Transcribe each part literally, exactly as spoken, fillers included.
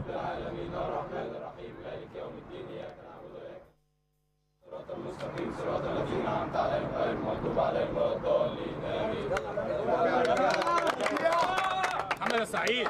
العالمين الرحمن الرحيم مالك يوم الدين إياك نعبد وإياك صراط المستقيم صراط الذين أنعمت عليهم غير المغضوب عليهم ولا الضالين آمين. محمد سعيد.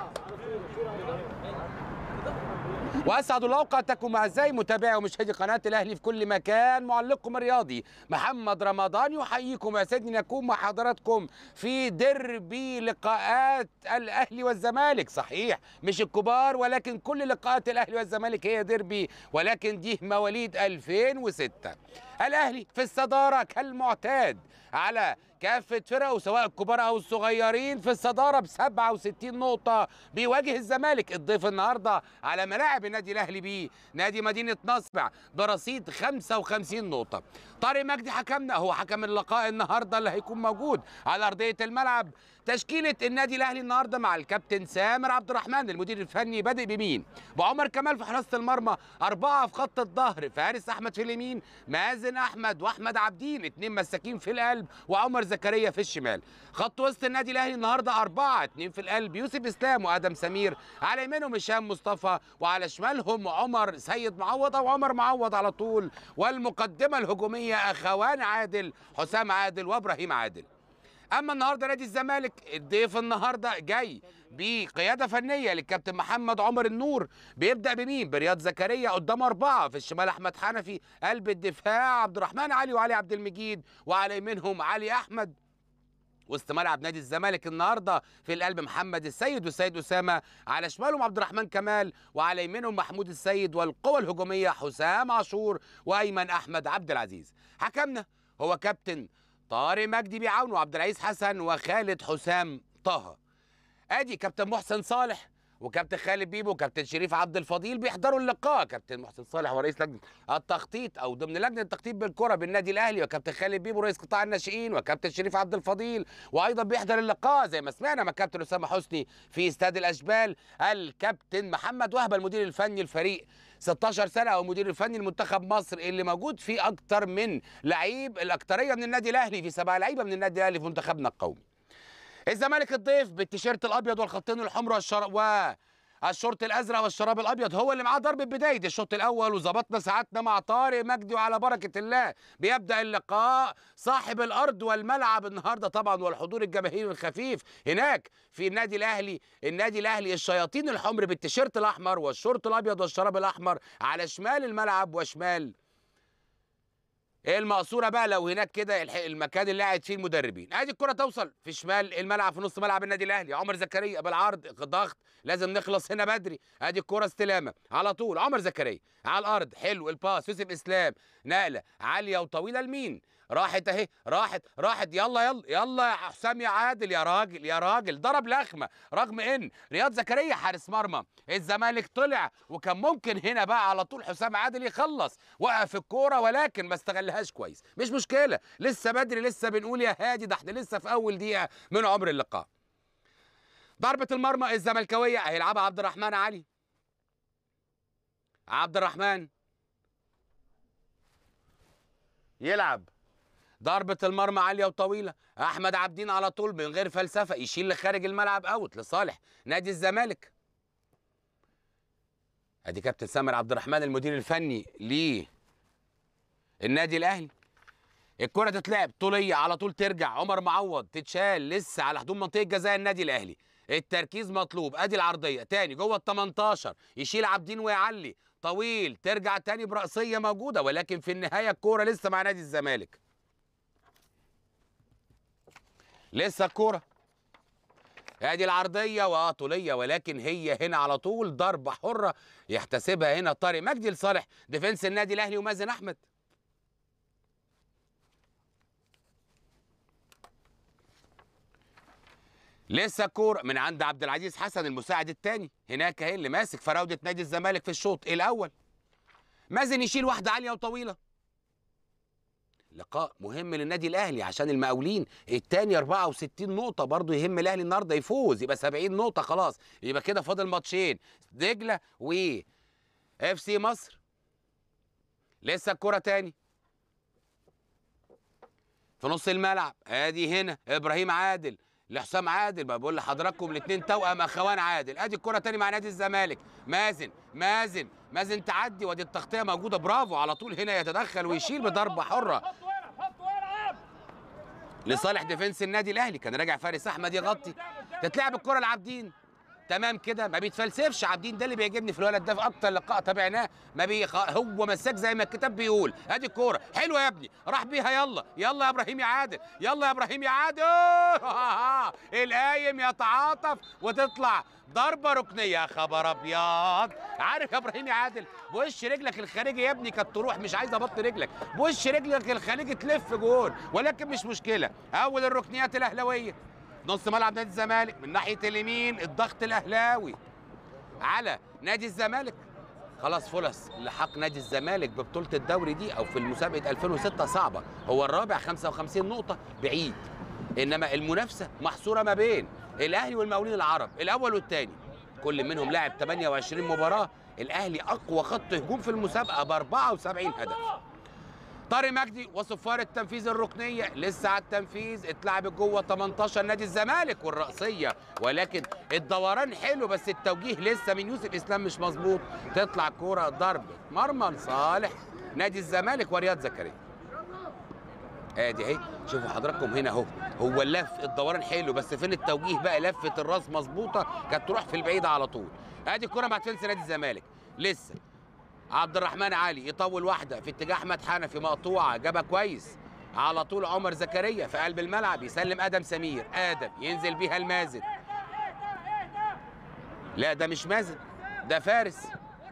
واسعد الله اوقاتكم اعزائي متابعي ومشاهدي قناه الاهلي في كل مكان. معلقكم الرياضي محمد رمضان يحييكم ويسعدني ان اكون مع حضراتكم في دربي لقاءات الاهلي والزمالك. صحيح مش الكبار، ولكن كل لقاءات الاهلي والزمالك هي دربي، ولكن دي مواليد ألفين وستة. الاهلي في الصداره كالمعتاد على كافة فرقه سواء الكبار أو الصغيرين، في الصدارة ب سبعة وستين نقطة. بيواجه الزمالك الضيف النهارده على ملاعب النادي الأهلي بيه نادي مدينة نصر برصيد خمسة وخمسين نقطة. طارق مجدي حكمنا هو حكم اللقاء النهارده اللي هيكون موجود على أرضية الملعب. تشكيلة النادي الأهلي النهارده مع الكابتن سامر عبد الرحمن المدير الفني بادئ بمين؟ بعمر كمال في حراسة المرمى، أربعة في خط الظهر، فارس أحمد في اليمين، مازن أحمد وأحمد عبدين، اتنين مساكين في القلب، وعمر زكريا في الشمال. خط وسط النادي الأهلي النهارده أربعة، اتنين في القلب، يوسف إسلام وآدم سمير، على يمينهم هشام مصطفى، وعلى شمالهم عمر سيد معوض أو عمر معوض على طول. والمقدمة الهجومية أخوان عادل، حسام عادل وإبراهيم عادل. اما النهارده نادي الزمالك الضيف النهارده جاي بقياده فنيه للكابتن محمد عمر النور. بيبدا بمين؟ برياض زكريا قدام اربعه، في الشمال احمد حنفي، قلب الدفاع عبد الرحمن علي وعلي عبد المجيد، وعلى يمينهم علي احمد. وسط ملعب نادي الزمالك النهارده في القلب محمد السيد والسيد اسامه، على شمالهم عبد الرحمن كمال، وعلى يمينهم محمود السيد، والقوه الهجوميه حسام عاشور وايمن احمد عبد العزيز. حكمنا هو كابتن طارق مجدي بيعاونه عبد العزيز حسن وخالد حسام طه. ادي كابتن محسن صالح وكابتن خالد بيبو وكابتن شريف عبد الفضيل بيحضروا اللقاء. كابتن محسن صالح هو رئيس لجنه التخطيط او ضمن لجنه التخطيط بالكره بالنادي الاهلي، وكابتن خالد بيبو رئيس قطاع الناشئين، وكابتن شريف عبد الفضيل وايضا بيحضر اللقاء زي ما سمعنا مع كابتن اسامه حسني في استاد الاشبال الكابتن محمد وهبه المدير الفني الفريق ستاشر سنه او مدير الفني لمنتخب مصر اللي موجود فيه اكتر من لعيب، الاكتريه من النادي الاهلي، في سبع لعيبه من النادي الاهلي في منتخبنا القومي. الزمالك الضيف بالتيشيرت الابيض والخطين الحمر والشراب والشورت الازرق والشراب الابيض هو اللي معاه ضربه بدايه الشوط الاول، وظبطنا ساعتنا مع طارق مجدي وعلى بركه الله بيبدا اللقاء. صاحب الارض والملعب النهارده طبعا والحضور الجماهيري الخفيف هناك في النادي الاهلي. النادي الاهلي الشياطين الحمر بالتيشيرت الاحمر والشورت الابيض والشراب الاحمر على شمال الملعب وشمال المقصوره بقى لو هناك كده المكان اللي قاعد فيه المدربين. ادي الكره توصل في شمال الملعب في نص ملعب النادي الاهلي، عمر زكريا بالعرض ضغط لازم نخلص هنا بدري. ادي الكره استلامه على طول عمر زكريا على الارض، حلو الباس، يوسف اسلام نقله عاليه وطويله لمين؟ راحت اهي، راحت راحت يلا يلا يلا يا حسام يا عادل يا راجل يا راجل، ضرب لخمه رغم ان رياض زكريا حارس مرمى الزمالك طلع، وكان ممكن هنا بقى على طول حسام عادل يخلص، وقف الكوره ولكن ما استغلهاش كويس. مش مشكله، لسه بدري، لسه بنقول يا هادي، ده احنا لسه في اول دقيقه من عمر اللقاء. ضربه المرمى الزملكاويه هيلعبها عبد الرحمن علي، عبد الرحمن يلعب ضربة المرمى عالية وطويلة، أحمد عبدين على طول من غير فلسفة يشيل لخارج الملعب أوت لصالح نادي الزمالك. أدي كابتن سامر عبد الرحمن المدير الفني للنادي الأهلي. الكرة تتلعب طولية على طول ترجع، عمر معوض تتشال لسه على حدود منطقة جزاء النادي الأهلي. التركيز مطلوب. أدي العرضية تاني جوه ال تمنتاشر، يشيل عبدين ويعلي طويل، ترجع تاني برأسية موجودة، ولكن في النهاية الكورة لسه مع نادي الزمالك. لسه الكوره ادي العرضيه واه طوليه، ولكن هي هنا على طول ضربه حره يحتسبها هنا طارق مجدي لصالح ديفنس النادي الاهلي ومازن احمد. لسه الكوره من عند عبد العزيز حسن المساعد الثاني هناك اهي اللي ماسك فراوده نادي الزمالك في الشوط الاول. مازن يشيل واحده عاليه وطويله. لقاء مهم للنادي الاهلي عشان المقاولين الثاني أربعة وستين نقطه، برضه يهم الاهلي النهارده يفوز يبقى سبعين نقطه خلاص، يبقى كده فاضل ماتشين دجله و اف سي مصر. لسه الكره تاني في نص الملعب، ادي هنا ابراهيم عادل لحسام عادل. بقى بقول لحضراتكم الاثنين توأم اخوان عادل. ادي الكره تاني مع نادي الزمالك. مازن مازن مازن تعدي، وادي التغطيه موجوده. برافو، على طول هنا يتدخل ويشيل بضربه حره لصالح ديفنس النادي الاهلي. كان راجع فارس احمد يغطي، تتلعب الكره لعابدين. تمام كده، ما بيتفلسفش عابدين، ده اللي بيعجبني في الولد ده. في اكتر لقاء تابعناه ما بيخ... هو مساك زي ما الكتاب بيقول. ادي الكوره حلوه يا ابني، راح بيها. يلا يلا يا ابراهيم يا عادل، يلا يا ابراهيم يا عادل. القايم يتعاطف وتطلع ضربه ركنيه. يا خبر ابيض. عارف يا ابراهيم يا عادل، بوش رجلك الخارجي يا ابني كانت تروح، مش عايزه بط رجلك، بوش رجلك الخارجي تلف جول، ولكن مش مشكله. اول الركنيات الاهلاويه، نص ملعب نادي الزمالك من ناحيه اليمين. الضغط الاهلاوي على نادي الزمالك. خلاص فولس لحق نادي الزمالك ببطوله الدوري دي او في المسابقه ألفين وستة صعبه، هو الرابع خمسة وخمسين نقطه بعيد، انما المنافسه محصوره ما بين الاهلي والمقاولين العرب الاول والثاني، كل منهم لاعب ثمانية وعشرين مباراه. الاهلي اقوى خط هجوم في المسابقه ب أربعة وسبعين هدف. طارق مجدي وصفاره تنفيذ الركنيه لسه على التنفيذ، اتلعبت جوه تمنتاشر نادي الزمالك والرأسيه، ولكن الدوران حلو بس التوجيه لسه من يوسف اسلام مش مظبوط. تطلع كوره ضربه مرمى لصالح نادي الزمالك ورياض زكريا. ادي اهي، شوفوا حضراتكم هنا اهو، هو اللف الدوران حلو بس فين التوجيه بقى؟ لفه الراس مظبوطه كانت تروح في البعيده على طول. ادي الكوره مع ديفنس نادي الزمالك. لسه عبد الرحمن علي يطول واحده في اتجاه احمد حنفي مقطوعه، جابها كويس على طول. عمر زكريا في قلب الملعب يسلم ادم سمير، ادم ينزل بيها المازن. لا ده مش مازن، ده فارس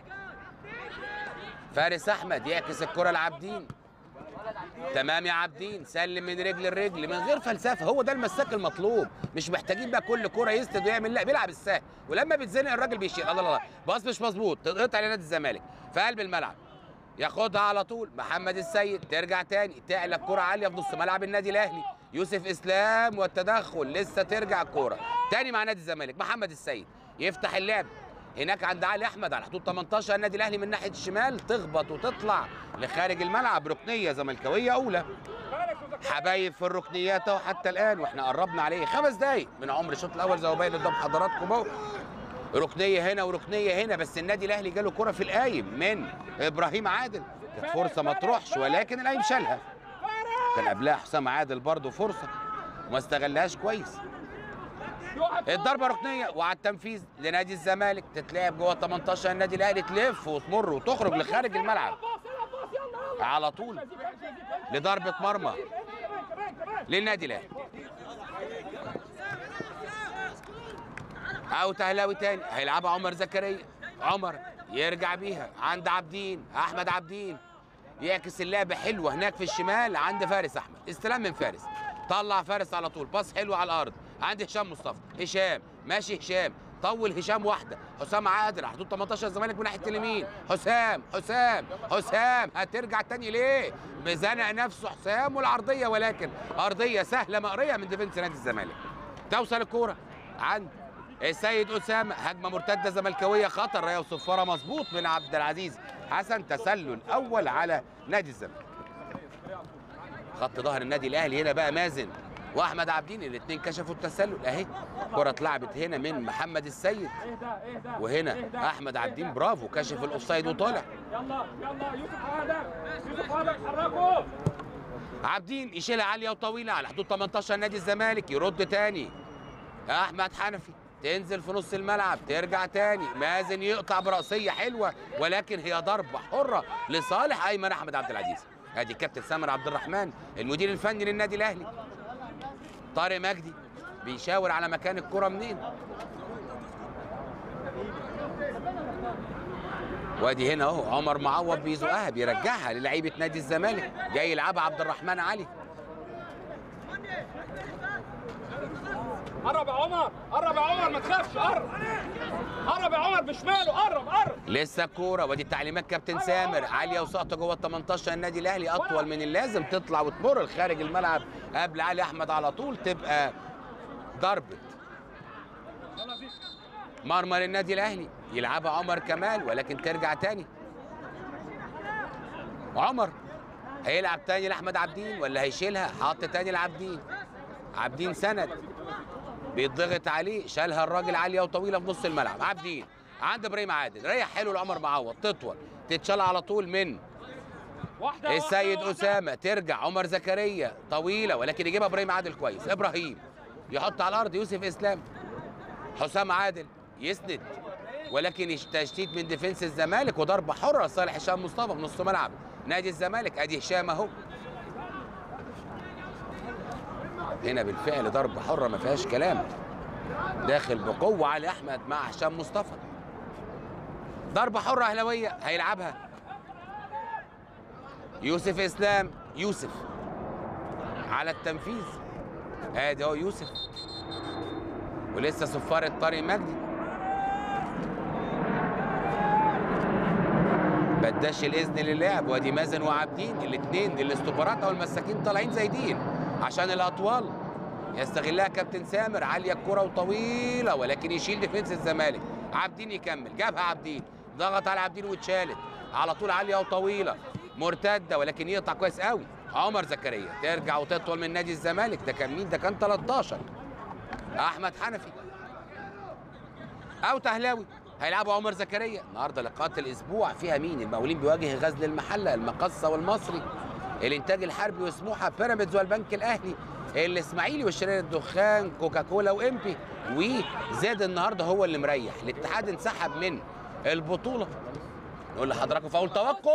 فارس احمد يعكس الكره لعابدين. تمام يا عابدين، سلم من رجل لرجل من غير فلسفه، هو ده المساك المطلوب. مش محتاجين بقى كل كوره يسند ويعمل، لا بيلعب السهل، ولما بيتزنق الراجل بيشيل. الله الله، باص مش مظبوط، تتقطع لنادي الزمالك في قلب الملعب. ياخدها على طول محمد السيد، ترجع تاني تعلى الكوره عاليه في نص ملعب النادي الاهلي. يوسف اسلام والتدخل، لسه ترجع الكوره تاني مع نادي الزمالك. محمد السيد يفتح اللعب هناك عند علي احمد على حدود تمنتاشر النادي الاهلي من ناحيه الشمال، تخبط وتطلع لخارج الملعب. ركنيه زملكاويه اولى. حبايب في الركنيات اهو حتى الان، واحنا قربنا عليه خمس دقايق من عمر الشوط الاول زي ما باين قدام حضراتكم اهو. ركنيه هنا وركنيه هنا، بس النادي الاهلي جاله كره في القايم من ابراهيم عادل، كانت فرصه ما تروحش ولكن القايم شالها. كان قبلها حسام عادل برضه فرصه وما استغلهاش كويس. الضربه ركنيه وعلى التنفيذ لنادي الزمالك، تتلعب جوه تمنتاشر النادي الاهلي، تلف وتمر وتخرج لخارج الملعب على طول لضربه مرمى للنادي الاهلي. اوت اهلاوي تاني هيلعبها عمر زكريا. عمر يرجع بيها عند عابدين، احمد عابدين يعكس اللعبه حلوه هناك في الشمال عند فارس احمد. استلام من فارس، طلع فارس على طول، باص حلو على الارض عند هشام مصطفى. هشام ماشي، هشام طول هشام واحده. حسام عادل على حدود تمنتاشر الزمالك من ناحيه اليمين. حسام حسام حسام هترجع تاني ليه؟ مزنق نفسه حسام والعرضيه، ولكن ارضيه سهله مقريه من ديفنس نادي الزمالك. توصل الكوره عند السيد اسامه، هجمه مرتده زملكاويه خطر، ريا وصفاره مظبوط من عبد العزيز حسن. تسلل اول على نادي الزمالك. خط ظهر النادي الاهلي هنا بقى مازن واحمد عابدين، الاثنين كشفوا التسلل اهي. كره اتلعبت هنا من محمد السيد وهنا احمد عابدين، برافو كشف الاوفسايد وطالع. يلا يلا يوسف ادم، يوسف ادم حركوا. عابدين يشيلها عاليه وطويله على حدود تمنتاشر نادي الزمالك، يرد تاني احمد حنفي، تنزل في نص الملعب ترجع تاني. مازن يقطع براسيه حلوه ولكن هي ضربه حره لصالح ايمن احمد عبد العزيز. ادي كابتن سامر عبد الرحمن المدير الفني للنادي الاهلي. طارق مجدي بيشاور على مكان الكره منين. وادي هنا اهو عمر معوض بيزقها بيرجعها للعيبه نادي الزمالك، جاي يلعبها عبد الرحمن علي. قرب يا عمر، قرب يا عمر ما تخافش، قرب قرب يا عمر بشماله، قرب قرب. لسه الكوره وادي تعليمات كابتن سامر، عاليه وسقطه جوه ال تمنتاشر النادي الاهلي، اطول من اللازم، تطلع وتمر لخارج الملعب قبل علي احمد على طول، تبقى ضربه مرمى للنادي الاهلي. يلعبها عمر كمال ولكن ترجع تاني. عمر هيلعب تاني لاحمد عابدين ولا هيشيلها؟ حط تاني لعابدين، عابدين سند بيتضغط عليه، شالها الراجل عاليه وطويله في نص الملعب. عابدين عند ابراهيم عادل، ريح حلو لعمر معوض، تطول تتشال على طول من السيد اسامه، ترجع عمر زكريا طويله ولكن يجيبها ابراهيم عادل كويس. ابراهيم يحط على الارض يوسف اسلام، حسام عادل يسند ولكن تشتيت من ديفنس الزمالك وضربه حره لصالح هشام مصطفى في نص ملعب نادي الزمالك. ادي هشام اهو، هنا بالفعل ضربه حره ما فيهاش كلام، داخل بقوه علي احمد مع هشام مصطفى. ضربه حره اهلاويه هيلعبها يوسف اسلام، يوسف على التنفيذ. ادي اهو يوسف ولسه صفاره طارق مجدي، بداش الاذن للعب. وادي مازن وعابدين الاثنين الاستوبرات او المساكين طالعين زايدين عشان الاطوال يستغلها كابتن سامر. عاليه الكره وطويله ولكن يشيل ديفنس الزمالك. عابدين يكمل، جابها عابدين، ضغط على عابدين واتشالت على طول عاليه وطويله مرتده ولكن يقطع كويس قوي. عمر زكريا ترجع وتطول من نادي الزمالك. ده كان مين؟ ده كان تلتاشر احمد حنفي او تهلاوي. هيلعبوا عمر زكريا. النهارده لقاءات الاسبوع فيها مين؟ المقاولين بيواجه غزل المحله، المقصه والمصري، الانتاج الحربي وسموحه، بيراميدز والبنك الاهلي، الاسماعيلي والشرير الدخان، كوكاكولا وامبي. وزاد النهارده هو اللي مريح. الاتحاد انسحب من البطوله. نقول لحضراتكم فاول توقف،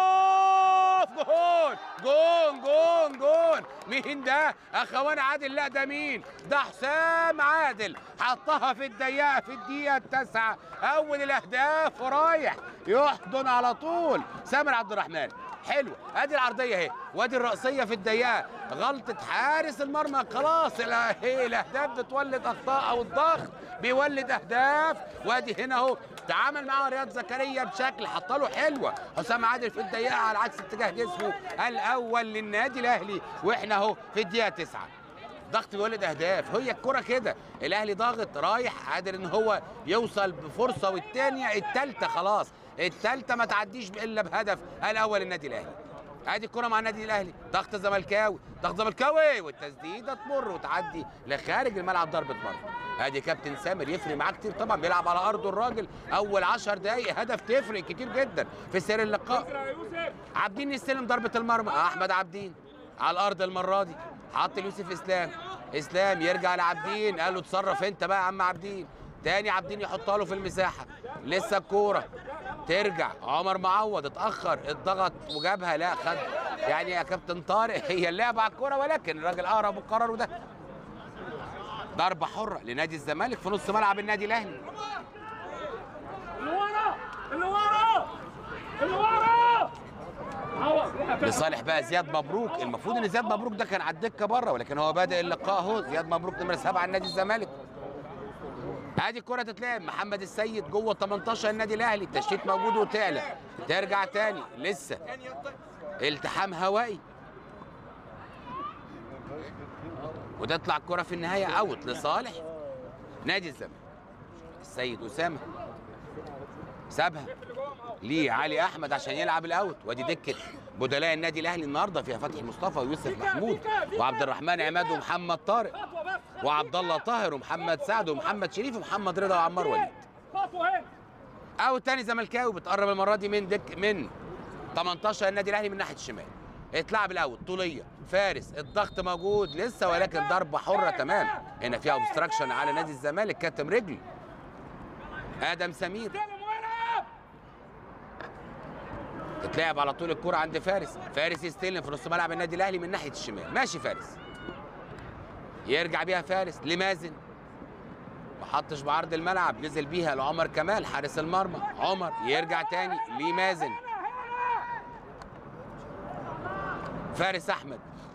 جون جون جون جون. مين ده؟ اخوانا عادل؟ لا ده مين ده؟ حسام عادل حطها في الضيقه في الدقيقه التاسعه. اول الاهداف ورايح يحضن على طول سامر عبد الرحمن. حلوه، ادي العرضيه اهي وادي الرأسيه في الضيقه، غلطه حارس المرمى. خلاص الاهداف بتولد اخطاء او الضغط بيولد اهداف. وادي هنا اهو تعامل معاه رياض زكريا بشكل حط له حلوه. حسام عادل في الضيقه على عكس اتجاه جسمه الاول للنادي الاهلي. واحنا اهو في الدقيقه تسعة. ضغط بيولد اهداف، هي الكره كده. الاهلي ضاغط رايح قادر ان هو يوصل بفرصه والثانيه الثالثه خلاص. الثالثه ما تعديش الا بهدف الاول النادي الاهلي. ادي الكره مع النادي الاهلي، ضغط زملكاوي، ضغط زملكاوي والتسديده تمر وتعدي لخارج الملعب ضربه مرمى. ادي كابتن سامر يفرق معاه كتير طبعا، بيلعب على ارضه الراجل. اول عشر دقائق هدف تفرق كتير جدا في سير اللقاء. عابدين يستلم ضربه المرمى، احمد عابدين على الارض المره دي، حط ليوسف اسلام. اسلام يرجع لعابدين، قال له اتصرف انت بقى يا عم عابدين. تاني عابدين يحطها له في المساحه، لسه الكوره ترجع. عمر معوض اتاخر، اتضغط وجابها، لا خد يعني يا كابتن طارق هي اللعبه على الكوره ولكن الراجل اقرب وقرر. وده ضربه حره لنادي الزمالك في نص ملعب النادي الاهلي. اللي ورا اللي ورا اللي ورا لصالح بقى زياد مبروك. المفروض ان زياد مبروك ده كان على الدكه بره ولكن هو بادئ اللقاء اهو. زياد مبروك نمره سبعه النادي الزمالك. ادي الكره تتلعب، محمد السيد جوه تمنتاشر النادي الاهلي. التشتيت موجود وتعلى، ترجع تاني، لسه التحام هوائي وتطلع الكره في النهايه اوت لصالح نادي الزمالك. السيد اسامه سابها ليه علي احمد عشان يلعب الاوت. وادي دكه بدلاء النادي الاهلي النهارده فيها فتحي مصطفى ويوسف محمود وعبد الرحمن عماد ومحمد طارق وعبد الله طاهر ومحمد سعد ومحمد شريف ومحمد رضا وعمار وليد. اوت تاني زملكاوي بتقرب المره دي من دك من تمنتاشر النادي الاهلي من ناحيه الشمال. اتلعب الاوت طوليه، فارس الضغط موجود لسه ولكن ضربه حره تمام. هنا فيها اوبستراكشن على نادي الزمالك، كاتم رجل ادم سمير. تتلعب على طول الكرة عند فارس، فارس يستلم في نص ملعب النادي الاهلي من ناحيه الشمال. ماشي فارس، يرجع بيها فارس لمازن، ما حطش بعرض الملعب، نزل بيها لعمر كمال حارس المرمى. عمر يرجع تاني لمازن، فارس احمد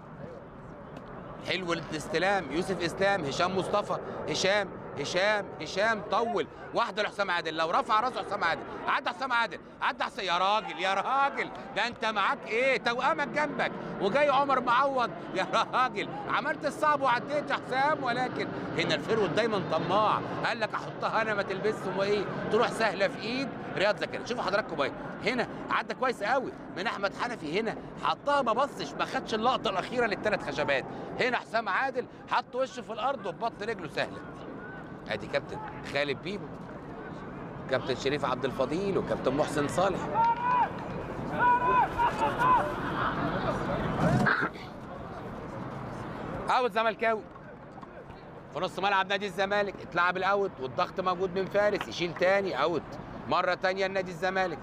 حلو الاستلام، يوسف اسلام، هشام مصطفى، هشام هشام هشام طول واحده لحسام عادل. لو رفع راسه حسام عادل، عدى حسام عادل، عدى حسام. يا راجل يا راجل ده انت معاك ايه؟ توأمك جنبك وجاي عمر معوض. يا راجل عملت الصعب وعديت يا حسام. ولكن هنا الفيرود دايما طماع، قال لك احطها انا ما تلبسهم وايه تروح سهله في ايد رياض زكريا. شوفوا حضراتكم اهي، هنا عدى كويس قوي من احمد حنفي، هنا حطها ما بصش، ما خدش اللقطه الاخيره للثلاث خشبات. هنا حسام عادل حط وشه في الارض وببط رجله سهله. ادي كابتن خالد بيبو، كابتن شريف عبد الفضيل، وكابتن محسن صالح. اوت زملكاوي في نص ملعب نادي الزمالك، اتلعب الاوت والضغط موجود من فارس، يشيل تاني اوت مره تانيه لنادي الزمالك.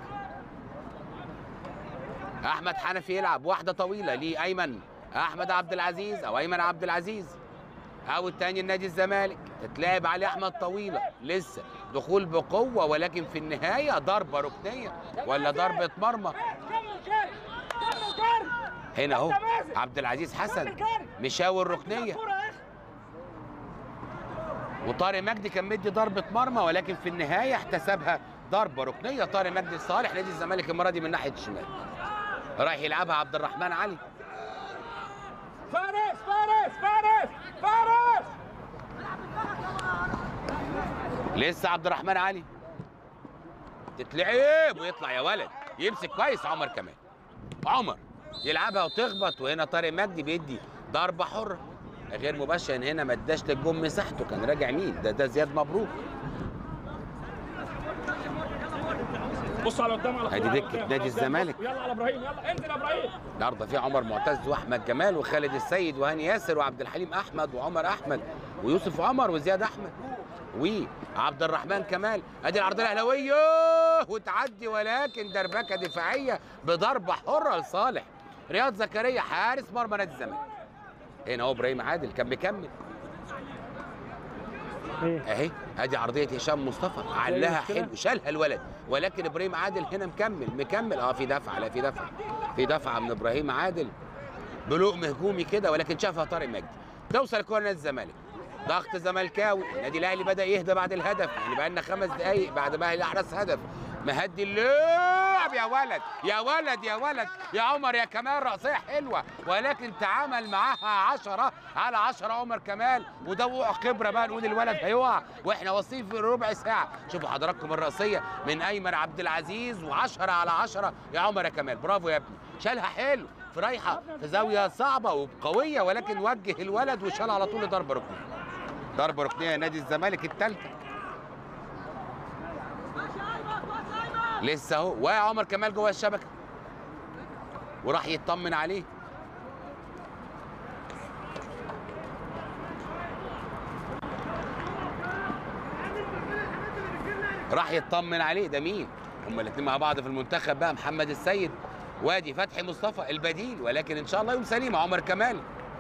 احمد حنفي يلعب واحده طويله لايمن احمد عبد العزيز او ايمن عبد العزيز. اوت تاني لنادي الزمالك، تتلعب عليه احمد طويله، لسه دخول بقوه ولكن في النهايه ضربه ركنيه ولا ضربه مرمى. هنا اهو عبد العزيز حسن مشاور ركنيه، وطارق مجدي كان مدي ضربه مرمى ولكن في النهايه احتسبها ضربه ركنيه. طارق مجدي لصالح نادي الزمالك المره دي من ناحيه الشمال، رايح يلعبها عبد الرحمن علي. فارس فارس فارس فارس لسه عبد الرحمن علي، تتلعب ويطلع يا ولد، يمسك كويس عمر كمان. عمر يلعبها وتخبط، وهنا طارق مجدي بيدي ضربه حره غير مباشره. هنا ما اداش للجون مساحته، كان راجع مين ده؟ ده زياد مبروك. بص على قدام على ادي دكه نادي الزمالك. يلا على ابراهيم، يلا انزل يا ابراهيم. النهارده في عمر معتز واحمد جمال وخالد السيد وهاني ياسر وعبد الحليم احمد وعمر احمد ويوسف عمر وزياد احمد وعبد الرحمن كمال. ادي العرضيه الاهلاويه وتعدي ولكن دربكه دفاعيه بضربه حره لصالح رياض زكريا حارس مرمى نادي الزمالك. هنا هو ابراهيم عادل كان مكمل اهي. ادي عرضيه هشام مصطفى علاها حلو، شالها الولد، ولكن ابراهيم عادل هنا مكمل مكمل. اه في دفعه، لا في دفعه في دفعه من ابراهيم عادل بلوم هجومي كده، ولكن شافها طارق مجدي. توصل الكوره نادي الزمالك، ضغط زملكاوي. النادي الاهلي بدا يهدى بعد الهدف، يعني بقى لنا خمس دقائق بعد ما الاهلي احرز هدف. مهدي اللعب يا ولد يا ولد يا ولد يا عمر يا كمال، رأسية حلوة ولكن تعامل معاها عشرة على عشرة عمر كمال، وده وقع خبرة بقى، نقول الولد هيقع واحنا واصلين في ربع ساعة. شوفوا حضراتكم الرأسية من أيمن عبد العزيز وعشرة على عشرة يا عمر يا كمال، برافو يا ابني، شالها حلو في رايحة في زاوية صعبة وقوية ولكن وجه الولد وشال على طول ضربة ركنية. ضربة ركنية نادي الزمالك الثالثة. لسه اهو واقع عمر كمال جوه الشبكه وراح يطمن عليه. راح يطمن عليه. ده مين؟ هما الاثنين مع بعض في المنتخب بقى، محمد السيد وادي فتحي مصطفى البديل، ولكن ان شاء الله يوم سليم عمر كمال.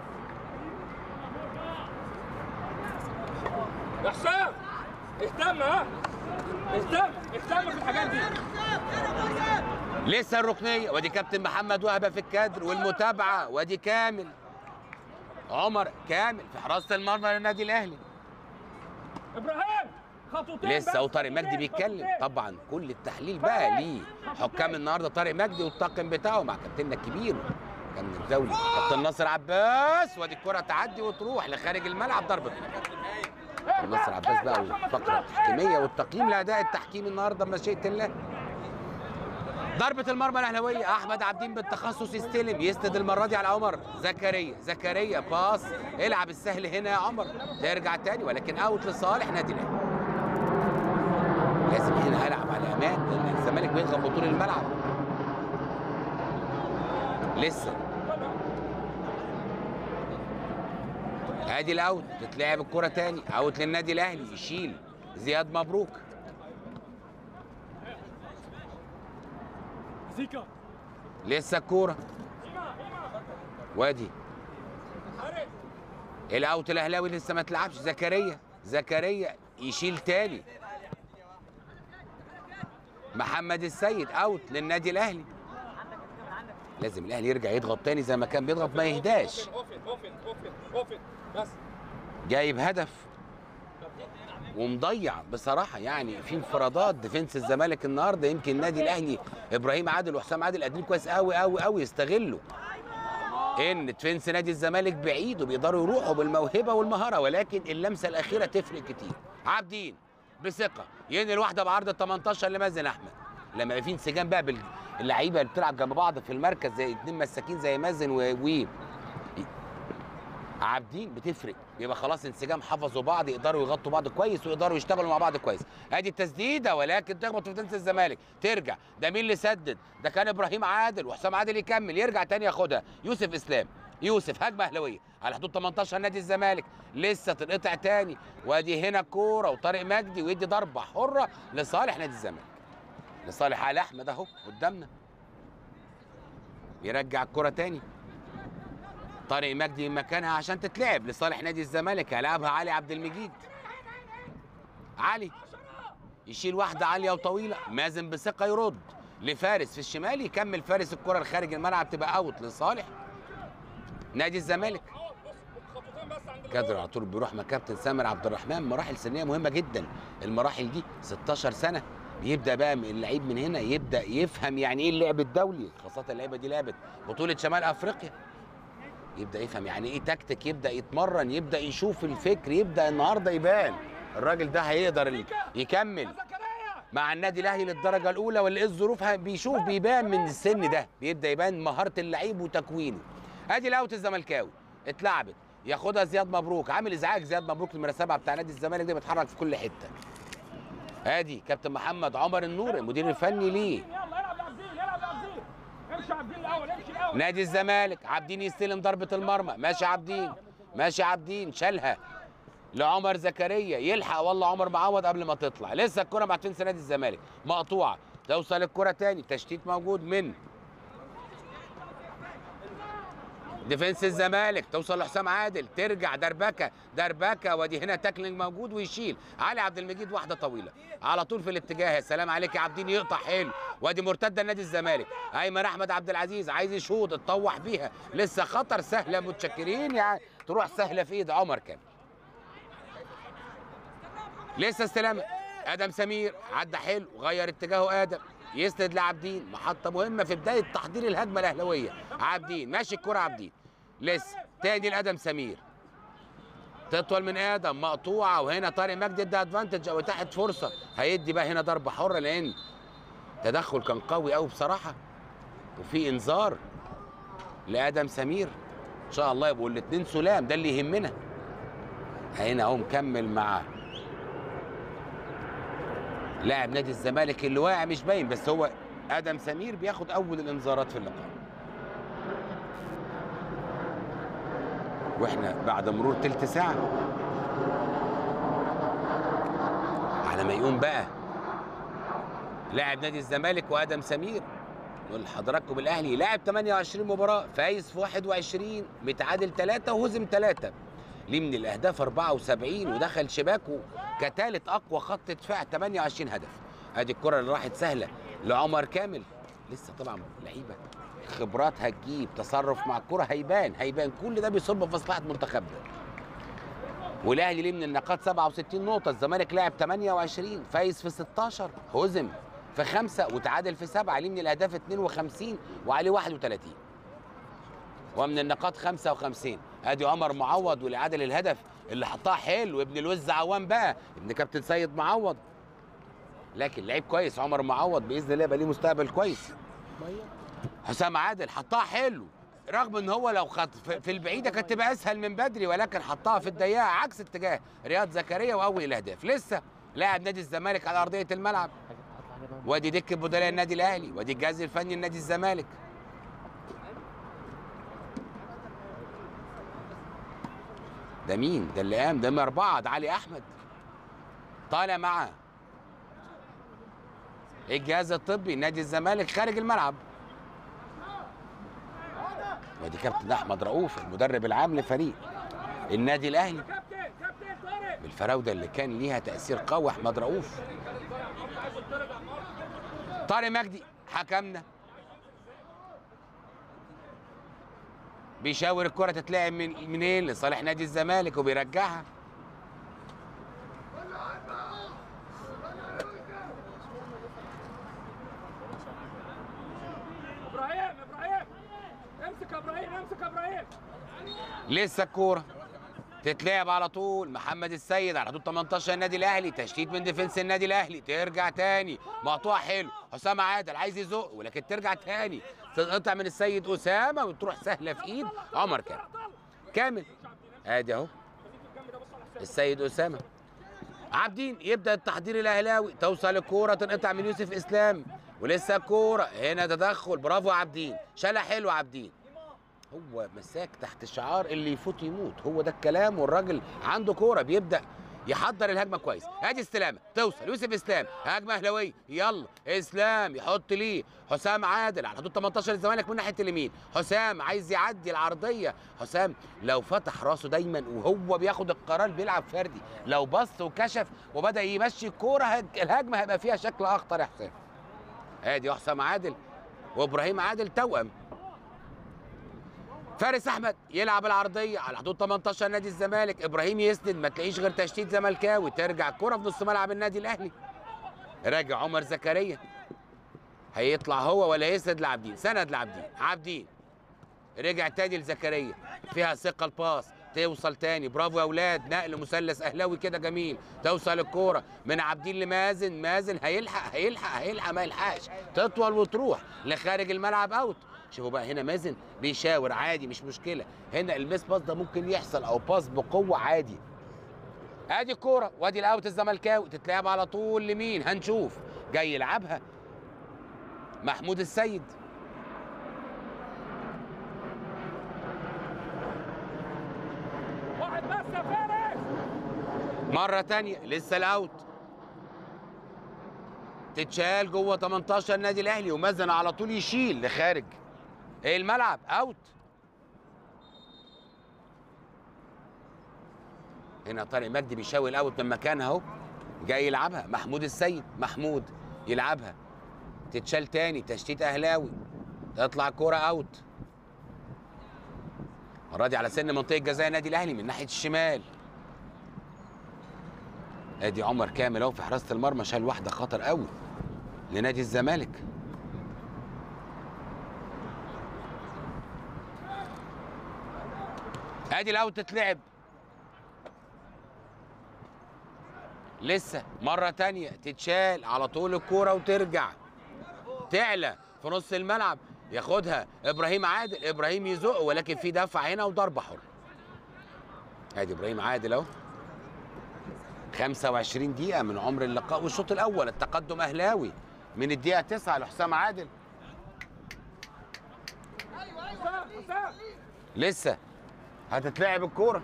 يا حسام اهتم، ها اهتم اهتم في الحاجات دي. لسه الركنيه، وادي كابتن محمد وهبه في الكادر والمتابعه، وادي كامل عمر كامل في حراسه المرمى للنادي الاهلي. ابراهيم خطوتين لسه وطارق مجدي بيتكلم. طبعا كل التحليل بقى ليه حكام النهارده طارق مجدي والطاقم بتاعه مع كابتننا الكبير كان الدولي كابتن ناصر عباس. وادي الكره تعدي وتروح لخارج الملعب، ضربه كابتن ناصر عباس بقى والفقره التحكيميه والتقييم لاداء التحكيم النهارده بمشيئه الله. ضربة المرمى الأهلاوية، أحمد عبدين بالتخصص يستلم، يسند المرة دي على عمر زكريا. زكريا باص، العب السهل هنا يا عمر، ترجع تاني ولكن أوت لصالح نادي الأهلي. لازم هنا ألعب على أمان لأن الزمالك بيضغط بطول الملعب. لسه ادي الاوت، تتلعب الكرة تاني، اوت للنادي الأهلي، يشيل زياد مبروك. لسه الكورة وادي الاوت الاهلاوي لسه ما تلعبش. زكريا زكريا يشيل تاني. محمد السيد اوت للنادي الاهلي. لازم الاهلي يرجع يضغط تاني زي ما كان بيضغط، ما يهداش. جايب هدف ومضيع بصراحه، يعني في انفرادات ديفنس الزمالك النهارده. يمكن النادي الاهلي ابراهيم عادل وحسام عادل قادرين كويس قوي قوي قوي يستغلوا ان ديفنس نادي الزمالك بعيد وبيقدروا يروحوا بالموهبه والمهاره، ولكن اللمسه الاخيره تفرق كتير. عابدين بثقه ينقل واحده بعرض ال تمنتاشر لمازن احمد، لما يبقى في انسجام بقى باللعيبه اللي بتلعب جنب بعض في المركز زي اتنين مساكين زي مازن و و- عابدين بتفرق، بيبقى خلاص انسجام، حفظوا بعض، يقدروا يغطوا بعض كويس ويقدروا يشتغلوا مع بعض كويس. ادي التسديده ولكن تخبط في تنس الزمالك، ترجع، ده مين اللي سدد؟ ده كان ابراهيم عادل، وحسام عادل يكمل، يرجع تاني ياخدها يوسف اسلام. يوسف هجمه اهلاويه على حدود تمنتاشر نادي الزمالك، لسه تنقطع تاني، وادي هنا الكوره وطارق مجدي ويدي ضربه حره لصالح نادي الزمالك، لصالح علي احمد اهو قدامنا. يرجع الكوره تاني طارق مجدي من مكانها عشان تتلعب لصالح نادي الزمالك، هيلعبها علي عبد المجيد. علي يشيل واحده عاليه وطويله، مازن بثقه يرد لفارس في الشمال، يكمل فارس الكره لخارج الملعب، تبقى اوت لصالح نادي الزمالك. كادر على طول بيروح مع كابتن سامر عبد الرحمن. مراحل سنيه مهمه جدا، المراحل دي ستاشر سنه، بيبدا بقى اللعيب من هنا يبدا يفهم يعني ايه اللعب الدولي، خاصه اللعيبه دي لعبت بطوله شمال افريقيا، يبدا يفهم يعني ايه تكتيك، يبدا يتمرن، يبدا يشوف الفكر، يبدا النهارده يبان الراجل ده هيقدر يكمل مع النادي الاهلي للدرجه الاولى ولا ايه الظروف. بيشوف بيبان من السن ده، بيبدا يبان مهاره اللعيب وتكوينه. ادي الاوت الزملكاوي اتلعبت، ياخدها زياد مبروك، عامل ازعاج زياد مبروك نمره سبعه بتاع نادي الزمالك ده، بيتحرك في كل حته. ادي كابتن محمد عمر النور المدير الفني ليه نادي الزمالك. عابدين يستلم ضربه المرمى، ماشي عابدين، ماشي عابدين، شالها لعمر زكريا، يلحق والله عمر معوض قبل ما تطلع، لسه الكره مع تنس نادي الزمالك مقطوعه، توصل الكره تاني، تشتيت موجود من ديفنس الزمالك، توصل لحسام عادل، ترجع دربكه دربكه، وادي هنا تاكلينج موجود ويشيل علي عبد المجيد، واحده طويله على طول في الاتجاه. يا سلام عليك يا عابدين، يقطع حلو، وادي مرتده لنادي الزمالك. ايمن احمد عبد العزيز عايز يشوط، اتطوح بيها، لسه خطر، سهله، متشكرين يعني، تروح سهله في ايد عمر كامل. لسه استلامه ادم سمير، عدى حلو، غير اتجاهه ادم، يسند لعابدين، محطه مهمه في بدايه تحضير الهجمه الاهلاويه. عابدين ماشي الكره، عابدين لسه تاني لادم سمير، تطول من ادم، مقطوعه، وهنا طارق مجدي ادى ادفانتج او اتاحه فرصه، هيدي بقى هنا ضربه حره لان تدخل كان قوي قوي بصراحه، وفي انذار لادم سمير. ان شاء الله يبقوا الاثنين سلام، ده اللي يهمنا. هنا اهو مكمل مع لاعب نادي الزمالك اللي واقع مش باين، بس هو ادم سمير بياخد اول الانذارات في اللقاء. واحنا بعد مرور تلت ساعه على ما يقوم بقى لاعب نادي الزمالك وادم سمير. نقول لحضراتكم الاهلي لاعب تمنية وعشرين مباراه، فايز في واحد وعشرين، متعادل ثلاثه وهزم ثلاثه، ليه من الاهداف اربعة وسبعين، ودخل شباكه كثالث اقوى خط دفاع تمنية وعشرين هدف. ادي الكره اللي راحت سهله لعمر كامل، لسه طبعا لعيبه خبرات هتجيب، تصرف مع الكره هيبان هيبان كل ده بيصب في مصلحه منتخبنا. والاهلي ليه من النقاط سبعة وستين نقطه، الزمالك لعب تمنية وعشرين، فايز في ستاشر، هزم في خمسه وتعادل في سبعه، ليه من الاهداف اتنين وخمسين وعليه واحد وتلاتين، ومن النقاط خمسة وخمسين. ادي عمر معوض واللي عادل الهدف اللي حطها حلو، ابن الوز عوام بقى، ابن كابتن سيد معوض، لكن لعيب كويس عمر معوض، باذن الله يبقى ليه مستقبل كويس. حسام عادل حطها حلو، رغم ان هو لو خط في البعيده كانت تبقى اسهل من بدري، ولكن حطها في الضيقه عكس اتجاه رياض زكريا واول الاهداف. لسه لاعب نادي الزمالك على ارضيه الملعب، وادي دكه بدلاء النادي الاهلي، وادي الجهاز الفني لنادي الزمالك. ده مين؟ ده اللي قام، ده من اربعه، ده علي احمد طالع معاه الجهاز الطبي نادي الزمالك خارج الملعب. ودي كابتن احمد رؤوف المدرب العام لفريق النادي الاهلي، بالفراوده اللي كان ليها تاثير قوي احمد رؤوف. طارق مجدي حكمنا بيشاور الكره تتلعب من منين لصالح نادي الزمالك وبيرجعها. ابراهيم ابراهيم امسك يا ابراهيم، امسك يا ابراهيم. لسه الكوره تتلعب على طول محمد السيد على حدود تمنتاشر النادي الاهلي، تشتيت من ديفنس النادي الاهلي، ترجع تاني مقطوعه حلو، حسام عادل عايز يزق ولكن ترجع تاني تتقطع من السيد اسامه وتروح سهله في ايد عمر كامل. كامل ادي اهو السيد اسامه. عابدين يبدا التحضير الاهلاوي، توصل الكوره تنقطع من يوسف اسلام ولسه الكوره هنا تدخل، برافو عابدين، شالها حلو عابدين. هو مساك تحت شعار اللي يفوت يموت، هو ده الكلام، والراجل عنده كوره بيبدا يحضر الهجمه كويس. ادي استلامه توصل يوسف اسلام، هجمه اهلاويه، يلا اسلام يحط ليه حسام عادل على حدود تمنتاشر الزمالك من ناحيه اليمين، حسام عايز يعدي العرضيه، حسام لو فتح راسه دايما وهو بياخد القرار بيلعب فردي، لو بص وكشف وبدا يمشي الكوره الهجمه هيبقى فيها شكل اخطر يا حسام. ادي حسام عادل وابراهيم عادل توأم. فارس احمد يلعب العرضيه على حدود تمنتاشر نادي الزمالك، ابراهيم يسند ما تلاقيش غير تشتيت زملكاوي، ترجع الكره في نص ملعب النادي الاهلي، راجع عمر زكريا هيطلع هو ولا يسند لعبدين، سند لعبدين، عابدين رجع تاني لزكريا، فيها ثقه الباص، توصل تاني، برافو يا اولاد، نقل مثلث اهلاوي كده جميل، توصل الكوره من عابدين لمازن، مازن هيلحق هيلحق هيلحق ما يلحقش، تطول وتروح لخارج الملعب اوت. شوفوا بقى هنا مازن بيشاور عادي مش مشكله، هنا الميس باص ده ممكن يحصل او باص بقوه عادي. ادي الكوره وادي الاوت الزملكاوي، تتلعب على طول لمين؟ هنشوف، جاي يلعبها محمود السيد، واحد بس يا فارس. مره ثانيه لسه الاوت، تتشال جوه تمنتاشر النادي الاهلي ومازن على طول يشيل لخارج الملعب اوت. هنا طارق مجدي بيشاور الاوت من مكانها اهو، جاي يلعبها محمود السيد، محمود يلعبها تتشال تاني، تشتيت اهلاوي، تطلع كوره اوت. المره دي على سن منطقه جزاء النادي الاهلي من ناحيه الشمال. ادي عمر كامل اهو في حراسه المرمى، شال واحده خطر قوي لنادي الزمالك. ادي الاوت تتلعب لسه مره تانية، تتشال على طول الكوره وترجع تعلى في نص الملعب، ياخدها ابراهيم عادل، ابراهيم يزق ولكن في دفع هنا وضربه حر. ادي ابراهيم عادل اهو، خمسة وعشرين دقيقه من عمر اللقاء والشوط الاول، التقدم اهلاوي من الدقيقه تسعة لحسام عادل. لسه هتتلعب الكوره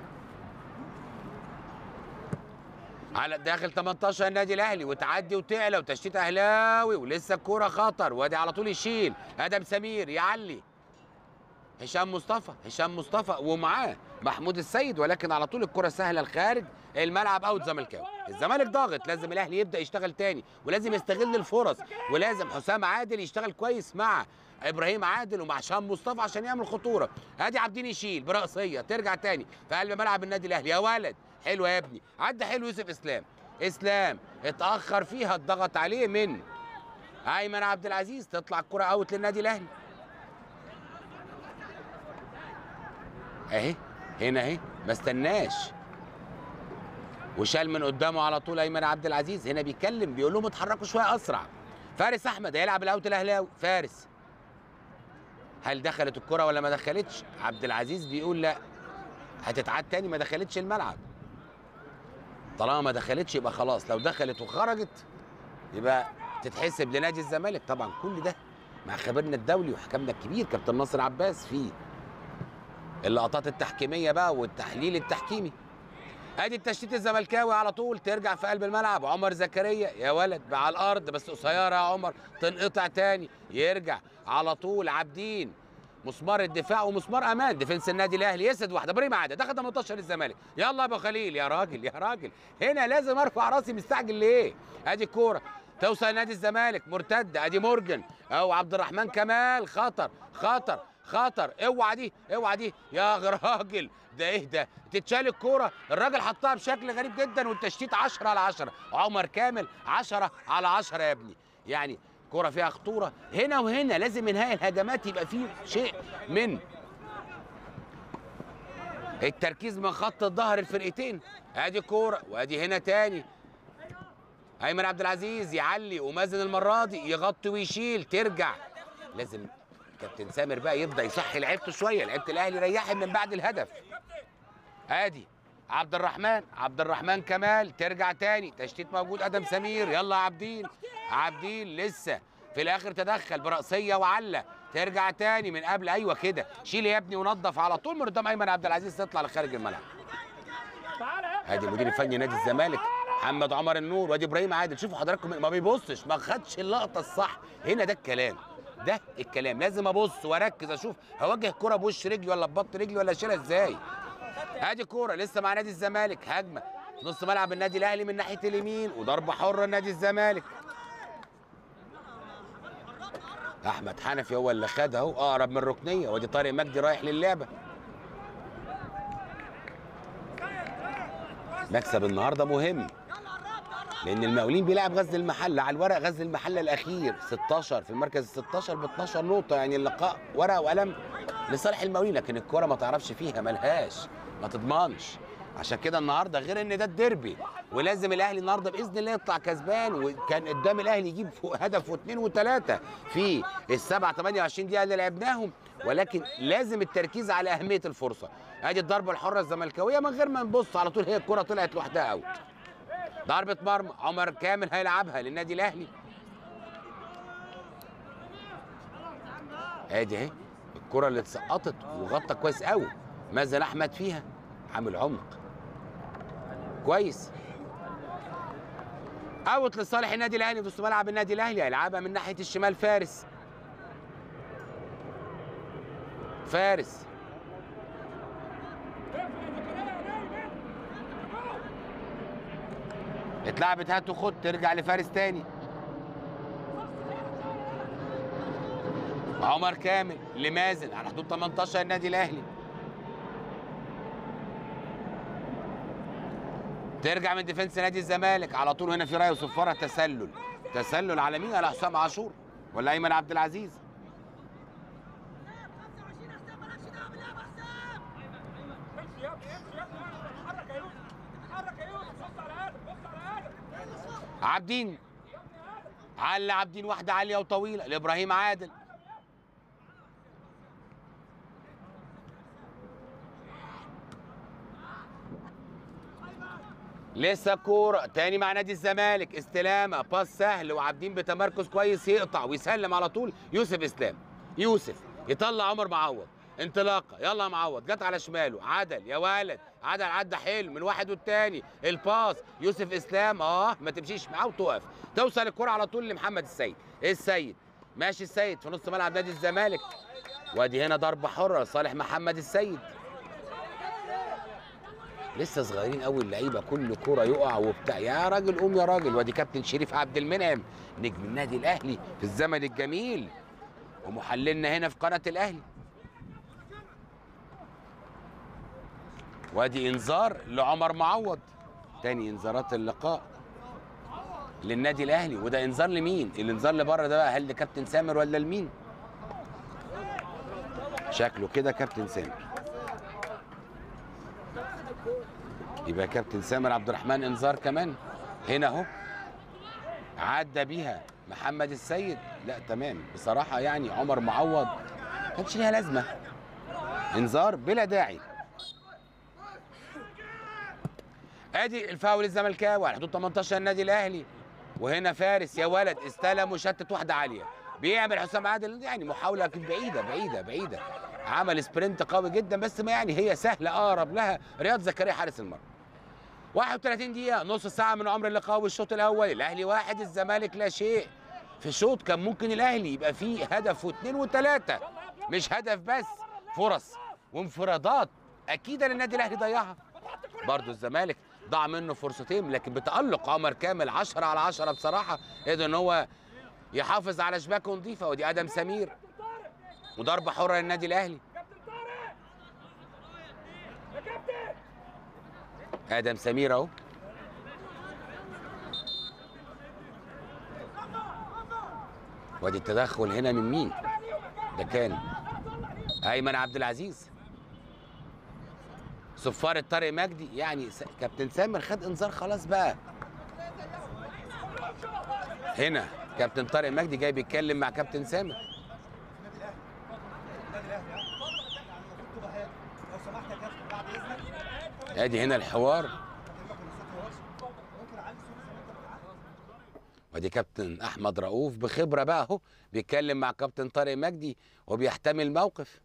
على داخل تمنتاشر النادي الاهلي وتعدي وتعلى وتشتيت اهلاوي ولسه الكوره خطر، وادي على طول يشيل ادم سمير يعلي، هشام مصطفى هشام مصطفى ومعاه محمود السيد، ولكن على طول الكره سهله لخارج الملعب اوت زملكاوي. الزمالك ضاغط، لازم الاهلي يبدا يشتغل تاني ولازم يستغل الفرص، ولازم حسام عادل يشتغل كويس مع ابراهيم عادل ومع هشام مصطفى عشان يعمل خطوره. ادي عابدين يشيل براسيه، ترجع تاني في قلب ملعب النادي الاهلي، يا ولد حلوه يا ابني، عدى حلو يوسف اسلام، اسلام اتاخر فيها، اتضغط عليه من ايمن عبد العزيز، تطلع الكره اوت للنادي الاهلي. اهي هنا اهي ما استناش وشال من قدامه على طول ايمن عبد العزيز، هنا بيتكلم بيقول لهم اتحركوا شويه اسرع. فارس احمد هيلعب الاوت الاهلاوي، فارس هل دخلت الكره ولا ما دخلتش؟ عبد العزيز بيقول لا هتتعاد تاني، ما دخلتش الملعب، طالما ما دخلتش يبقى خلاص، لو دخلت وخرجت يبقى تتحسب لنادي الزمالك. طبعا كل ده مع خبيرنا الدولي وحكمنا الكبير كابتن ناصر عباس في اللقطات التحكيميه بقى والتحليل التحكيمي. ادي التشتيت الزملكاوي على طول، ترجع في قلب الملعب، عمر زكريا يا ولد بقى على الارض بس قصيره يا عمر، تنقطع تاني، يرجع على طول عابدين، مسمار الدفاع ومسمار امان ديفنس النادي الاهلي، يسد واحده ابراهيم عاده دخل تمنتاشر الزمالك، يلا يا ابو خليل يا راجل يا راجل، هنا لازم ارفع راسي، مستعجل ليه؟ ادي الكوره توصل نادي الزمالك مرتده، ادي مورجان او عبد الرحمن كمال، خطر خطر خطر، اوعى دي اوعى دي يا راجل، ده ايه ده؟ تتشال الكوره، الراجل حطها بشكل غريب جدا والتشتيت عشرة على عشرة، عمر كامل عشرة على عشرة يا ابني، يعني كوره فيها خطوره هنا وهنا، لازم انهاء الهجمات يبقى فيه شيء من التركيز من خط الظهر الفرقتين. ادي كوره وادي هنا تاني. ايمن عبد العزيز يعلي ومازن المره دي يغطي ويشيل، ترجع. لازم كابتن سامر بقى يبدا يصحي لعيبته شويه، لعيبه الاهلي ريحت من بعد الهدف. ادي عبد الرحمن، عبد الرحمن كمال ترجع تاني، تشتيت موجود. ادم سمير، يلا يا عابدين، عابدين لسه في الاخر تدخل براسيه وعلى، ترجع تاني من قبل. ايوه كده، شيل يا ابني ونظف على طول من قدام ايمن عبد العزيز، تطلع لخارج الملعب. ادي المدير الفني نادي الزمالك محمد عمر النور، وادي ابراهيم عادل. شوفوا حضراتكم ما بيبصش، ما خدش اللقطه الصح. هنا ده الكلام، ده الكلام، لازم ابص واركز اشوف هوجه الكره بوش رجلي ولا ببط رجلي ولا اشيلها ازاي. ادي كوره لسه مع نادي الزمالك، هجمه في نص ملعب النادي الاهلي من ناحيه اليمين، وضربه حره لنادي الزمالك. احمد حنفي هو اللي خدها اهو، اقرب من الركنيه، وادي طارق مجدي رايح للعبه. مكسب النهارده مهم، لان المقاولين بيلعب غزل المحله، على الورق غزل المحله الاخير ستاشر في المركز ال ستاشر ب اتناشر نقطه، يعني اللقاء ورقه وقلم لصالح المقاولين، لكن الكوره ما تعرفش فيها، ملهاش، ما تضمنش. عشان كده النهارده غير ان ده الديربي، ولازم الاهلي النهارده باذن الله يطلع كسبان، وكان قدام الاهلي يجيب هدف واثنين وثلاثه في السبع تمنية وعشرين دقيقه اللي لعبناهم، ولكن لازم التركيز على اهميه الفرصه. ادي الضربه الحره الزملكاويه من غير ما نبص، على طول هي الكره طلعت لوحدها اوت. ضربه مرمى عمر كامل هيلعبها للنادي الاهلي. ادي اهي الكره اللي اتسقطت وغطى كويس قوي مازن احمد فيها، عامل عمق كويس. اوت لصالح النادي الاهلي في نص ملعب النادي الاهلي، هيلعبها من ناحيه الشمال فارس. فارس اتلعبت هات وخد، ترجع لفارس تاني. عمر كامل لمازن على حدود تمنتاشر النادي الاهلي، ترجع من ديفنس نادي الزمالك على طول. هنا في رايه وصفاره، تسلل تسلل على مين؟ على حسام عاشور ولا ايمن عبد العزيز؟ عابدين، علي عابدين، واحده عاليه وطويله لابراهيم عادل. لسه كوره تاني مع نادي الزمالك، استلامه باس سهل، وعابدين بتمركز كويس يقطع ويسلم على طول. يوسف اسلام، يوسف يطلع عمر معوض، انطلاقه، يلا يا معوض، جت على شماله، عدل يا ولد، عدل عدى حلو من واحد والتاني، الباس يوسف اسلام، اه ما تمشيش معاه وتقف، توصل الكره على طول لمحمد السيد. السيد ماشي، السيد في نص ملعب نادي الزمالك، وادي هنا ضربه حره لصالح محمد السيد. لسه صغيرين قوي اللعيبه، كل كوره يقع وبتاع، يا راجل قوم يا راجل. وادي كابتن شريف عبد المنعم نجم النادي الاهلي في الزمن الجميل، ومحللنا هنا في قناه الاهلي. وادي انذار لعمر معوض، تاني انذارات اللقاء للنادي الاهلي. وده انذار لمين؟ الانذار اللي بره ده بقى هل لكابتن سامر ولا لمين؟ شكله كده كابتن سامر، يبقى كابتن سامر عبد الرحمن. انذار كمان هنا اهو، عدى بيها محمد السيد. لا تمام بصراحه، يعني عمر معوض ما كانش ليها لازمه، انذار بلا داعي. ادي الفاول الزملكاوي على حدود تمنتاشر النادي الاهلي. وهنا فارس يا ولد استلم وشتت واحده عاليه، بيعمل حسام عادل يعني محاوله لكن بعيده بعيده بعيده، عمل سبرنت قوي جدا، بس ما يعني هي سهله، اقرب لها رياض زكريا حارس المرمى. واحد وتلاتين دقيقه، نص ساعه من عمر اللقاء والشوط الاول، الاهلي واحد الزمالك لا شيء. في شوط كان ممكن الاهلي يبقى فيه هدف واثنين وثلاثه، مش هدف بس، فرص وانفرادات اكيده للنادي الاهلي ضيعها. برضه الزمالك ضاع منه فرصتين، لكن بتألق عمر كامل عشرة على عشرة بصراحه، قدر ان هو يحافظ على شباكه نظيفه. ودي ادم سمير وضربه حره للنادي الاهلي. ادم سمير اهو، وادي التدخل هنا من مين؟ ده كان ايمن عبد العزيز. صفارة طارق مجدي، يعني س... كابتن سامر خد انذار خلاص بقى. هنا كابتن طارق مجدي جاي بيتكلم مع كابتن سامر. ادي هنا الحوار. ودي كابتن احمد رؤوف بخبره بقى اهو بيتكلم مع كابتن طارق مجدي وبيحتمل الموقف.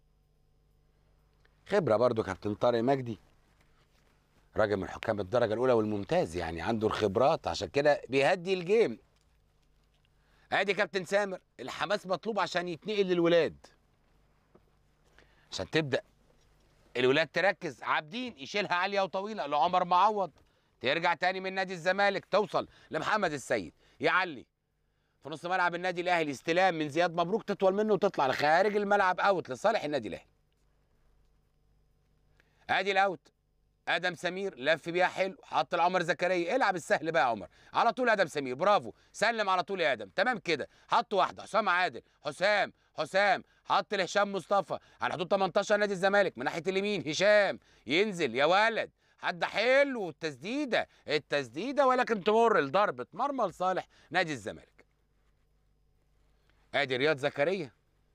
خبره برضو كابتن طارق مجدي، راجل من حكام الدرجه الاولى والممتاز، يعني عنده الخبرات، عشان كده بيهدي الجيم. ادي كابتن سامر، الحماس مطلوب عشان يتنقل للولاد، عشان تبدا الولاد تركز. عابدين يشيلها عاليه وطويله لعمر معوض، ترجع تاني من نادي الزمالك توصل لمحمد السيد، يعلي في نص ملعب النادي الاهلي، استلام من زياد مبروك تطول منه وتطلع لخارج الملعب، اوت لصالح النادي الاهلي. ادي الاوت، ادم سمير لف بيها حلو، حط لعمر زكريا، العب السهل بقى يا عمر، على طول ادم سمير، برافو، سلم على طول يا ادم، تمام كده، حط واحده، حسام عادل، حسام حسام حط لهشام مصطفى على حدود تمنتاشر نادي الزمالك من ناحيه اليمين، هشام ينزل يا ولد، حد حلو، التسديده التسديده ولكن تمر لضربه مرمى لصالح نادي الزمالك. ادي رياض زكريا،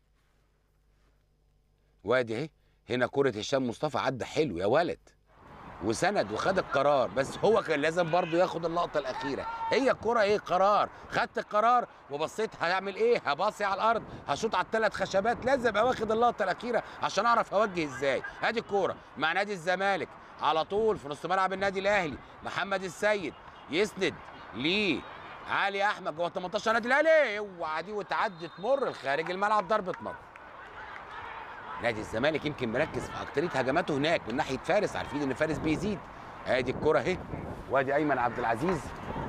وادي اهي هنا كره هشام مصطفى، عدى حلو يا ولد وسند وخد القرار، بس هو كان لازم برضه ياخد اللقطه الاخيره. هي الكره ايه؟ قرار، خدت القرار وبصيت هعمل ايه؟ هباصي على الارض، هشوط على الثلاث خشبات، لازم ابقى واخد اللقطه الاخيره عشان اعرف اوجه ازاي. ادي الكوره مع نادي الزمالك على طول في نص ملعب النادي الاهلي، محمد السيد يسند ليه علي احمد جوه تمنتاشر نادي الاهلي، اوعى دي وتعدي تمر لخارج الملعب، ضربه مرمى. نادي الزمالك يمكن مركز في اكتريه هجماته هناك من ناحيه فارس، عارفين ان فارس بيزيد. ادي الكره اهي، وادي ايمن عبد العزيز،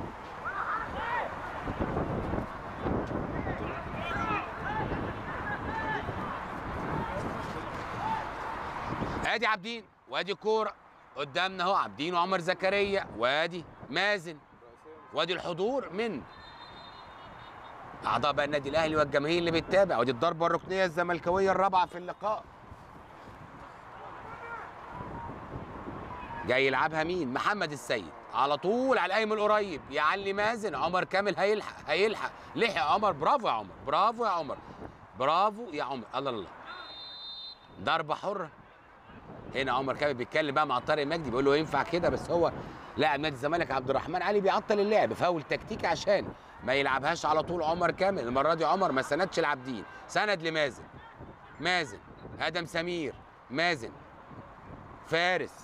ادي عابدين، وادي كوره قدامنا اهو، عابدين وعمر زكريا، وادي مازن، وادي الحضور من اعضاء بقى النادي الاهلي والجماهير اللي بتتابع. ودي الضربه الركنيه الزملكاويه الرابعه في اللقاء. جاي يلعبها مين؟ محمد السيد على طول على القايم القريب، يعلي مازن، عمر كامل هيلحق هيلحق لحق عمر، برافو يا عمر، برافو يا عمر، برافو يا عمر، الله الله. ضربه حره. هنا عمر كامل بيتكلم بقى مع طارق مجدي، بيقول له ينفع كده، بس هو لاعب نادي الزمالك عبد الرحمن علي بيعطل اللعب، فاول تكتيكي عشان ما يلعبهاش على طول عمر كامل. المره دي عمر ما سندش العابدين، سند لمازن، مازن ادم سمير، مازن فارس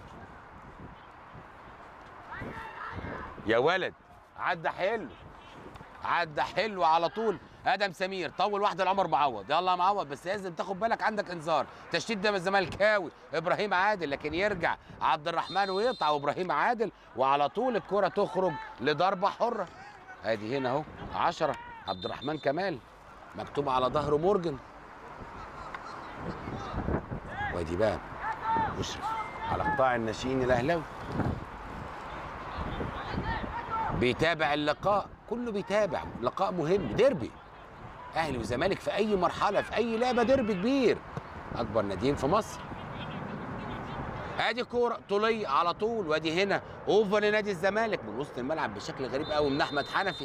يا ولد، عدى حلو عدى حلو على طول ادم سمير، طول واحده لعمر معوض، يلا يا معوض، بس لازم تاخد بالك عندك انذار، تشتيت ده من الزمالكاوي ابراهيم عادل، لكن يرجع عبد الرحمن ويقطع وابراهيم عادل، وعلى طول الكره تخرج لضربه حره. ادي هنا اهو عشرة عبد الرحمن كمال مكتوب على ظهره مورجن. وادي بقى مشرف على قطاع الناشئين الاهلاوي بيتابع اللقاء، كله بيتابع، لقاء مهم، ديربي اهلي وزمالك في اي مرحله في اي لعبه، ديربي كبير، اكبر ناديين في مصر. ادي كوره طوليه على طول، وادي هنا اوفر لنادي الزمالك من وسط الملعب بشكل غريب قوي من احمد حنفي.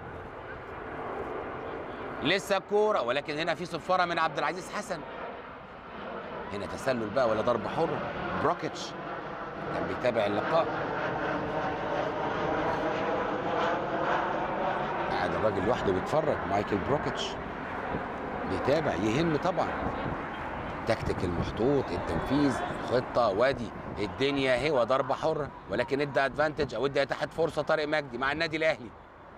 لسه كوره، ولكن هنا في صفاره من عبد العزيز حسن. هنا تسلل بقى ولا ضربه حره؟ بروكيتش كان بيتابع اللقاء، قاعد الراجل لوحده بيتفرج، مايكل بروكيتش بيتابع، يهم طبعا تكتيك المحطوط، التنفيذ، الخطه. وادي الدنيا اهي وضربه حره، ولكن ادى ادفانتج او ادى تحت فرصه طارق مجدي مع النادي الاهلي.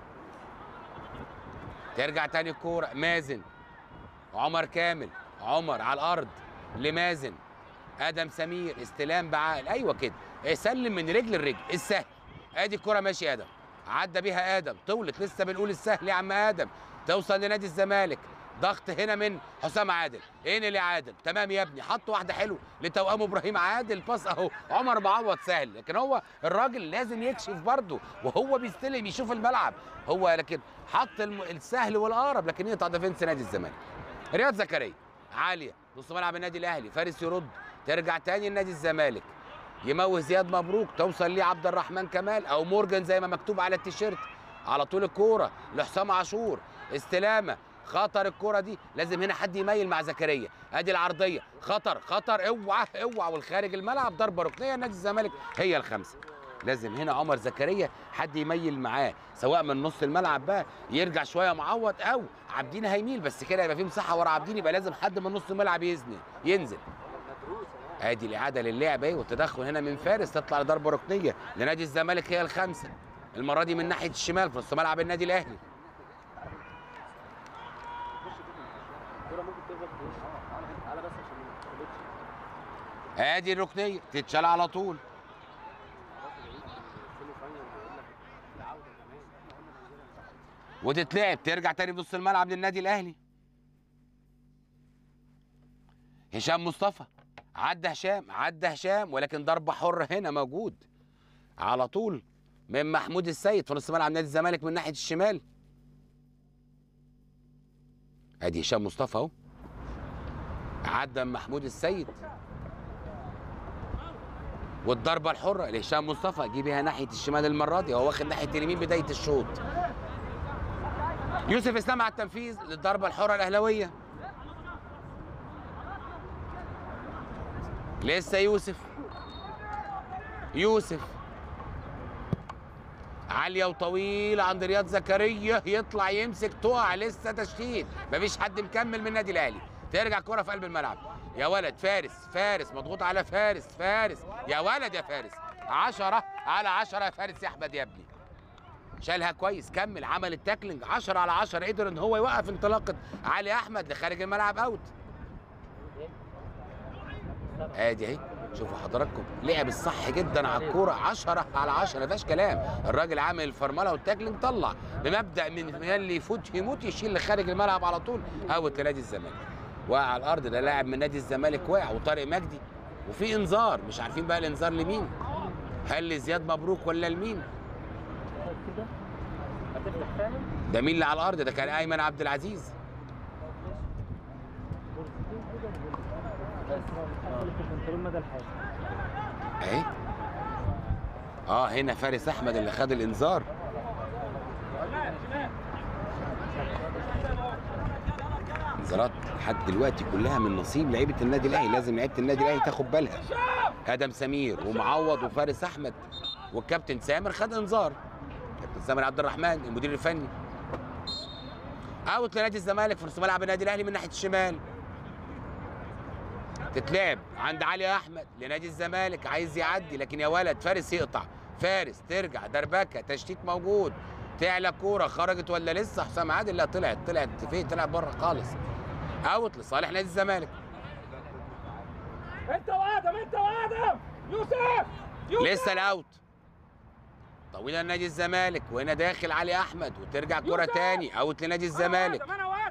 ترجع تاني الكوره، مازن عمر كامل، عمر على الارض لمازن، ادم سمير، استلام بعقل، ايوه كده، سلم من رجل لرجل السهل. ادي الكوره ماشي ادم، عدى بيها ادم، طولت، لسه بنقول السهل يا عم ادم، توصل لنادي الزمالك، ضغط هنا من حسام عادل، انقل يا عادل، تمام يا ابني، حط واحده حلو لتوأمه ابراهيم عادل، باص اهو، عمر معوض سهل، لكن هو الراجل لازم يكشف برضه وهو بيستلم يشوف الملعب هو، لكن حط السهل والاقرب، لكن يقطع ديفنس نادي الزمالك. رياض زكريا عاليه نص ملعب النادي الاهلي، فارس يرد ترجع تاني لنادي الزمالك، يموه زياد مبروك، توصل ليه عبد الرحمن كمال او مورجان زي ما مكتوب على التيشيرت. على طول الكوره لحسام عاشور، استلامه، خطر الكوره دي، لازم هنا حد يميل مع زكريا. ادي العرضيه، خطر خطر، اوعى اوعى، والخارج الملعب ضربه ركنيه نادي الزمالك هي الخمسه. لازم هنا عمر زكريا حد يميل معاه، سواء من نص الملعب بقى يرجع شويه معوض، او عابدين هيميل، بس كده يبقى في مساحه ورا عابدين، يبقى لازم حد من نص الملعب يزني ينزل. ادي الاعاده للعب اهي، والتدخل هنا من فارس، تطلع لضربه ركنيه لنادي الزمالك هي الخمسه، المره دي من ناحيه الشمال في نص ملعب النادي الاهلي. ادي الركنيه تتشال على طول، وتتلعب ترجع تاني بنص الملعب للنادي الاهلي. هشام مصطفى عدى هشام عدى هشام ولكن ضربه حره هنا موجود على طول من محمود السيد في نص ملعب نادي الزمالك من ناحيه الشمال. ادي هشام مصطفى اهو، عدى من محمود السيد، والضربه الحره لهشام مصطفى جه بيها ناحيه الشمال المره دي، هو واخد ناحيه اليمين بدايه الشوط. يوسف اسلام على التنفيذ للضربه الحره الاهلاويه. لسه يوسف يوسف عاليه وطويله عند رياض زكريا، يطلع يمسك تقع، لسه تشتيت، مفيش حد مكمل من النادي الاهلي. ترجع كره في قلب الملعب، يا ولد فارس فارس مضغوط على فارس فارس، يا ولد يا فارس، عشرة على عشرة يا فارس يا احمد يا ابني. شالها كويس، كمل، عمل التاكلينج عشرة على عشرة، قدر ان هو يوقف انطلاقه علي احمد لخارج الملعب، اوت. ادي اهي، شوفوا حضراتكم لعب الصح جدا على الكوره، عشرة على عشرة ما فيهاش كلام. الراجل عامل الفرمله والتاكلينج، طلع بمبدا من اللي يفوت يموت، يشيل لخارج الملعب على طول، اوت لنادي الزمالك. وقع على الارض، ده لاعب من نادي الزمالك وقع، وطارق مجدي، وفي انذار، مش عارفين بقى الانذار لمين، هل لزياد مبروك ولا لمين؟ ده مين اللي على الارض؟ ده كان ايمن عبد العزيز. اهي اه هنا فارس احمد اللي خد الانذار. انذارات لحد دلوقتي كلها من نصيب لعيبه النادي الاهلي، لازم لعيبه النادي الاهلي تاخد بالها. ادم سمير ومعوض وفارس احمد والكابتن سامر خد انذار، كابتن سامر عبد الرحمن المدير الفني. اوت لنادي الزمالك في نص ملعب النادي الاهلي من ناحيه الشمال. تتلعب عند علي احمد لنادي الزمالك، عايز يعدي لكن يا ولد فارس يقطع، فارس ترجع دربكه، تشتيت موجود، تعلى كوره، خرجت ولا لسه؟ حسام عادل لا، طلعت طلعت فين؟ طلعت بره خالص. اوت لصالح نادي الزمالك. انت وادم انت وادم يوسف يوسف لسه الاوت طويله لنادي الزمالك، وهنا داخل علي احمد، وترجع كوره تاني، اوت لنادي الزمالك.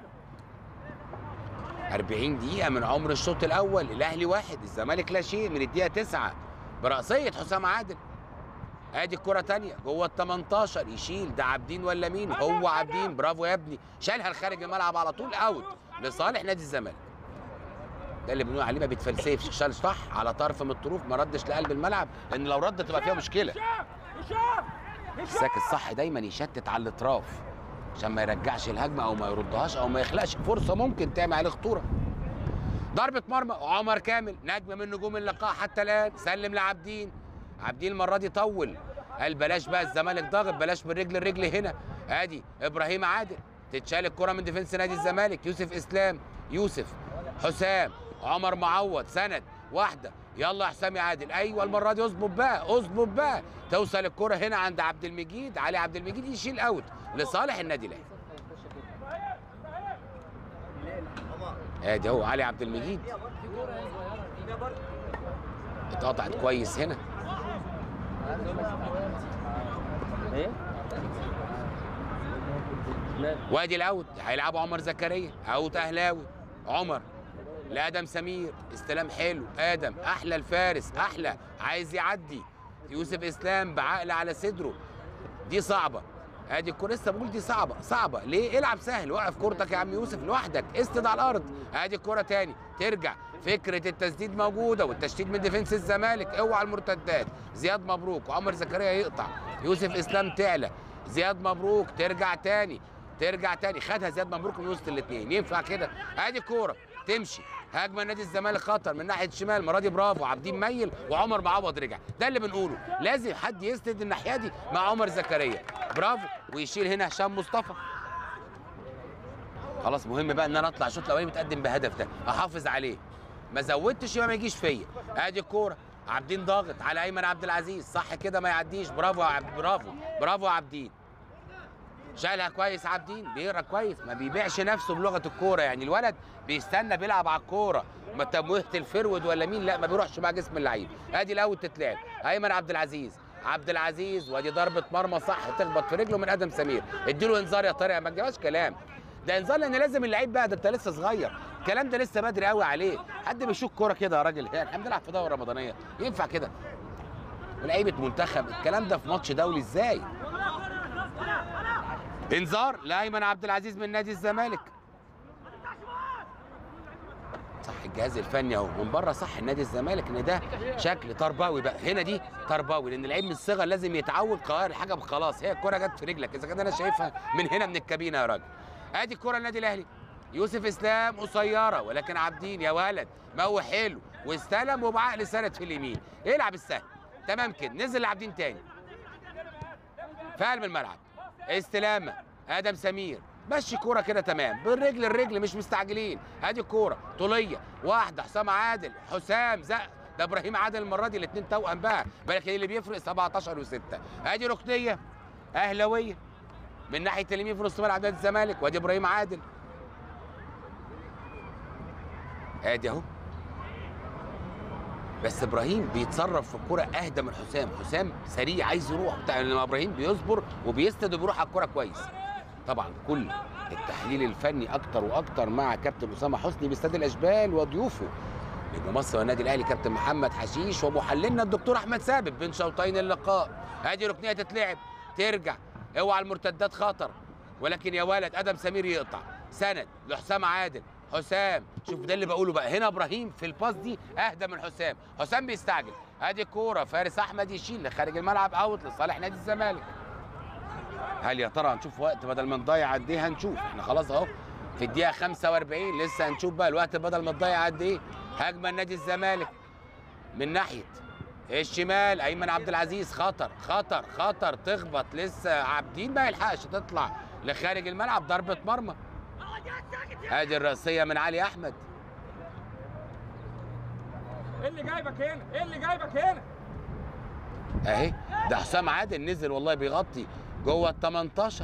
أربعين دقيقة من عمر الشوط الأول، الأهلي واحد الزمالك لا شيء، من الدقيقة تسعة برأسية حسام عادل. ادي الكرة تانية جوه ال تمنتاشر، يشيل ده عابدين ولا مين؟ هو عابدين، برافو يا ابني، شالها لخارج الملعب على طول، اوت لصالح نادي الزمالك. ده اللي بنقول عليه ما بيتفلسفش، شال صح على طرف من الطروف، ما ردش لقلب الملعب، لان لو رد تبقى فيها مشكلة. الساك الصح دايما يشتت على الاطراف عشان ما يرجعش الهجمة او ما يردهاش او ما يخلقش فرصة ممكن تعمل عليه خطورة. ضربة مرمى، عمر كامل نجم من نجوم اللقاء حتى الآن، سلم لعابدين، عابدين المرة دي طول، قال بلاش بقى الزمالك ضاغط، بلاش من رجل لرجل هنا. ادي ابراهيم عادل، تتشال الكرة من ديفنس نادي الزمالك، يوسف اسلام، يوسف حسام، عمر معوض، سند واحدة، يلا يا حسام يا عادل، ايوه المرة دي اظبط بقى اظبط بقى، توصل الكرة هنا عند عبد المجيد، علي عبد المجيد يشيل اوت لصالح النادي الاهلي. ادي اهو علي عبد المجيد، اتقطعت كويس هنا. وادي الاوت، هيلعبوا عمر زكريا، اوت اهلاوي. عمر لادم سمير، استلام حلو، ادم احلى الفارس، احلى، عايز يعدي، يوسف اسلام بعقل على صدره، دي صعبه. ادي الكوره لسه بقول دي صعبه صعبه ليه؟ العب سهل، وقف كورتك يا عم يوسف لوحدك، اسند على الارض. ادي الكوره تاني ترجع، فكره التسديد موجوده والتشتيت من ديفنس الزمالك، اوعى المرتدات. زياد مبروك وعمر زكريا يقطع، يوسف اسلام تعلى، زياد مبروك ترجع تاني ترجع تاني، خدها زياد مبروك من وسط الاثنين، ينفع كده؟ ادي الكوره تمشي، هجمه نادي الزمالك خطر من ناحيه الشمال، المره دي برافو عابدين ميل وعمر معوض رجع، ده اللي بنقوله، لازم حد يسند الناحيه دي مع عمر زكريا، برافو، ويشيل هنا هشام مصطفى. خلاص مهم بقى ان انا اطلع الشوط الاولاني متقدم بهدف، ده احافظ عليه، ما زودتش يبقى ما يجيش فيا. ادي الكوره عابدين ضاغط على ايمن عبد العزيز، صح كده ما يعديش، برافو يا عبد برافو برافو يا عابدين، شالها كويس عابدين، بيقرا كويس، ما بيبيعش نفسه بلغه الكوره، يعني الولد بيستنى بيلعب على الكوره، ما تموهه الفرود ولا مين، لا ما بيروحش مع جسم اللعيب. ادي الاول تتلعب، ايمن عبد العزيز، عبد العزيز وادي ضربه مرمى صح تخبط في رجله من ادم سمير، اديله انذار يا طارق، ما تجيبهاش كلام، ده انذار لان لازم اللعيب بقى، ده انت لسه صغير، الكلام ده لسه بدري قوي عليه، حد بيشوف كوره كده يا راجل، احنا بنلعب في دوره رمضانيه، ينفع كده؟ ولعيبه منتخب الكلام ده في ماتش دولي ازاي؟ انذار لايمن عبد العزيز من نادي الزمالك. صح الجهاز الفني اهو من بره، صح نادي الزمالك ان ده شكل تربوي بقى، هنا دي تربوي لان اللعيب من الصغر لازم يتعود قوار الحاجه خلاص، هي الكره جت في رجلك اذا كان انا شايفها من هنا من الكابينه يا راجل. ادي الكره النادي الاهلي، يوسف اسلام قصيره ولكن عابدين يا ولد مو حلو واستلم وبعقل سند في اليمين، العب السهل تمام كده، نزل لعابدين تاني في قلب الملعب، استلامه ادم سمير، مشي كوره كده تمام بالرجل الرجل مش مستعجلين. ادي الكوره طوليه واحده، حسام عادل، حسام زق، ده ابراهيم عادل المره دي، الاثنين توأم بقى، بالك اللي بيفرق سبعتاشر وستة. ادي ركنيه اهلاويه من ناحيه اليمين في نص ملعب نادي الزمالك، وادي ابراهيم عادل، ادي اهو، بس ابراهيم بيتصرف في الكوره اهدى من حسام، حسام سريع عايز يروح بتاع، لما ابراهيم بيصبر وبيسند وبيروح على الكوره كويس. طبعا كل التحليل الفني اكتر واكتر مع كابتن اسامه حسني باستاد الاشبال وضيوفه نجم مصر والنادي الاهلي كابتن محمد حشيش، ومحللنا الدكتور احمد ثابت بين شوطين اللقاء. ادي ركنيه تتلعب ترجع، اوعى المرتدات خطر، ولكن يا ولد ادم سمير يقطع، سند لحسام عادل، حسام شوف ده اللي بقوله بقى، هنا ابراهيم في الباص دي اهدى من حسام، حسام بيستعجل. ادي الكوره فارس احمد يشيل لخارج الملعب، اوت لصالح نادي الزمالك. هل يا ترى هنشوف وقت بدل ما نضيع قد ايه؟ هنشوف، احنا خلاص اهو في الدقيقه خمسة وأربعين، لسه هنشوف بقى الوقت بدل ما تضيع قد ايه. هجمه نادي الزمالك من ناحيه الشمال، ايمن عبد العزيز، خطر خطر خطر، تخبط لسه عابدين ما يلحقش تطلع لخارج الملعب، ضربه مرمى. ادي الرأسية من علي احمد. ايه اللي جايبك هنا؟ ايه اللي جايبك هنا؟ اهي ده حسام عادل نزل والله بيغطي جوه ال تمنتاشر.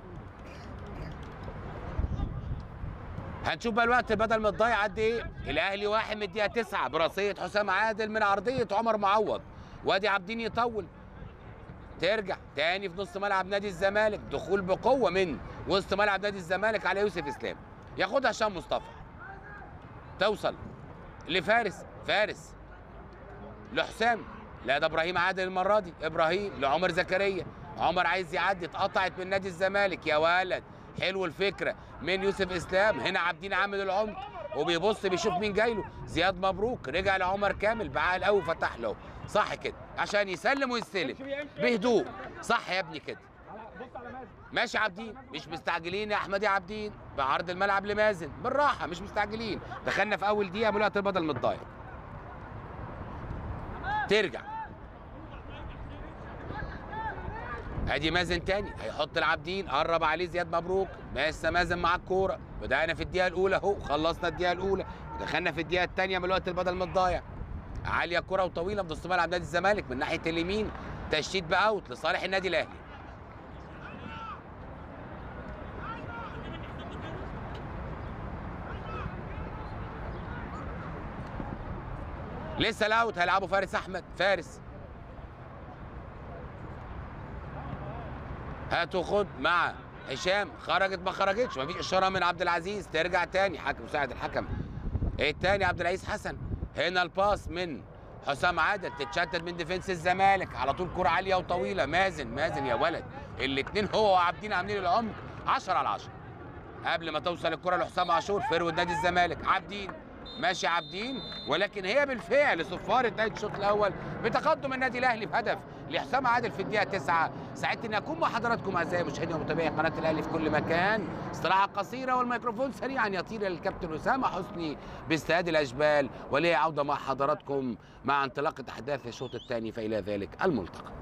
هنشوف بقى الوقت بدل ما تضيع قد ايه. الاهلي واحد من الدقيقه تسعة براسيه حسام عادل من عرضيه عمر معوض، وادي عابدين يطول، ترجع تاني في نص ملعب نادي الزمالك، دخول بقوه من وسط ملعب نادي الزمالك على يوسف اسلام، ياخدها هشام مصطفى، توصل لفارس، فارس لحسام، لا ده ابراهيم عادل المره دي، ابراهيم لعمر زكريا، عمر عايز يعدي، اتقطعت من نادي الزمالك يا ولد، حلو الفكره من يوسف اسلام، هنا عابدين عامل العمق وبيبص بيشوف مين جاي له، زياد مبروك رجع لعمر كامل بعقل قوي فتح له، صح كده عشان يسلم ويستلم بهدوء، صح يا ابني كده، ماشي عابدين، مش مستعجلين يا احمد يا عابدين، بعرض الملعب لمازن بالراحه مش مستعجلين، دخلنا في اول دقيقه من الوقت البدل متضايق، ترجع ادي مازن تاني هيحط العابدين، قرب عليه زياد مبروك، لسه مازن مع الكوره، بدأنا في الدقيقه الاولى اهو، خلصنا الدقيقه الاولى ودخلنا في الدقيقه الثانيه من الوقت البدل متضايق، عاليه الكوره وطويله في نص ملعب نادي الزمالك من ناحيه اليمين، تشتيت باوت لصالح النادي الاهلي. لسه الاوت هيلعبوا فارس احمد، فارس هاتوا خد مع هشام، خرجت ما خرجتش، مفيش اشاره من عبد العزيز، ترجع تاني حكم مساعد الحكم التاني عبد العزيز حسن، هنا الباس من حسام عادل تتشتت من ديفنس الزمالك، على طول كرة عالية وطويلة. مازن مازن يا ولد، الاثنين هو وعابدين عاملين العمق عشرة على عشرة. قبل ما توصل الكرة لحسام عاشور فيرود نادي الزمالك، عابدين ماشي عابدين، ولكن هي بالفعل صفارة نهاية الشوط الأول بتقدم النادي الأهلي بهدف لحسام عادل في الدقيقة تسعة. سعدت إني أكون مع حضراتكم أعزائي مشاهدي ومتابعي قناة الأهلي في كل مكان. استراحة قصيرة والميكروفون سريعا يطير للكابتن أسامة حسني باستاد الأشبال، وليه عودة مع حضراتكم مع انطلاقة أحداث الشوط الثاني، فإلى ذلك الملتقى.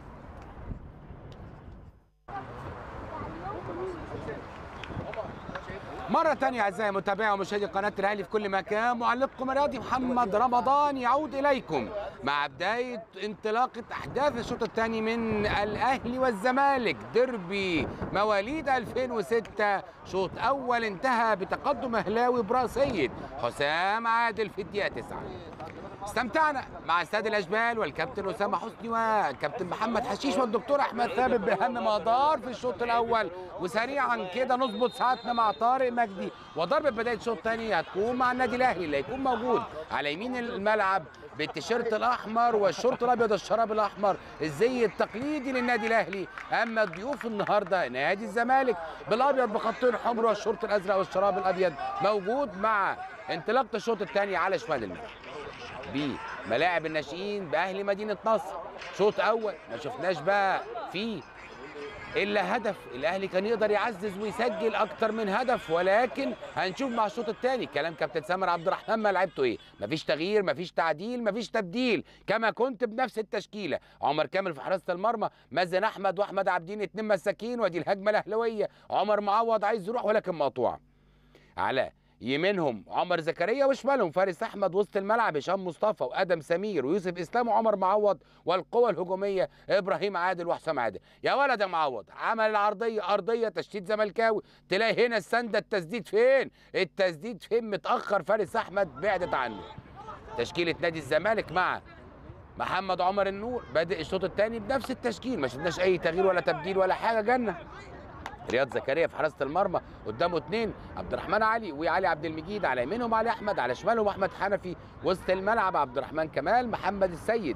مرة تانية أعزائي متابعي ومشاهدي قناة الأهلي في كل مكان، معلقكم الرياضي محمد رمضان يعود إليكم مع بداية انطلاقة أحداث الشوط الثاني من الأهلي والزمالك، ديربي مواليد ألفين وستة. شوط أول انتهى بتقدم أهلاوي براسية حسام عادل في الدقيقة تسعة. استمتعنا مع استاد الاشبال والكابتن اسامه حسني والكابتن محمد حشيش والدكتور احمد ثابت باهم ما دار في الشوط الاول، وسريعا كده نظبط ساعتنا مع طارق مجدي، وضربه بدايه الشوط الثاني هتكون مع النادي الاهلي اللي هيكون موجود على يمين الملعب بالتيشيرت الاحمر والشورت الابيض الشراب الاحمر، الزي التقليدي للنادي الاهلي. اما الضيوف النهارده نادي الزمالك بالابيض بخطين حمر والشورت الازرق والشراب الابيض، موجود مع انطلاقه الشوط الثاني على شمال الملعب بملاعب الناشئين باهلي مدينه نصر. شوط اول ما شفناش بقى فيه الا هدف، الاهلي كان يقدر يعزز ويسجل اكتر من هدف، ولكن هنشوف مع الشوط الثاني كلام كابتن سامر عبد الرحمن ما لعبته ايه، مفيش تغيير مفيش تعديل مفيش تبديل، كما كنت بنفس التشكيله. عمر كامل في حراسه المرمى، مازن احمد واحمد عابدين اتنين مساكين، ودي الهجمه الاهلاويه. عمر معوض عايز يروح ولكن مقطوعه. على يمينهم عمر زكريا وشمالهم فارس احمد، وسط الملعب هشام مصطفى وادم سمير ويوسف اسلام وعمر معوض، والقوه الهجوميه ابراهيم عادل وحسام عادل. يا ولد يا معوض، عمل العرضيه ارضيه تشتيت زملكاوي، تلاقي هنا السنده التسديد فين؟ التسديد فين؟ متاخر فارس احمد بعدت عنه. تشكيله نادي الزمالك مع محمد عمر النور بادئ الشوط الثاني بنفس التشكيل، ما شفناش اي تغيير ولا تبديل ولا حاجه. جنه رياض زكريا في حراسه المرمى، قدامه اثنين عبد الرحمن علي وعلي عبد المجيد، على يمينهم علي احمد، على شمالهم احمد حنفي، وسط الملعب عبد الرحمن كمال، محمد السيد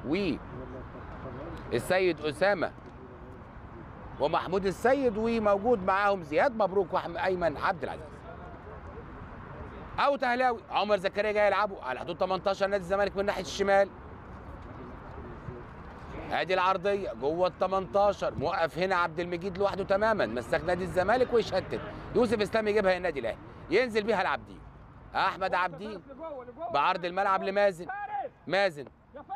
والسيد اسامه ومحمود السيد، وموجود معاهم زياد مبروك وايمن عبد العزيز. اوت اهلاوي، عمر زكريا جاي يلعبه على حدود تمنتاشر نادي الزمالك من ناحيه الشمال. ادي العرضيه جوه ال تمنتاشر، موقف هنا عبد المجيد لوحده تماما، مسك نادي الزمالك ويشتت. يوسف اسلام يجيبها النادي الاهلي، ينزل بيها لعبدين. احمد عبدين بعرض الملعب لمازن، مازن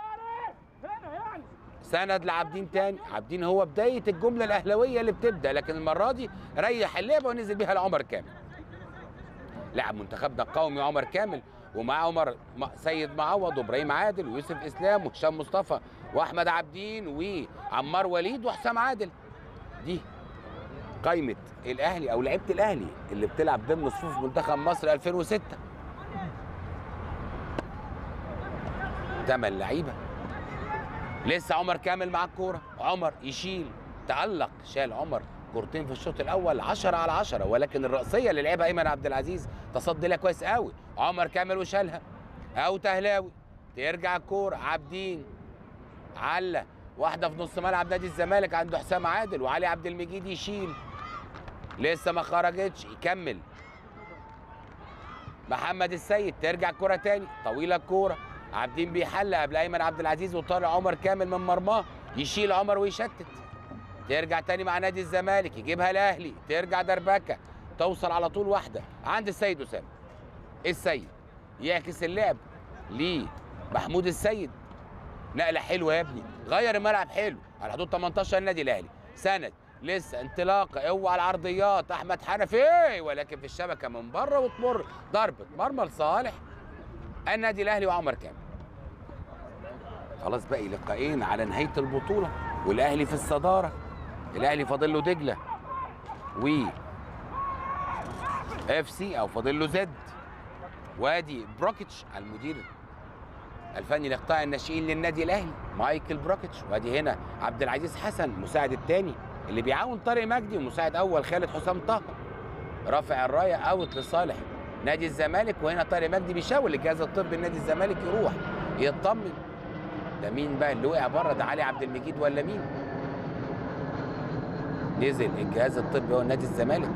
سند لعبدين تاني، عبدين هو بدايه الجمله الاهلاويه اللي بتبدا، لكن المره دي ريح اللعبه ونزل بيها لعمر كامل. لاعب منتخبنا القومي عمر كامل، ومع عمر سيد معوض وابراهيم عادل ويوسف اسلام وهشام مصطفى واحمد عابدين وعمار وليد وحسام عادل. دي قائمه الاهلي او لعيبه الاهلي اللي بتلعب ضمن صفوف منتخب مصر ألفين وستة. ثمان لعيبه. لسه عمر كامل مع الكوره، عمر يشيل، تألق، شال عمر كورتين في الشوط الاول عشرة على عشرة، ولكن الرأسيه اللي لعبها ايمن عبد العزيز تصدي لها كويس قوي. عمر كامل وشالها، او تهلاوي ترجع الكوره، عابدين علة واحده في نص ملعب نادي الزمالك عنده حسام عادل، وعلي عبد المجيد يشيل، لسه ما خرجتش، يكمل محمد السيد، ترجع الكوره تاني طويله، الكوره عابدين بيحل قبل ايمن عبد العزيز وطالع عمر كامل من مرماه، يشيل عمر ويشتت، ترجع تاني مع نادي الزمالك يجيبها الاهلي، ترجع دربكه، توصل على طول واحده عند السيد اسامه. السيد يعكس اللعب لمحمود السيد، نقله حلوه يا ابني، غير الملعب حلو على حدود تمنتاشر النادي الاهلي، سند، لسه انطلاقه، اوعى العرضيات، احمد حنفي، ولكن في الشبكه من بره وتمر ضربه مرمى لصالح النادي الاهلي وعمر كامل. خلاص باقي لقاءين على نهايه البطوله، والاهلي في الصداره. الاهلي فاضل له دجله و اف سي، او فاضل له زد، وادي بروكيتش المدير الفني لقطاع الناشئين للنادي الاهلي مايكل بروكيتش، وادي هنا عبد العزيز حسن المساعد الثاني اللي بيعاون طارق مجدي، ومساعد اول خالد حسام طه. رافع الرايه اوت لصالح نادي الزمالك، وهنا طارق مجدي بيشاور للجهاز الطبي لنادي الزمالك يروح يطمن. ده مين بقى اللي وقع بره؟ ده علي عبد المجيد ولا مين؟ نزل الجهاز الطبي هو نادي الزمالك.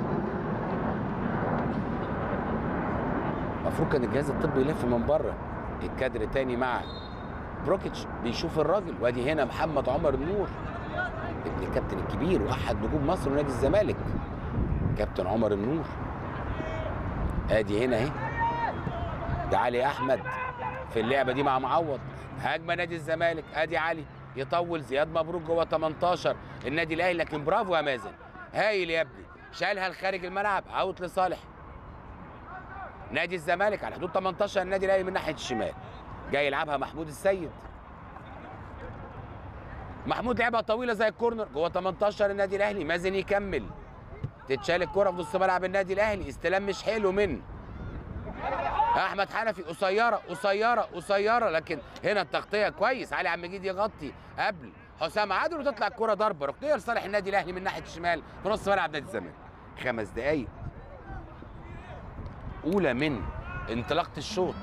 المفروض كان الجهاز الطبي يلف من بره. الكادر تاني مع بروكيتش بيشوف الراجل. وادي هنا محمد عمر النور ابن الكابتن الكبير واحد نجوم مصر ونادي الزمالك كابتن عمر النور. ادي هنا اهي ده علي احمد في اللعبه دي مع معوض. هجمه نادي الزمالك. ادي علي يطول زياد مبروك جوه تمنتاشر النادي الاهلي. لكن برافو يا مازن، هايل يا ابني، شالها لخارج الملعب. اوت لصالح نادي الزمالك على حدود تمنتاشر النادي الاهلي من ناحيه الشمال. جاي يلعبها محمود السيد. محمود لعبها طويله زي الكورنر جوه تمنتاشر النادي الاهلي. مازن يكمل، تتشال الكره في نص ملعب النادي الاهلي. استلام مش حلو من احمد حنفي. قصيره قصيره قصيره، لكن هنا التغطيه كويس. علي عبد المجيد يغطي قبل حسام عادل وتطلع الكره ضربه ركنيه لصالح النادي الاهلي من ناحيه الشمال في نص ملعب نادي الزمالك. خمس دقائق اولى من انطلاقه الشوط.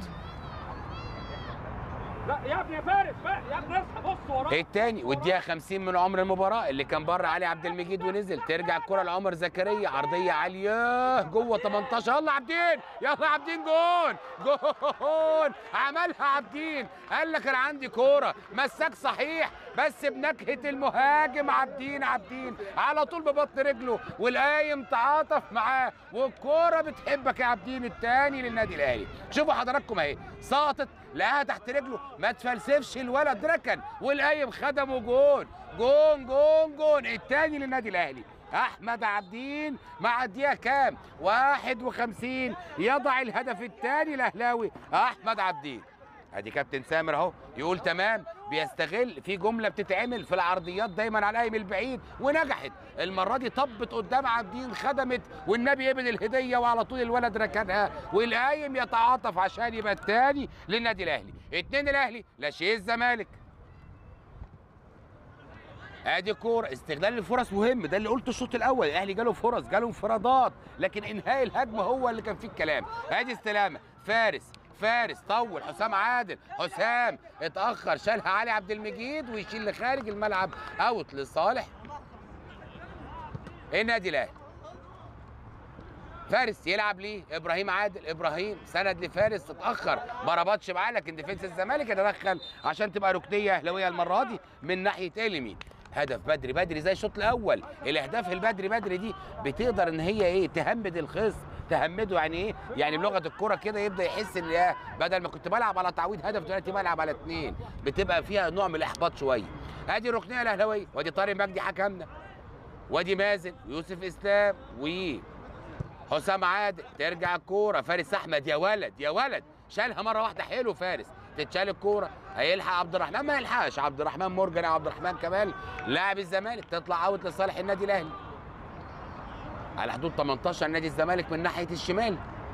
لا يا ابني يا فارس يا ابني اصحى بص وراك. الثاني والدقيقه خمسين من عمر المباراه اللي كان بره علي عبد المجيد ونزل. ترجع الكره لعمر زكريا، عرضيه عاليه جوه تمنتاشر. يلا عابدين، يلا عابدين، جون جون. عملها عابدين، قال لك انا عندي كوره. مساك صحيح بس بنكهه المهاجم. عابدين عابدين على طول ببطن رجله والقايم تعاطف معاه والكوره بتحبك يا عابدين. الثاني للنادي الاهلي. شوفوا حضراتكم اهي سقطت لقاها تحت رجله، ما تفلسفش الولد، ركن والقايم خدمه. جون جون جون جون. الثاني للنادي الاهلي. احمد عابدين مع الدقيقه كام؟ واحد وخمسين يضع الهدف الثاني الاهلاوي احمد عابدين. ادي كابتن سامر اهو يقول تمام، بيستغل في جمله بتتعمل في العرضيات دايما على القايم البعيد ونجحت. المره دي طبت قدام عابدين خدمت والنبي يقبل الهديه وعلى طول الولد ركنها والقايم يتعاطف عشان يبقى الثاني للنادي الاهلي. اتنين الاهلي لا شيء الزمالك. ادي كوره. استغلال الفرص مهم، ده اللي قلته الشوط الاول. الاهلي جاله فرص، جاله انفرادات، لكن انهاء الهجمه هو اللي كان فيه الكلام. ادي استلامه فارس فارس طول حسام عادل. حسام اتاخر شالها علي عبد المجيد ويشيل لخارج الملعب. اوت لصالح النادي الاهلي. فارس يلعب ليه ابراهيم عادل. ابراهيم سند لفارس، اتاخر ما ربطش معاه، لكن ديفنس الزمالك يتدخل عشان تبقى ركنيه اهلاويه المره دي من ناحيه اليمين. هدف بدري بدري زي الشوط الاول. الاهداف البدري بدري دي بتقدر ان هي ايه تهمد الخصم. تهمده يعني ايه؟ يعني بلغه الكوره كده يبدا يحس ان ايه، بدل ما كنت بلعب على تعويض هدف دلوقتي بلعب على اثنين، بتبقى فيها نوع من الاحباط شويه. ادي الركنيه الاهلاويه، وادي طارق مجدي حكمنا، وادي مازن ويوسف اسلام وحسام عادل. ترجع الكوره فارس احمد. يا ولد يا ولد، شالها مره واحده حلو فارس. تتشال الكوره هيلحق عبد الرحمن، ما يلحقش عبد الرحمن مرجان او عبد الرحمن كمال لاعب الزمالك. تطلع اوت لصالح النادي الاهلي على حدود تمنتاشر نادي الزمالك من ناحيه الشمال.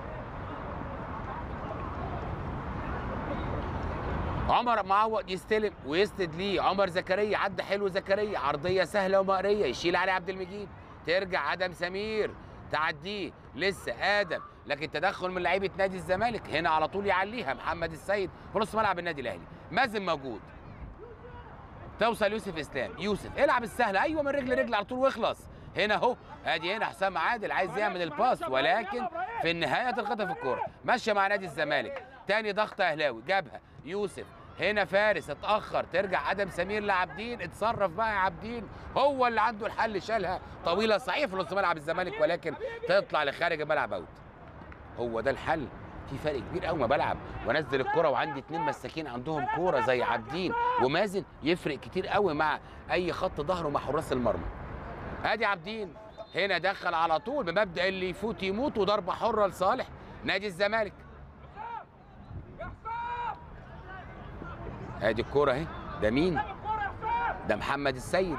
عمر معوض يستلم ويسند ليه عمر زكريا. عدى حلو زكريا، عرضيه سهله ومقريه يشيل علي عبد المجيد. ترجع ادم سمير تعديه لسه ادم، لكن تدخل من لعيبه نادي الزمالك. هنا على طول يعليها محمد السيد في نص ملعب النادي الاهلي. مازن موجود، توصل يوسف اسلام. يوسف العب السهله، ايوه من رجل رجل على طول واخلص. هنا اهو ادي هنا حسام عادل عايز يعمل الباس، ولكن في النهايه تتخطف الكوره. ماشيه مع نادي الزمالك. تاني ضغط اهلاوي جابها يوسف. هنا فارس اتاخر، ترجع ادم سمير لعابدين. اتصرف بقى يا عابدين، هو اللي عنده الحل. شالها طويله صحيح في نص ملعب الزمالك، ولكن تطلع لخارج الملعب اوت. هو ده الحل. في فرق كبير قوي ما بلعب وانزل الكره وعندي اتنين مساكين عندهم كوره زي عابدين ومازن، يفرق كتير قوي مع اي خط ظهر ومع حراس المرمى. ادي عابدين هنا دخل على طول بمبدا اللي يفوت يموت، وضربه حره لصالح نادي الزمالك. ادي الكوره اهي. ده مين؟ ده محمد السيد.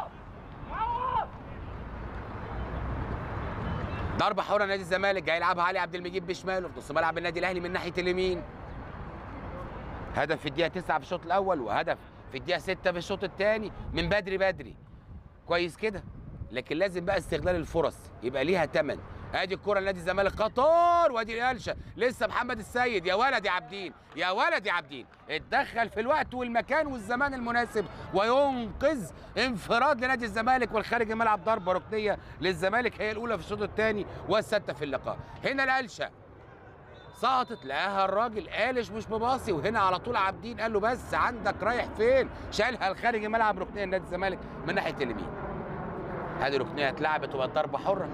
ضربه حره نادي الزمالك. جاي يلعبها علي عبد المجيد بشماله في نص ملعب النادي الاهلي من ناحيه اليمين. هدف في الدقيقه تسعة في الشوط الاول، وهدف في الدقيقه ستة في الشوط الثاني من بدري بدري. كويس كده، لكن لازم بقى استغلال الفرص يبقى ليها ثمن. ادي الكره لنادي الزمالك خطر، وادي القلشه لسه محمد السيد. يا ولد يا عابدين، يا ولد يا عابدين، اتدخل في الوقت والمكان والزمان المناسب وينقذ انفراد لنادي الزمالك والخارج الملعب. ضربه ركنيه للزمالك هي الاولى في الشوط الثاني والسادسه في اللقاء. هنا القلشه سقطت، لقاها الراجل قالش مش مباصي، وهنا على طول عابدين قال له بس عندك رايح فين؟ شالها لخارج الملعب ركنيه لنادي الزمالك من ناحيه اليمين. هذه ركنيه اتلعبت وبقت ضربه حره.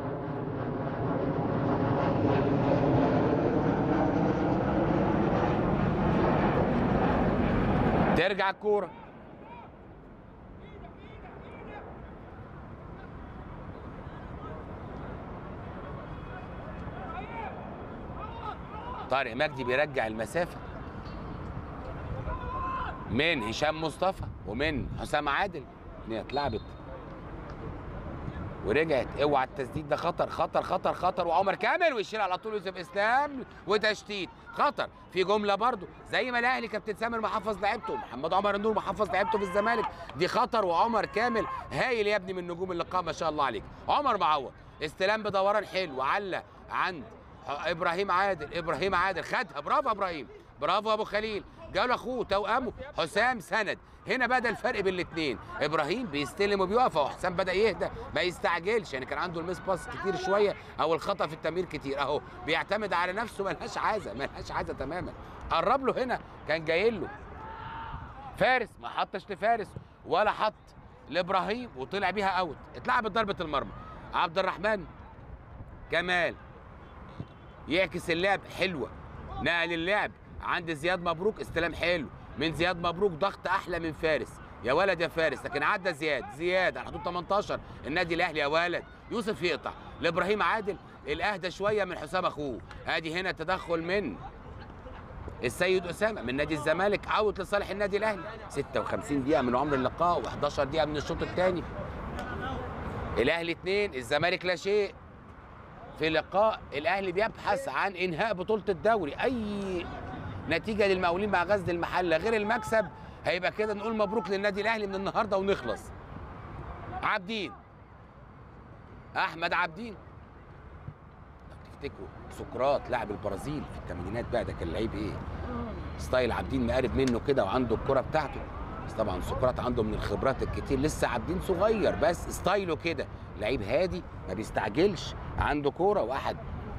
ترجع الكوره طارق مجدي بيرجع المسافه من هشام مصطفى ومن حسام عادل. ان هي اتلعبت ورجعت. اوعى التسديد ده خطر خطر خطر خطر، وعمر كامل ويشيل على طول يوسف اسلام وتشتيت خطر. في جمله برضو زي ما الاهلي كابتن سامر محفظ لعبته، محمد عمر النور محفظ لعبته في الزمالك، دي خطر. وعمر كامل هايل يا ابني من نجوم اللقاء ما شاء الله عليك. عمر معوض استلام بدوران حلو، علّى عند ابراهيم عادل. ابراهيم عادل خدها، برافو ابراهيم، برافو ابو خليل. جاله اخوه توامه حسام سند. هنا بدا الفرق بين الاثنين، ابراهيم بيستلم وبيقف، وحسام بدا يهدى ما يستعجلش، يعني كان عنده الميس باس كتير شويه او الخطا في التمرير كتير، اهو بيعتمد على نفسه، ملهاش عازه ملهاش عازه تماما. قرب له هنا كان جاي له فارس، ما حطش لفارس ولا حط لابراهيم وطلع بيها اوت. اتلعبت ضربه المرمى. عبد الرحمن كمال يعكس اللعب، حلوه، نقل اللعب عند زياد مبروك، استلام حلو من زياد مبروك، ضغط احلى من فارس. يا ولد يا فارس، لكن عدى زياد زياد على حدود تمنتاشر النادي الاهلي. يا ولد يوسف يقطع لابراهيم عادل، الاهدى شويه من حسام اخوه. ادي هنا تدخل من السيد اسامه من نادي الزمالك، اوت لصالح النادي الاهلي. ستة وخمسين دقيقه من عمر اللقاء وحداشر دقيقه من الشوط الثاني. الاهلي اثنين الزمالك لا شيء. في لقاء الاهلي بيبحث عن انهاء بطوله الدوري، اي نتيجه للمقاولين مع غزل المحله غير المكسب هيبقى كده نقول مبروك للنادي الاهلي من النهارده ونخلص. عابدين، احمد عابدين، لو تفتكروا سقراط لاعب البرازيل في الثمانينات بقى، ده كان لعيب ايه؟ ستايل عابدين مقارب منه كده وعنده الكره بتاعته، بس طبعا سقراط عنده من الخبرات الكتير، لسه عابدين صغير بس ستايله كده لعيب هادي ما بيستعجلش، عنده كوره. واحد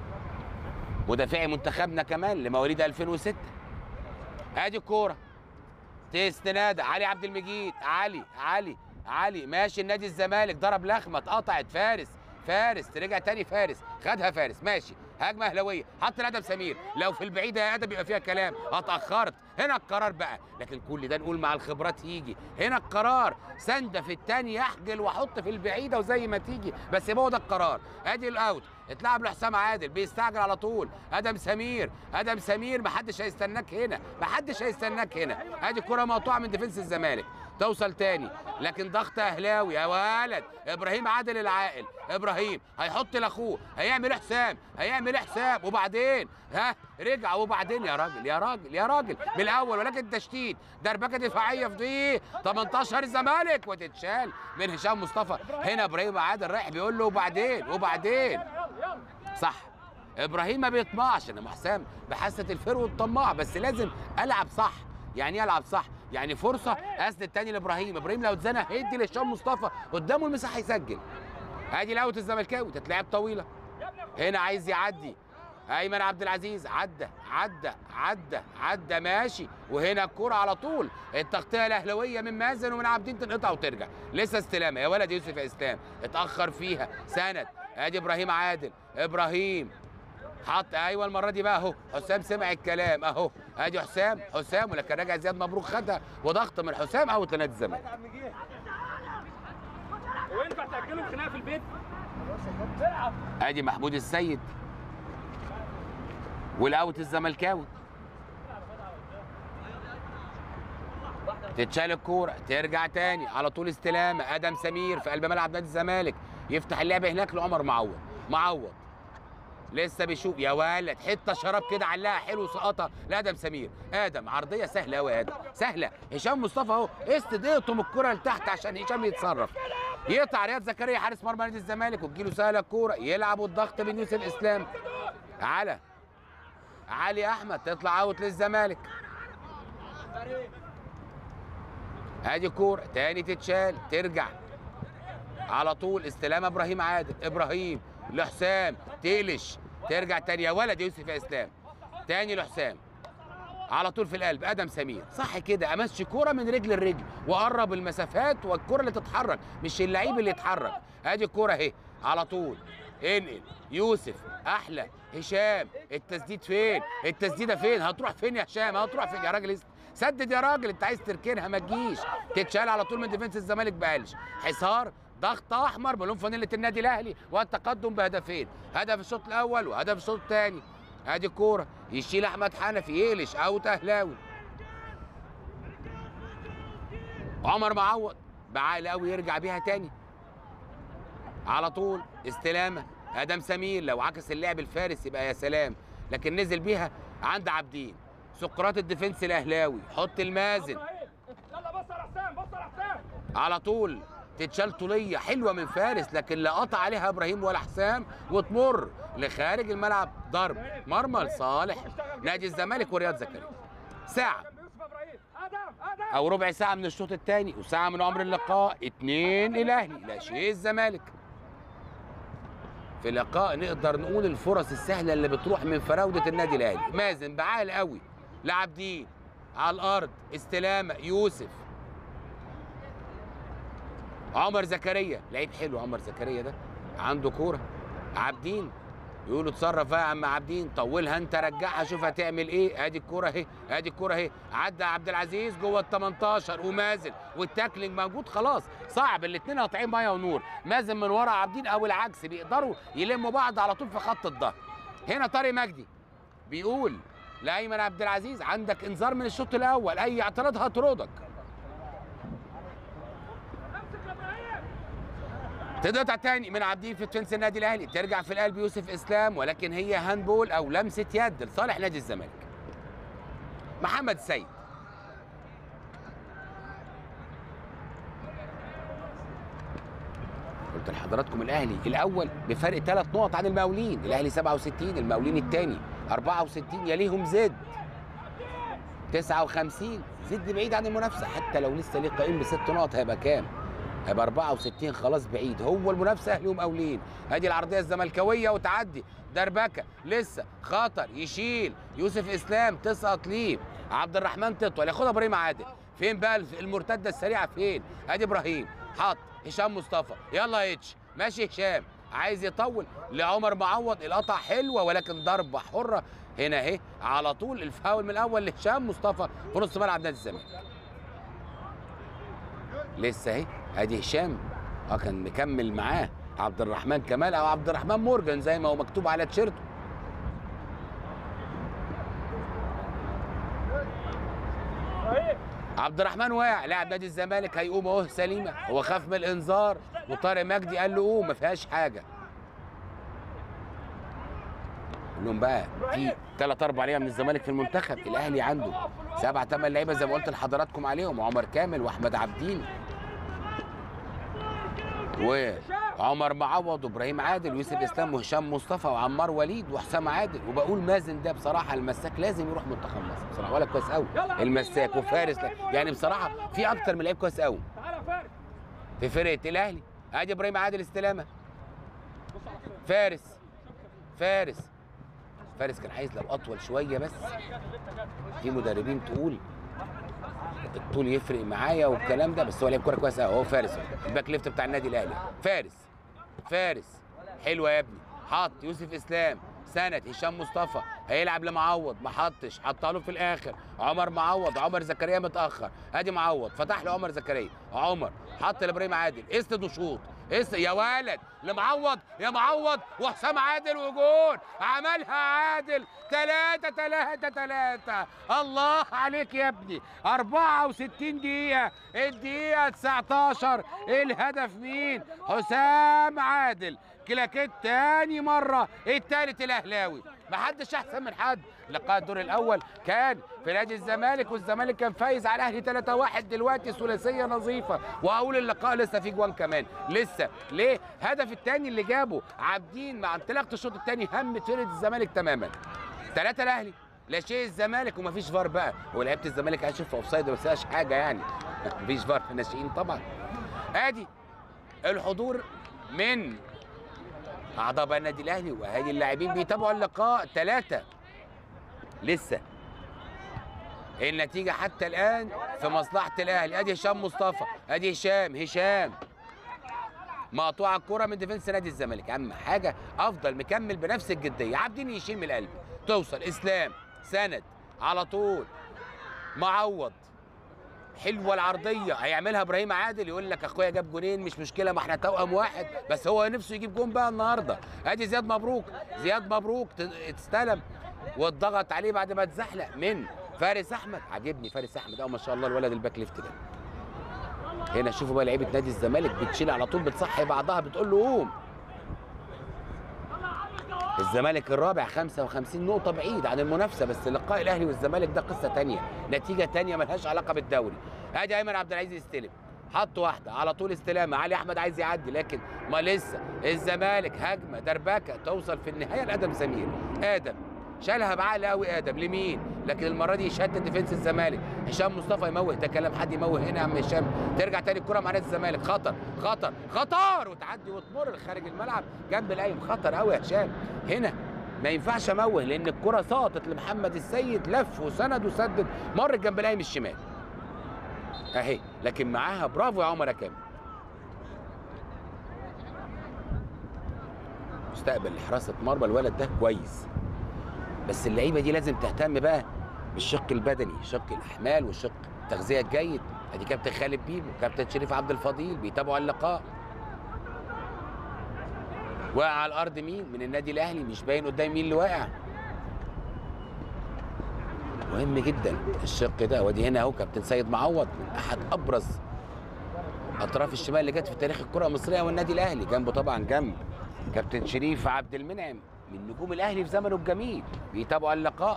مدافعي منتخبنا كمان لمواليد ألفين وستة. ادي الكوره تستناد علي عبد المجيد، علي علي علي ماشي النادي الزمالك، ضرب لخمه اتقطعت. فارس فارس رجع تاني، فارس خدها، فارس ماشي، هجمه اهلاويه، حط لادم سمير. لو في البعيده يا ادم يبقى فيها كلام، اتاخرت. هنا القرار بقى، لكن كل ده نقول مع الخبرات يجي. هنا القرار سنده في الثاني، يحجل واحط في البعيده وزي ما تيجي، بس هو ده القرار. ادي الاوت، اتلعب لحسام عادل، بيستعجل على طول. ادم سمير، ادم سمير محدش هيستناك هنا، محدش هيستناك هنا. ادي الكره مقطوعه من ديفنس الزمالك، توصل تاني لكن ضغط اهلاوي. يا ولد ابراهيم عادل العاقل، ابراهيم هيحط لاخوه، هيعمل حسام، هيعمل حساب، وبعدين ها رجع، وبعدين يا راجل يا راجل يا راجل من الاول، ولكن تشتيت، دربكه دفاعيه في دي تمنتاشر الزمالك وتتشال من هشام مصطفى. هنا ابراهيم عادل رايح بيقول له وبعدين وبعدين صح. ابراهيم ما بيطمعش، انما حسام بحاسه الفرو الطماع، بس لازم العب صح. يعني ايه العب صح؟ يعني فرصه اسند تاني لابراهيم، ابراهيم لو اتزنق هيدي لهشام مصطفى قدامه المساحه يسجل. ادي الاوت الزملكاوي، تتلعب طويله. هنا عايز يعدي ايمن عبد العزيز، عدى عدى عدى عدى ماشي، وهنا الكوره على طول التغطيه الاهلاويه من مازن ومن عابدين تنقطع وترجع. لسه استلامه، يا ولد يوسف يا اسلام اتاخر فيها، سند. ادي ابراهيم عادل، ابراهيم حط، ايوه المره دي بقى اهو حسام سمع الكلام اهو. ادي حسام حسام ولكن راجع زياد مبروك خدها، وضغط من حسام اوت لنادي الزمالك. وينفع تاجلوا خناقه في البيت؟ ادي محمود السيد والاوت الزملكاوي. تتشال الكوره، ترجع تاني على طول استلامه. ادم سمير في قلب ملعب نادي الزمالك، يفتح اللعبه هناك لعمر معوض. معوض لسه بيشوف، يا ولد حته شراب كده علقها حلو، سقطها لادم سمير. ادم عرضيه سهله قوي، ادم سهله. هشام مصطفى اهو استديتهم الكره لتحت عشان هشام يتصرف. يقطع رياض زكريا حارس مرمى نادي الزمالك وتجيله سهله الكوره، يلعب والضغط من يوسف اسلام على علي احمد، تطلع اوت للزمالك. ادي كوره تاني تتشال ترجع على طول، استلام ابراهيم عادل، ابراهيم لحسام تقلش ترجع تاني، يا ولد يوسف يا اسلام تاني لحسام على طول في القلب ادم سمير. صح كده، امشي كوره من رجل لرجل واقرب المسافات، والكوره اللي تتحرك مش اللعيب اللي يتحرك. ادي الكوره اهي على طول، انقل يوسف احلى هشام، التسديد فين؟ التسديده فين؟ هتروح فين يا هشام؟ هتروح فين يا راجل؟ سدد يا راجل، انت عايز تركنها ما تجيش. تتشال على طول من ديفنس الزمالك بقلش. حصار ضغط احمر بلون فانيله النادي الاهلي والتقدم بهدفين، هدف الشوط الاول وهدف الشوط الثاني. ادي الكوره يشيل احمد حنفي يقلش اوت اهلاوي. عمر معوض بعقل قوي يرجع بيها تاني على طول، استلامه ادم سمير، لو عكس اللعب الفارس يبقى يا سلام، لكن نزل بيها عند عابدين. سقراط الديفنس الاهلاوي، حط المازن يلا بص على حسام، بص على حسام على طول، تتشال طوليه حلوه من فارس، لكن لا قطع عليها ابراهيم ولا حسام، وتمر لخارج الملعب. ضرب مرمى لصالح نادي الزمالك ورياض زكريا. ساعه او ربع ساعه من الشوط الثاني وساعه من عمر اللقاء، اتنين الاهلي لا شيء الزمالك. في لقاء نقدر نقول الفرص السهله اللي بتروح من فراوده النادي الاهلي. مازن بعقل قوي لعب دي على الارض، استلامه يوسف، عمر زكريا لعيب حلو. عمر زكريا ده عنده كوره، عابدين يقولوا اتصرف بقى يا عم عابدين، طولها انت رجعها شوف هتعمل ايه. ادي الكوره اهي، ادي الكوره اهي، عدى عبد العزيز جوه ال تمنتاشر ومازن، والتاكلينج موجود خلاص. صعب الاثنين قاطعين ميه ونور، مازن من ورا عابدين او العكس، بيقدروا يلموا بعض على طول في خط الظهر. هنا طارق مجدي بيقول لايمن عبد العزيز عندك انذار من الشوط الاول، اي اعتراض هطردك. تقطع تاني من عابدين في ديفنس النادي الاهلي، ترجع في القلب يوسف اسلام، ولكن هي هاندبول او لمسه يد لصالح نادي الزمالك. محمد سيد قلت لحضراتكم الاهلي الاول بفرق ثلاث نقط عن المقاولين، الاهلي سبعة وستين، المقاولين الثاني أربعة وستين، يليهم زد تسعة وخمسين. زد بعيد عن المنافسه، حتى لو لسه ليه قائم بست نقط هيبقى كام؟ هيبقى أربعة وستين، خلاص بعيد. هو المنافسه اهلي ومقاولين. ادي العرضيه الزملكاويه وتعدي دربكه لسه خطر، يشيل يوسف اسلام تسقط ليه عبد الرحمن تطول، ياخدها ابراهيم عادل. فين بقى المرتده السريعه فين؟ ادي ابراهيم حط هشام مصطفى، يلا اتش ماشي هشام عايز يطول لعمر معوض، القطع حلوه ولكن ضربه حره هنا اهي على طول. الفاول من الاول لهشام مصطفى في نص ملعب نادي الزمالك. لسه اهي ادي هشام اه كان مكمل معاه عبد الرحمن كمال او عبد الرحمن مورجان زي ما هو مكتوب على تيشيرته. عبد الرحمن واقع، لاعب نادي الزمالك هيقوم اهو سليمه، هو خاف من الانذار وطارق مجدي قال له قوم ما فيهاش حاجه. لهم بقى في ثلاث اربع لعيبه من الزمالك في المنتخب، الاهلي عنده سبع ثمان لعيبه زي ما قلت لحضراتكم عليهم، عمر كامل واحمد عابدين وعمر معوض وابراهيم عادل ويوسف اسلام وهشام مصطفى وعمار وليد وحسام عادل. وبقول مازن ده بصراحه المساك لازم يروح منتخب مصر بصراحه، ولا كويس قوي المساك وفارس، يعني بصراحه في اكتر من لعيب كويس قوي في فرقه الاهلي. ادي ابراهيم عادل استلامه، فارس فارس فارس كان عايز لو اطول شويه، بس في مدربين تقول الطول يفرق معايا والكلام ده، بس هو لعب كوره كويس قوي. هو فارس الباك ليفت بتاع النادي الاهلي، فارس فارس حلوه يا ابني، حط يوسف اسلام سند هشام مصطفى هيلعب لمعوض، ما حطش، حطها له في الاخر عمر معوض، عمر زكريا متاخر، ادي معوض فتح له عمر زكريا، عمر حط لابراهيم عادل، اسند وشوط اس يا ولد لمعوض يا معوض وحسام عادل وجول، عملها عادل ثلاثة ثلاثة ثلاثة. الله عليك يا ابني، أربعة وستين دقيقة، الدقيقة تسعتاشر، الهدف مين؟ حسام عادل كلاكيت تاني مره، التالت الاهلاوي، محدش احسن من حد. لقاء الدور الاول كان في نادي الزمالك، والزمالك كان فايز على الاهلي ثلاثة واحد، دلوقتي ثلاثيه نظيفه، واقول اللقاء لسه في جوان كمان لسه. ليه؟ هدف الثاني اللي جابه عابدين مع انطلاقه الشوط الثاني همت فرقه الزمالك تماما. ثلاثه الاهلي لا شيء الزمالك، ومفيش فار بقى، ولعيبه الزمالك هتشوف في اوفسايد ما فيهاش حاجه يعني مفيش فار في الناشئين طبعا. ادي الحضور من اعضاء بقى النادي الاهلي واهالي اللاعبين بيتابعوا اللقاء. ثلاثه لسه النتيجه حتى الان في مصلحه الاهلي. ادي هشام مصطفى، ادي هشام هشام مقطوعه الكره من ديفنس نادي الزمالك. اهم حاجه افضل مكمل بنفس الجديه، عابدين يشيل من القلب، توصل اسلام سند على طول، معوض حلوه العرضيه هيعملها ابراهيم عادل، يقول لك اخويا جاب جونين مش مشكله، ما احنا توأم واحد، بس هو نفسه يجيب جون بقى النهارده. ادي زياد مبروك، زياد مبروك استلم واتضغط عليه بعد ما اتزحلق من فارس احمد. عاجبني فارس احمد قوي ما شاء الله الولد الباك ليفت ده. هنا شوفوا بقى لعيبه نادي الزمالك بتشيل على طول، بتصحي بعضها بتقول له قوم. الزمالك الرابع خمسة وخمسين نقطة بعيد عن المنافسة، بس لقاء الأهلي والزمالك ده قصة تانية، نتيجة تانية ملهاش علاقة بالدوري. أدي أيمن عبد العزيز يستلم، حط واحدة على طول استلامة، علي أحمد عايز يعدي لكن ما لسه الزمالك هجمة دربكة توصل في النهاية لآدم سمير. آدم شالها بعقل قوي آدم لمين؟ لكن المرة دي يشتت ديفنس الزمالك. هشام مصطفى يموه، ده كلام حد يموه هنا يا عم هشام. ترجع تاني الكرة مع نادي الزمالك، خطر خطر خطر وتعدي وتمر خارج الملعب جنب القايم، خطر قوي يا هشام. هنا ما ينفعش اموه لان الكرة سقطت لمحمد السيد، لف وسند وسدد، مرت جنب القايم الشمال اهي، لكن معاها برافو يا عمر يا كامل. مستقبل لحراسة مرمى الولد ده كويس، بس اللعيبه دي لازم تهتم بقى بالشق البدني، شق الاحمال والشق التغذيه الجيد. ادي كابتن خالد بيبو وكابتن شريف عبد الفضيل بيتابعوا اللقاء. واقع على الارض مين من النادي الاهلي؟ مش باين قدام مين اللي واقع. مهم جدا الشق ده. وادي هنا اهو كابتن سيد معوض من احد ابرز اطراف الشمال اللي جت في تاريخ الكره المصريه والنادي الاهلي، جنبه طبعا جنب كابتن شريف عبد المنعم من نجوم الاهلي في زمنه الجميل، بيتابعوا اللقاء.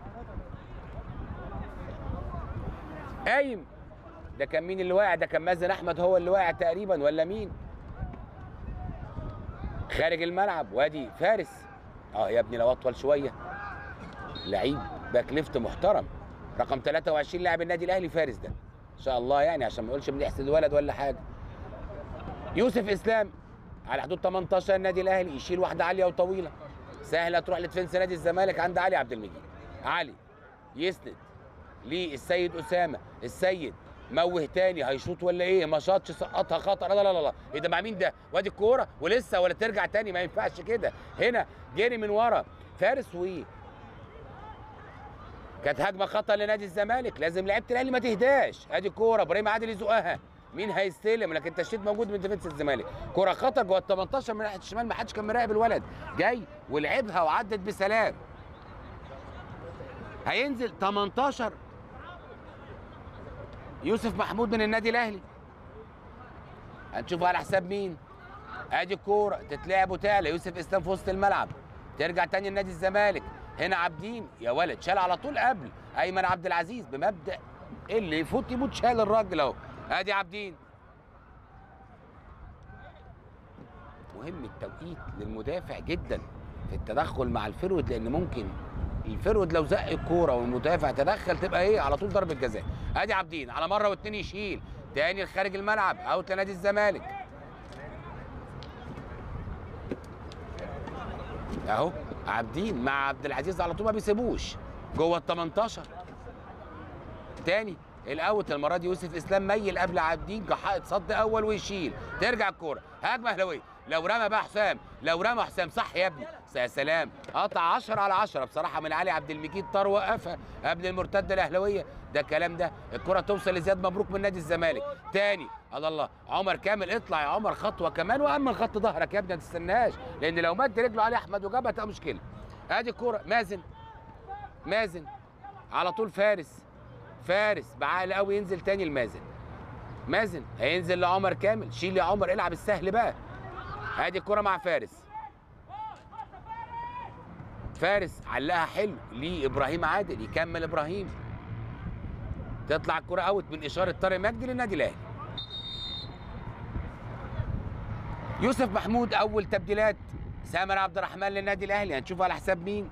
قايم ده كان مين اللي واقع؟ ده كان مازن احمد هو اللي واقع تقريبا ولا مين؟ خارج الملعب. وادي فارس اه يا ابني لو اطول شويه، لعيب باك ليفت محترم رقم ثلاثة وعشرين لاعب النادي الاهلي فارس ده ان شاء الله، يعني عشان ما نقولش بنحسد الولد ولا حاجه. يوسف اسلام على حدود ثمانية عشر النادي الاهلي، يشيل واحده عاليه وطويله سهله تروح لدفنس نادي الزمالك عند علي عبد المجيد. علي يسند للسيد اسامه، السيد موه تاني، هيشوط ولا ايه؟ ما شاطش، سقطها خطر. لا لا لا لا ايه ده؟ مع مين ده؟ وادي الكوره ولسه ولا ترجع تاني، ما ينفعش كده. هنا جري من ورا فارس و كانت هجمه خطر لنادي الزمالك، لازم لعيبه الاهلي ما تهداش. ادي الكوره ابراهيم عادل يزقها، مين هيستلم؟ لكن التشتيت موجود من ديفنس الزمالك. كوره خطر جوه ال تمنتاشر من ناحيه الشمال، ما حدش كان مراقب الولد، جاي ولعبها وعدت بسلام. هينزل تمنتاشر يوسف محمود من النادي الاهلي، هنشوف على حساب مين. ادي الكوره تتلعب وتعلى، يوسف اسلام في وسط الملعب، ترجع تاني لنادي الزمالك. هنا عابدين يا ولد شال على طول قبل ايمن عبد العزيز بمبدا اللي يفوت يموت، شال الراجل اهو. ادي عابدين. مهم التوقيت للمدافع جدا في التدخل مع الفرود، لان ممكن الفرود لو زق الكوره والمدافع تدخل تبقى ايه؟ على طول ضربه جزاء. ادي عابدين على مره واثنين يشيل تاني لخارج الملعب، اوت لنادي الزمالك اهو. عابدين مع عبد العزيز على طول ما بيسيبوش جوه ال تمنتاشر. تاني الاوت المره دي يوسف اسلام ميل قبل عابدين، حائط صد اول ويشيل، ترجع الكوره هجمه اهلاويه. لو رمى بقى حسام، لو رمى حسام صح يا ابني، يا سلام، قطع عشرة على عشرة بصراحه من علي عبد المجيد، طار وقفها قبل المرتده الاهلاويه. ده الكلام ده، الكره توصل لزياد مبروك من نادي الزمالك. تاني الله الله عمر كامل، اطلع يا عمر خطوه كمان وامن خط ظهرك يا ابني، ما تستناش، لان لو مد رجله علي احمد وجابها تبقى مشكله. ادي الكوره مازن، مازن على طول فارس، فارس بعقل قوي ينزل تاني لمازن، مازن هينزل لعمر كامل، شيل يا عمر العب السهل بقى. ادي الكره مع فارس. فارس علقها حلو لابراهيم عادل، يكمل ابراهيم، تطلع الكره اوت من اشاره طارق مجدي للنادي الاهلي. يوسف محمود اول تبديلات سامر عبد الرحمن للنادي الاهلي، هنشوف على حساب مين.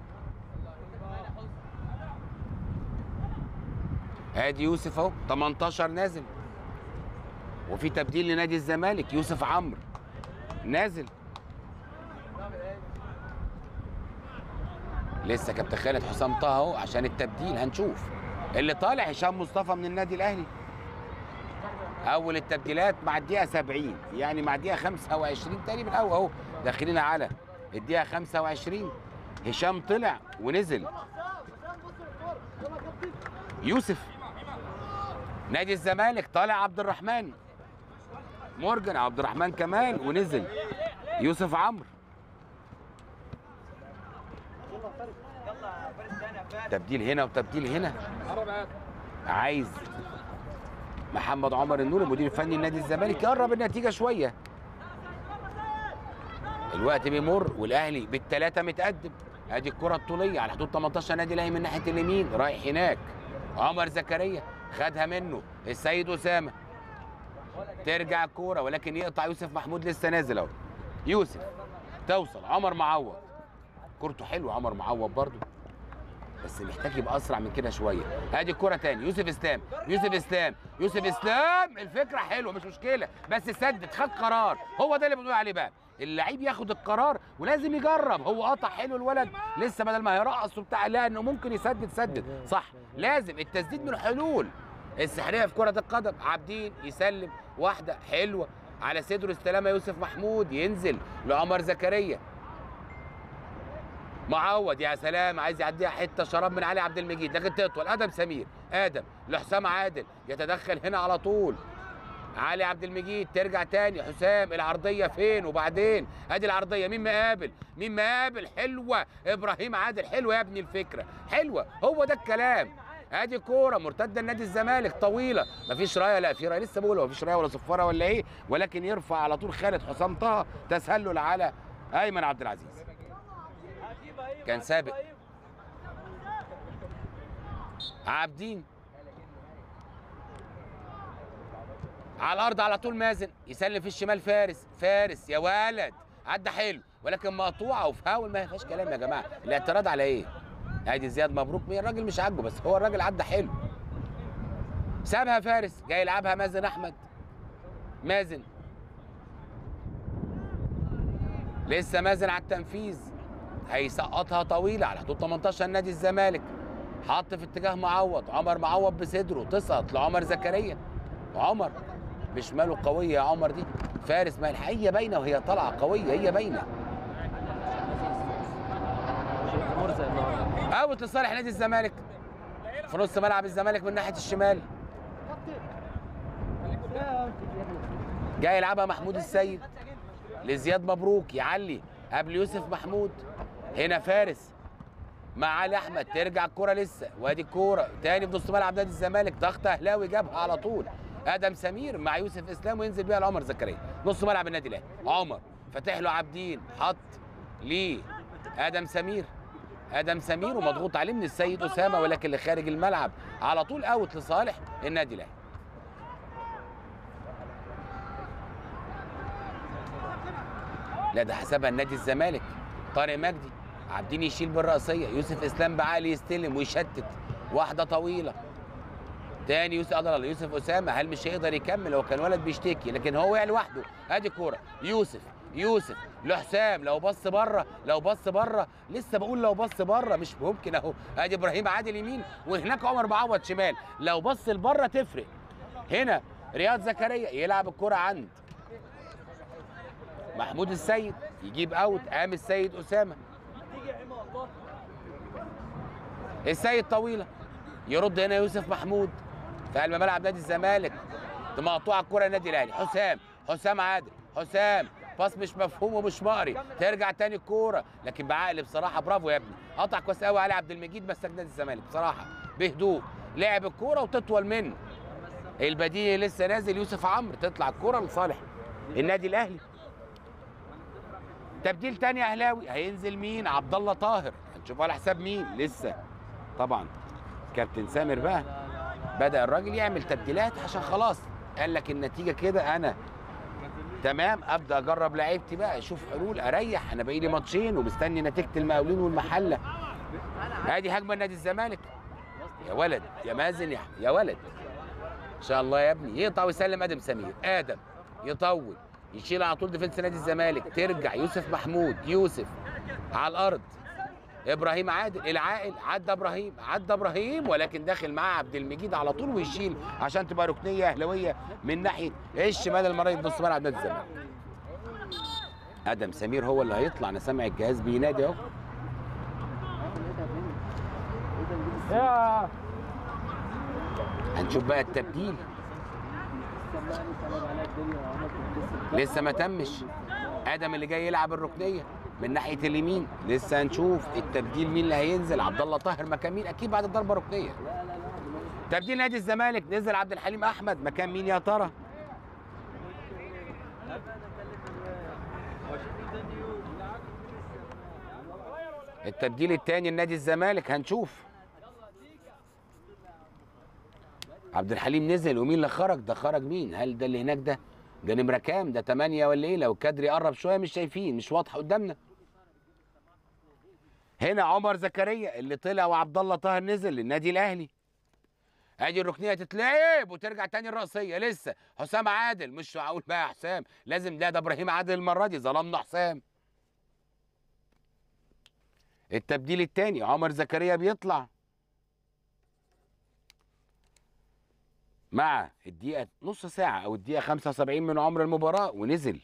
ادي يوسف اهو تمنتاشر نازل، وفي تبديل لنادي الزمالك يوسف عمرو نازل. لسه كابتن خالد حسام طه اهو عشان التبديل، هنشوف اللي طالع. هشام مصطفى من النادي الاهلي اول التبديلات مع الدقيقه سبعين، يعني مع الدقيقه خمسة وعشرين تقريبا اهو اهو داخلين على الدقيقه خمسة وعشرين. هشام طلع ونزل. يوسف نادي الزمالك طالع عبد الرحمن مورجان، عبد الرحمن كمان ونزل يوسف عمرو. تبديل هنا وتبديل هنا. عايز محمد عمر النور المدير الفني لنادي الزمالك يقرب النتيجه شويه. الوقت بيمر والاهلي بالثلاثه متقدم. ادي الكره الطوليه على حدود تمنتاشر نادي الاهلي من ناحيه اليمين، رايح هناك عمر زكريا خدها منه السيد اسامه، ترجع الكوره ولكن يقطع يوسف محمود لسه نازل اهو. يوسف توصل عمر معوض، كورته حلوه عمر معوض برضو بس محتاج يبقى اسرع من كده شويه. ادي الكوره تاني يوسف اسلام، يوسف اسلام، يوسف اسلام، الفكره حلوه مش مشكله بس سدد، خد قرار. هو ده اللي بنقول عليه بقى، اللعيب ياخد القرار ولازم يجرب. هو قطع حلو الولد لسه، بدل ما هيرقص وبتاع لا انه ممكن يسدد سدد صح. لازم التسديد من الحلول السحريه في كره القدم. عابدين يسلم واحده حلوه على صدره استلامها يوسف محمود، ينزل لعمر زكريا. معوض يا سلام، عايز يعديها حته شراب من علي عبد المجيد لكن تطول. ادم سمير، ادم لحسام عادل يتدخل هنا على طول. علي عبد المجيد ترجع تاني، حسام العرضيه فين وبعدين. ادي العرضيه، مين مقابل مين مقابل، حلوه ابراهيم عادل، حلوه يا ابني الفكره حلوه، هو ده الكلام. ادي كوره مرتده لنادي الزمالك طويله، مفيش رايه، لا في رايه لسه بقول مفيش رايه ولا صفاره ولا ايه، ولكن يرفع على طول خالد حسام طه تسلل على ايمن عبد العزيز. كان سابق عابدين على الارض على طول، مازن يسلم في الشمال، فارس فارس يا ولد عدى حلو ولكن مقطوعه وفاول، ما فيهاش كلام يا جماعه. الاعتراض على ايه؟ ادي زياد مبروك، الراجل مش عاجبه بس هو الراجل عدى حلو. سابها فارس، جاي يلعبها مازن احمد. مازن لسه مازن على التنفيذ، هيسقطها طويله على حدود تمنتاشر نادي الزمالك. حط في اتجاه معوض، عمر معوض بصدره تسقط لعمر زكريا. عمر بشماله قويه يا عمر دي. فارس ما الحقيقه باينه وهي طالعه قويه، هي باينه. اوت لصالح نادي الزمالك في نص ملعب الزمالك من ناحيه الشمال. جاي يلعبها محمود السيد لزياد مبروك، يعلي قبل يوسف محمود. هنا فارس مع علي احمد، ترجع الكوره لسه، وادي الكوره تاني في نص ملعب نادي الزمالك، ضغط اهلاوي جابها على طول. ادم سمير مع يوسف اسلام وينزل بيها لعمر زكريا نص ملعب النادي الاهلي. عمر فاتح له عابدين، حط ليه ادم سمير، ادم سمير ومضغوط عليه من السيد اسامه ولكن اللي خارج الملعب على طول. اوت لصالح النادي الاهلي. لا ده حسبها النادي الزمالك. طارق مجدي، عابدين يشيل بالرأسية، يوسف اسلام بعقل يستلم ويشتت، واحده طويله تاني يوسف الله يوسف اسامه. هل مش هيقدر يكمل؟ هو كان ولد بيشتكي لكن هو وقع لوحده. ادي كوره يوسف يوسف لحسام، لو بص بره لو بص بره لسه بقول لو بص بره مش ممكن اهو. ادي ابراهيم عادل يمين وهناك عمر معوض شمال، لو بص لبره تفرق. هنا رياض زكريا يلعب الكوره عند محمود السيد، يجيب اوت، قام السيد اسامه. السيد طويله يرد هنا يوسف محمود في قلب ملعب نادي الزمالك، مقطوعه الكوره النادي الاهلي. حسام حسام عادل، حسام باص مش مفهوم ومش مقري، ترجع تاني الكوره لكن بعقل بصراحه. برافو يا ابني، قطع كويس قوي علي عبد المجيد، مسك نادي الزمالك بصراحه بهدوء، لعب الكوره وتطول منه. البديل لسه نازل يوسف عمرو، تطلع الكوره لصالح النادي الاهلي. تبديل تاني اهلاوي، هينزل مين؟ عبد الله طاهر. هنشوف على حساب مين لسه. طبعا كابتن سامر بقى بدأ الراجل يعمل تبديلات عشان خلاص قال لك النتيجه كده انا تمام، ابدا اجرب لعيبتي بقى، اشوف حلول اريح، انا باقي لي ماتشين ومستني نتيجه المقاولين والمحله. ادي هجمه نادي الزمالك. يا ولد يا مازن يا, يا ولد ان شاء الله يا ابني. يقطع ويسلم ادم سمير. ادم يطول يشيل على طول ديفنس نادي الزمالك، ترجع يوسف محمود. يوسف على الارض، ابراهيم عادل العاقل، عدى ابراهيم عدى ابراهيم ولكن داخل معاه عبد المجيد على طول ويشيل عشان تبقى ركنيه اهلاويه من ناحيه الشمال المره دي نص ملعب نادي الزمالك. ادم سمير هو اللي هيطلع، انا سامع الجهاز بينادي اهو. هنشوف بقى التبديل لسه ما تمش. ادم اللي جاي يلعب الركنيه من ناحيه اليمين، لسه هنشوف التبديل مين اللي هينزل. عبد الله طاهر مكان مين؟ اكيد بعد الضربه ركنيه. تبديل نادي الزمالك، نزل عبد الحليم احمد مكان مين يا ترى؟ التبديل الثاني لنادي الزمالك هنشوف. عبد الحليم نزل ومين اللي خرج؟ ده خرج مين؟ هل ده اللي هناك ده؟ ده نمره كام؟ ده ثمانية ولا ايه؟ لو الكادر يقرب شويه مش شايفين، مش واضحه قدامنا. هنا عمر زكريا اللي طلع وعبد الله طاهر نزل للنادي الاهلي. ادي الركنيه تتلعب وترجع تاني الراسيه. لسه حسام عادل، مش معقول بقى يا حسام، لازم لا ده ابراهيم عادل المره دي، ظلمنا حسام. التبديل الثاني عمر زكريا بيطلع مع الدقيقه نص ساعه او الدقيقه خمسة وسبعين من عمر المباراه ونزل.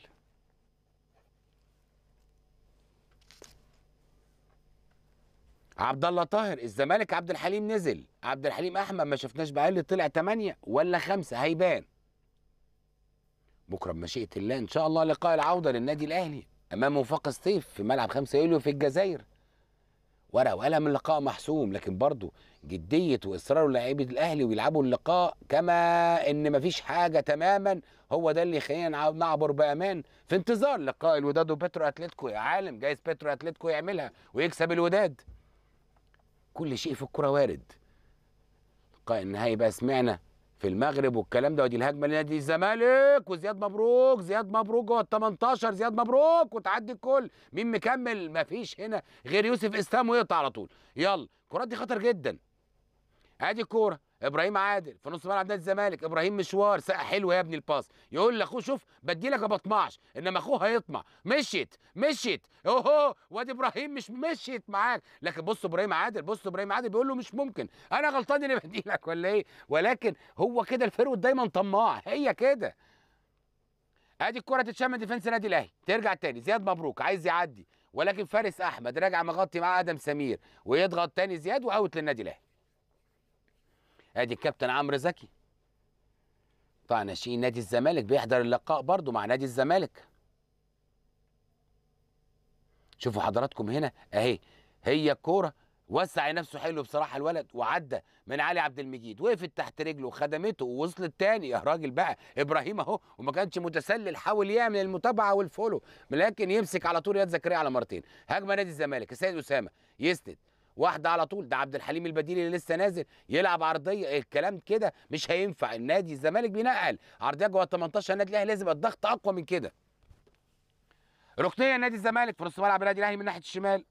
عبد الله طاهر الزمالك. عبد الحليم نزل. عبد الحليم احمد ما شفناش بقى اللي طلع ثمانية ولا خمسة، هيبان بكره بمشيئه الله ان شاء الله. لقاء العوده للنادي الاهلي امام وفاق سطيف في ملعب خمسة يوليو في الجزائر. ورقه وقلم اللقاء محسوم، لكن برضه جديه واصرار لاعبي الاهلي ويلعبوا اللقاء كما ان مفيش حاجه تماما، هو ده اللي يخلينا نعبر بامان في انتظار لقاء الوداد وبترو اتلتيكو. يا عالم جايز بترو اتلتيكو يعملها ويكسب الوداد. كل شيء في الكرة وارد. لقاء النهائي بقى سمعنا في المغرب والكلام ده، ودي الهجمه لنادي الزمالك وزياد مبروك. زياد مبروك جوه ال تمنتاشر، زياد مبروك وتعدي الكل. مين مكمل؟ مفيش هنا غير يوسف اسلام ويقطع على طول. يلا الكرات دي خطر جدا. ادي الكوره ابراهيم عادل في نص ملعب نادي الزمالك. ابراهيم مشوار ساقه حلو يا ابني الباس، يقول لاخوه شوف بدي لك ما بطمعش، انما اخوه هيطمع. مشيت مشيت اوهو، وادي ابراهيم مش مشيت معاك، لكن بص ابراهيم عادل، بص ابراهيم عادل بيقول له مش ممكن، انا غلطان اني بدي لك ولا ايه؟ ولكن هو كده الفرود دايما طماع، هي كده. ادي الكره تتشم ديفنس نادي الاهلي، ترجع تاني. زياد مبروك عايز يعدي ولكن فارس احمد راجع مغطي مع ادم سمير ويضغط تاني زياد واوت للنادي الاهلي. ادي الكابتن عمرو زكي طبعا ناشئين نادي الزمالك بيحضر اللقاء برضو مع نادي الزمالك. شوفوا حضراتكم هنا اهي، هي الكوره وسع نفسه حلو بصراحه الولد وعدى من علي عبد المجيد، وقفت تحت رجله وخدمته ووصلت تاني. يا راجل بقى ابراهيم اهو وما كانش متسلل، حاول يعمل المتابعه والفولو لكن يمسك على طول ياد زكريا على مرتين. هجمه نادي الزمالك، السيد اسامه يسند واحده على طول، ده عبد الحليم البديل اللي لسه نازل يلعب عرضيه. الكلام كده مش هينفع، النادي الزمالك بينقل عرضيه جوه ال تمنتاشر، النادي الاهلي لازم يبقى الضغط اقوى من كده. ركنيه نادي الزمالك في نص ملعب النادي الاهلي من ناحيه الشمال.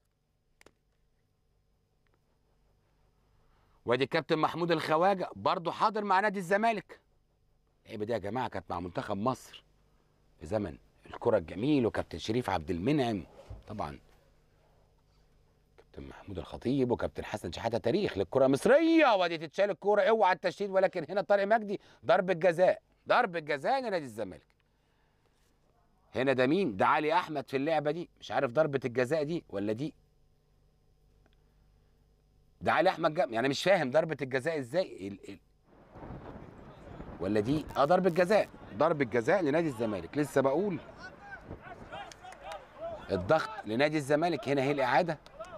وادي الكابتن محمود الخواجه برضه حاضر مع نادي الزمالك. اللعيبه دي يا جماعه كانت مع منتخب مصر في زمن الكره الجميل، وكابتن شريف عبد المنعم طبعا، كابتن محمود الخطيب وكابتن حسن شحاته، تاريخ للكره المصريه. وادي تتشال الكوره، اوعى التشديد، ولكن هنا طارق مجدي ضربه جزاء، ضربه جزاء لنادي الزمالك. هنا ده مين؟ ده علي احمد في اللعبه دي، مش عارف ضربه الجزاء دي ولا دي. ده علي احمد جاب، يعني مش فاهم ضربه الجزاء ازاي ال... ال... ولا دي اه ضربه جزاء، ضربه جزاء لنادي الزمالك. لسه بقول الضغط لنادي الزمالك. هنا هي الاعاده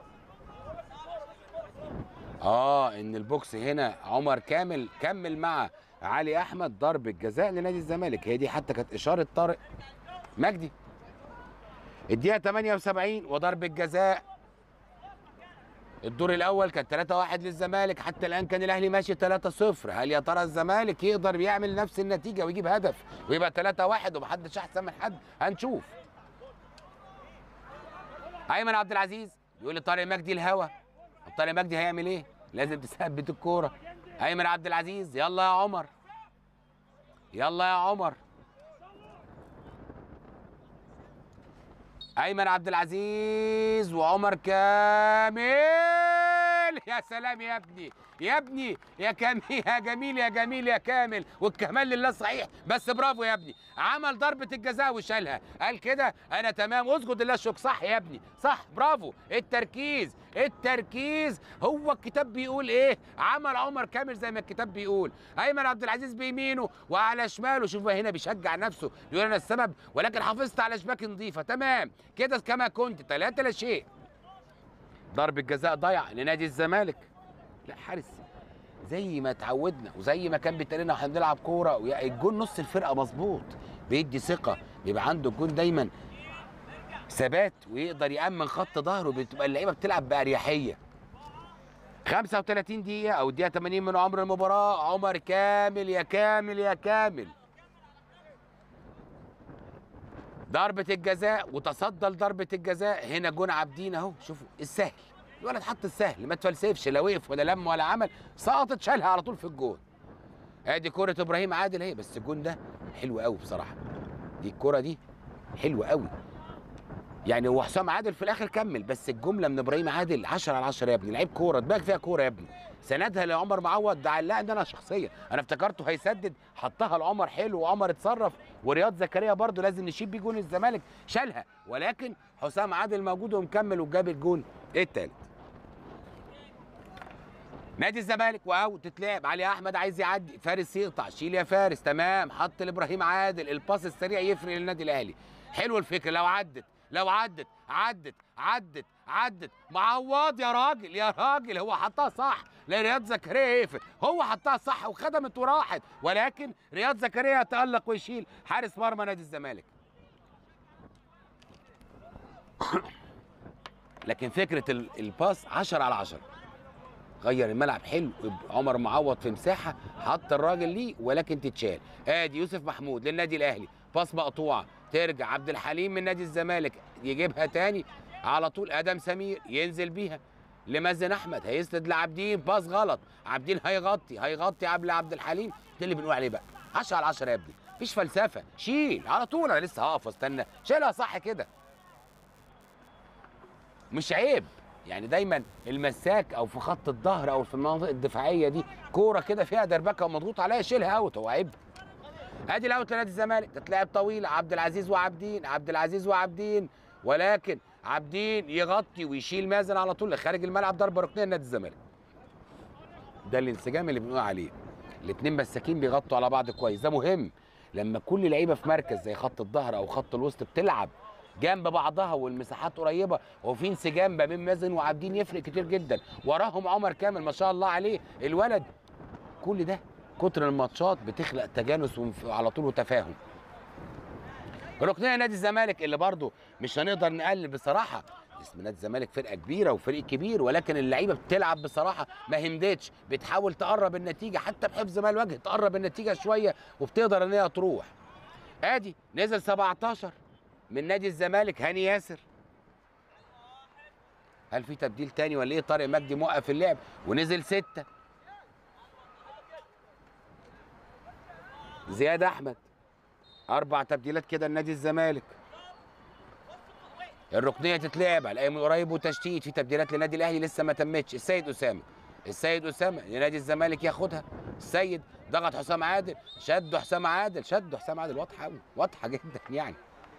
اه ان البوكس هنا عمر كامل كمل مع علي احمد، ضربه جزاء لنادي الزمالك. هي دي حتى كانت اشاره طارق مجدي. الدقيقه تمانية وسبعين وضربه جزاء. الدور الاول كان تلاتة واحد للزمالك، حتى الان كان الاهلي ماشي تلاتة صفر. هل يا ترى الزمالك يقدر يعمل نفس النتيجه ويجيب هدف ويبقى تلاتة واحد ومحدش احسن من حد؟ هنشوف. ايمن عبد العزيز بيقول لطارق مجدي الهوا. طارق مجدي هيعمل ايه؟ لازم تثبت الكوره. ايمن عبد العزيز يلا يا عمر، يلا يا عمر. ايمن عبد العزيز وعمر كامل. يا سلام يا ابني يا ابني يا كامل يا جميل يا جميل يا كامل، والكمال لله صحيح، بس برافو يا ابني. عمل ضربه الجزاء وشالها، قال كده انا تمام، اسجد لله الشكر. صح يا ابني صح، برافو. التركيز التركيز، هو الكتاب بيقول ايه؟ عمل عمر كامل زي ما الكتاب بيقول. ايمن عبد العزيز بيمينه وعلى شماله، شوف هنا بيشجع نفسه يقول انا السبب، ولكن حافظت على شباك نظيفه. تمام كده كما كنت، ثلاثة لا شيء. ضربة جزاء ضيع لنادي الزمالك. لا حارس زي ما اتعودنا وزي ما كان بيتقال لنا واحنا بنلعب كوره، الجون نص الفرقه مظبوط، بيدي ثقه، بيبقى عنده الجون دايما ثبات ويقدر يامن خط ظهره، بتبقى اللعيبه بتلعب باريحيه. خمسة وتلاتين دقيقه او الدقيقه تمانين من عمر المباراه. عمر كامل يا كامل يا كامل، ضربه الجزاء وتصدى لضربه الجزاء. هنا جون عابدين اهو، شوفوا السهل، الولد حط السهل، ما تفلسفش، لا وقف ولا لم ولا عمل، سقطت شالها على طول في الجون. ادي كرة ابراهيم عادل اهي، بس الجون ده حلو قوي بصراحة. دي الكرة دي حلوة قوي. يعني هو حسام عادل في الاخر كمل، بس الجملة من ابراهيم عادل عشرة على عشرة يا ابني، لعيب كورة دماغ فيها كورة يا ابني. سندها لعمر معوض، ده علقني ده انا شخصيا، انا افتكرته هيسدد، حطها لعمر حلو وعمر اتصرف، ورياض زكريا برده لازم نشيب بيه جون الزمالك شالها، ولكن حسام عادل موجود ومكمل وجاب الجون الثالث. نادي الزمالك واوت تتلعب. علي احمد عايز يعدي، فارس يقطع، شيل يا فارس، تمام، حط لابراهيم عادل، الباص السريع يفرق للنادي الاهلي. حلو الفكره، لو عدت لو عدت عدت عدت عدت معوض يا راجل يا راجل، هو حطها صح لرياض زكريا يقفل، هو حطها صح وخدمت وراحت، ولكن رياض زكريا يتالق ويشيل حارس مرمى نادي الزمالك. لكن فكره الباص عشرة على عشرة، غير الملعب حلو، عمر معوض في مساحه حط الراجل ليه ولكن تتشال. ادي يوسف محمود للنادي الاهلي، باص مقطوعه ترجع عبد الحليم من نادي الزمالك يجيبها تاني على طول، ادم سمير ينزل بيها لمازن احمد، هيسند لعابدين، باص غلط، عابدين هيغطي هيغطي قبل عبد الحليم. ده اللي بنقول عليه بقى عشرة على عشرة يا ابني، مفيش فلسفه، شيل على طول. انا لسه هقف واستنى، شيلها صح كده، مش عيب. يعني دايما المساك او في خط الظهر او في المناطق الدفاعيه دي كوره كده فيها دربكه ومضغوط عليها، شيلها اوت، هو عيب. ادي الاوت لنادي الزمالك، تتلعب طويله، عبد العزيز وعابدين، عبد العزيز وعابدين، ولكن عابدين يغطي ويشيل مازن على طول لخارج الملعب، ضربه ركنيه لنادي الزمالك. ده الانسجام اللي بنقول عليه، الاثنين مساكين بيغطوا على بعض كويس، ده مهم لما كل لعيبه في مركز زي خط الظهر او خط الوسط بتلعب جنب بعضها والمساحات قريبه وفي انسجام ما بين مازن وعابدين، يفرق كتير جدا. وراهم عمر كامل ما شاء الله عليه الولد. كل ده كتر الماتشات بتخلق تجانس على طول وتفاهم. ركنيه نادي الزمالك اللي برضه مش هنقدر نقلل بصراحه، اسم نادي الزمالك فرقه كبيره وفريق كبير، ولكن اللعيبه بتلعب بصراحه ما همدتش، بتحاول تقرب النتيجه حتى بحفظ ما الوجه، تقرب النتيجه شويه وبتقدر ان هي تروح. ادي نزل سبعتاشر من نادي الزمالك هاني ياسر. هل في تبديل تاني ولا ايه؟ طارق مجدي موقف اللعب ونزل ستة. زياد احمد. اربع تبديلات كده لنادي الزمالك. الركنيه تتلعب على من قريب وتشتيت، في تبديلات لنادي الاهلي لسه ما تمتش. السيد اسامه السيد اسامه لنادي الزمالك ياخدها. السيد ضغط حسام عادل، شده حسام عادل، شده حسام عادل، واضحه قوي، واضحه جدا يعني،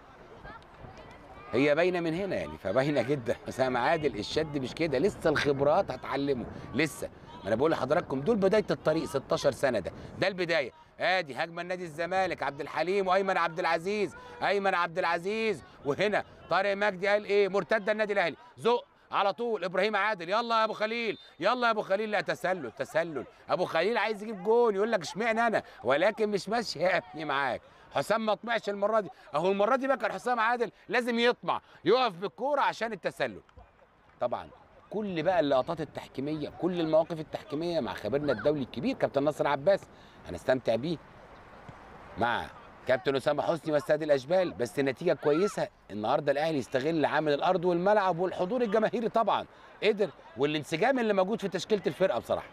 هي باينه من هنا يعني، فباينه جدا حسام عادل الشد مش كده، لسه الخبرات هتعلمه لسه. ما انا بقول لحضراتكم دول بدايه الطريق، ستاشر سنه، ده ده البدايه. ادي هجمه نادي الزمالك، عبد الحليم وايمن عبد العزيز، ايمن عبد العزيز، وهنا طارق مجدي قال ايه؟ مرتده النادي الاهلي، زق على طول ابراهيم عادل، يلا يا ابو خليل، يلا يا ابو خليل. لا تسلل تسلل، ابو خليل عايز يجيب جون، يقول لك اشمعنى انا، ولكن مش ماشي يا ابني معاك. حسام ما طمعش المره دي، اهو المره دي بقى كان حسام عادل لازم يطمع، يقف بالكوره عشان التسلل. طبعا كل بقى اللقطات التحكيميه، كل المواقف التحكيميه مع خبيرنا الدولي الكبير كابتن ناصر عباس، هنستمتع بيه مع كابتن اسامه حسني واستاد الاشبال. بس النتيجه كويسه النهارده، الاهلي يستغل عامل الارض والملعب والحضور الجماهيري طبعا قدر، والانسجام اللي موجود في تشكيله الفرقه بصراحه.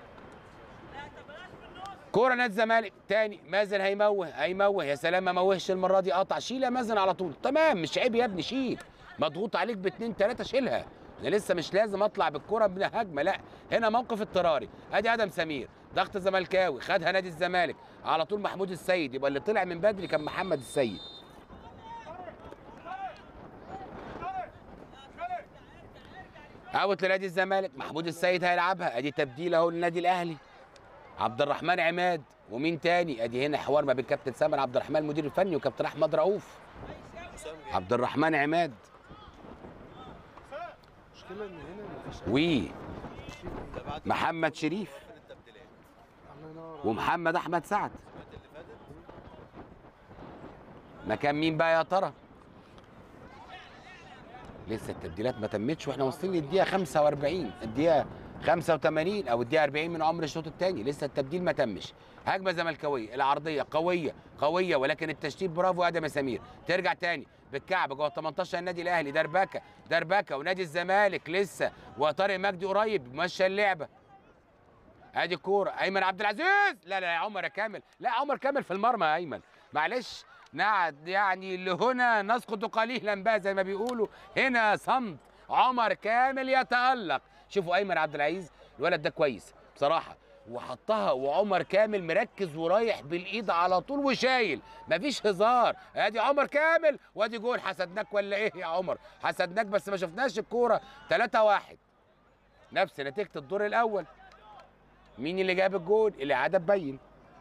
كوره نادي الزمالك تاني، مازن هيموه هيموه، يا سلام ما موهش المره دي، قطع، شيل يا مازن على طول، تمام مش عيب يا ابني، شيل، مضغوط عليك باتنين تلاته شيلها، انا لسه مش لازم اطلع بالكوره بهجمه، لا هنا موقف اضطراري. ادي ادم سمير ضغط زملكاوي، خدها نادي الزمالك على طول محمود السيد، يبقى اللي طلع من بدري كان محمد السيد. اوت لنادي الزمالك، محمود السيد هيلعبها، ادي تبديل اهو للنادي الاهلي. عبد الرحمن عماد ومين تاني، ادي هنا حوار ما بين كابتن سامر عبد الرحمن المدير الفني وكابتن احمد رؤوف. عبد الرحمن عماد و محمد شريف ومحمد احمد سعد. مكان مين بقى يا ترى؟ لسه التبديلات ما تمتش واحنا واصلين للدقيقه خمسة وأربعين، الدقيقه خمسة وثمانين او الدقيقه أربعين من عمر الشوط الثاني، لسه التبديل ما تمش. هجمه زملكاويه، العرضيه قويه قويه، ولكن التشتيت برافو ادم سمير، ترجع تاني بالكعب جوه تمنتاشر النادي الاهلي، دربكه دربكه، ونادي الزمالك لسه وطارق مجدي قريب مشى اللعبه. ادي الكوره ايمن عبد العزيز، لا لا يا عمر يا كامل، لا عمر كامل في المرمى يا ايمن، معلش نعد يعني اللي هنا نسقط قليلا بقى زي ما بيقولوا، هنا صمت، عمر كامل يتألق. شوفوا ايمن عبد العزيز الولد ده كويس بصراحه، وحطها وعمر كامل مركز ورايح بالايد على طول وشايل، مفيش هزار. ادي عمر كامل وادي جول، حسدناك ولا ايه يا عمر؟ حسدناك بس ما شفناش الكوره. تلاتة واحد نفس نتيجه الدور الاول. مين اللي جاب الجول؟ الاعاده تبين.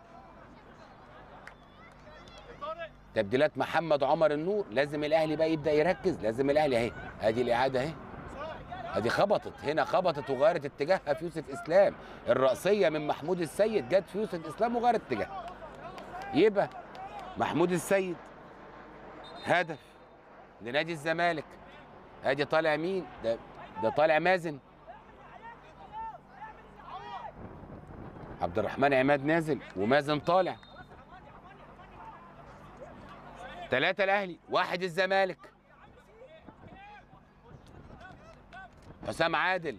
تبديلات محمد عمر النور، لازم الاهلي بقى يبدا يركز، لازم الاهلي اهي، ادي الاعاده اهي، ادي خبطت هنا، خبطت وغيرت اتجاهها في يوسف اسلام، الرأسيه من محمود السيد جت في يوسف اسلام وغيرت اتجاهها. يبقى محمود السيد هدف لنادي الزمالك. ادي طالع مين؟ ده ده طالع مازن. عبد الرحمن عماد نازل ومازن طالع. ثلاثة الاهلي، واحد الزمالك. حسام عادل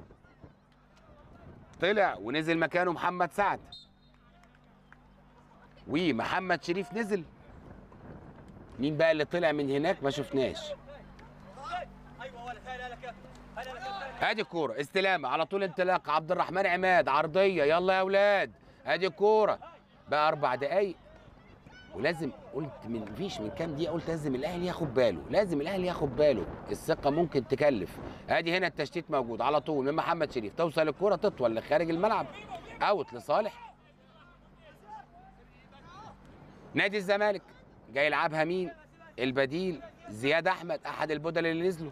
طلع ونزل مكانه محمد سعد، ومحمد شريف نزل. مين بقى اللي طلع من هناك؟ ما شفناش. ادي الكوره استلامه على طول، انطلاق عبد الرحمن عماد، عرضيه، يلا يا اولاد ادي الكوره. بقى اربع دقايق ولازم، قلت من فيش من كام دقيقه قلت لازم الاهلي ياخد باله، لازم الاهلي ياخد باله، الثقه ممكن تكلف. ادي هنا التشتيت موجود على طول من محمد شريف، توصل الكوره تطول لخارج الملعب، اوت لصالح نادي الزمالك. جاي يلعبها مين؟ البديل زياد احمد، احد البدل اللي نزلوا.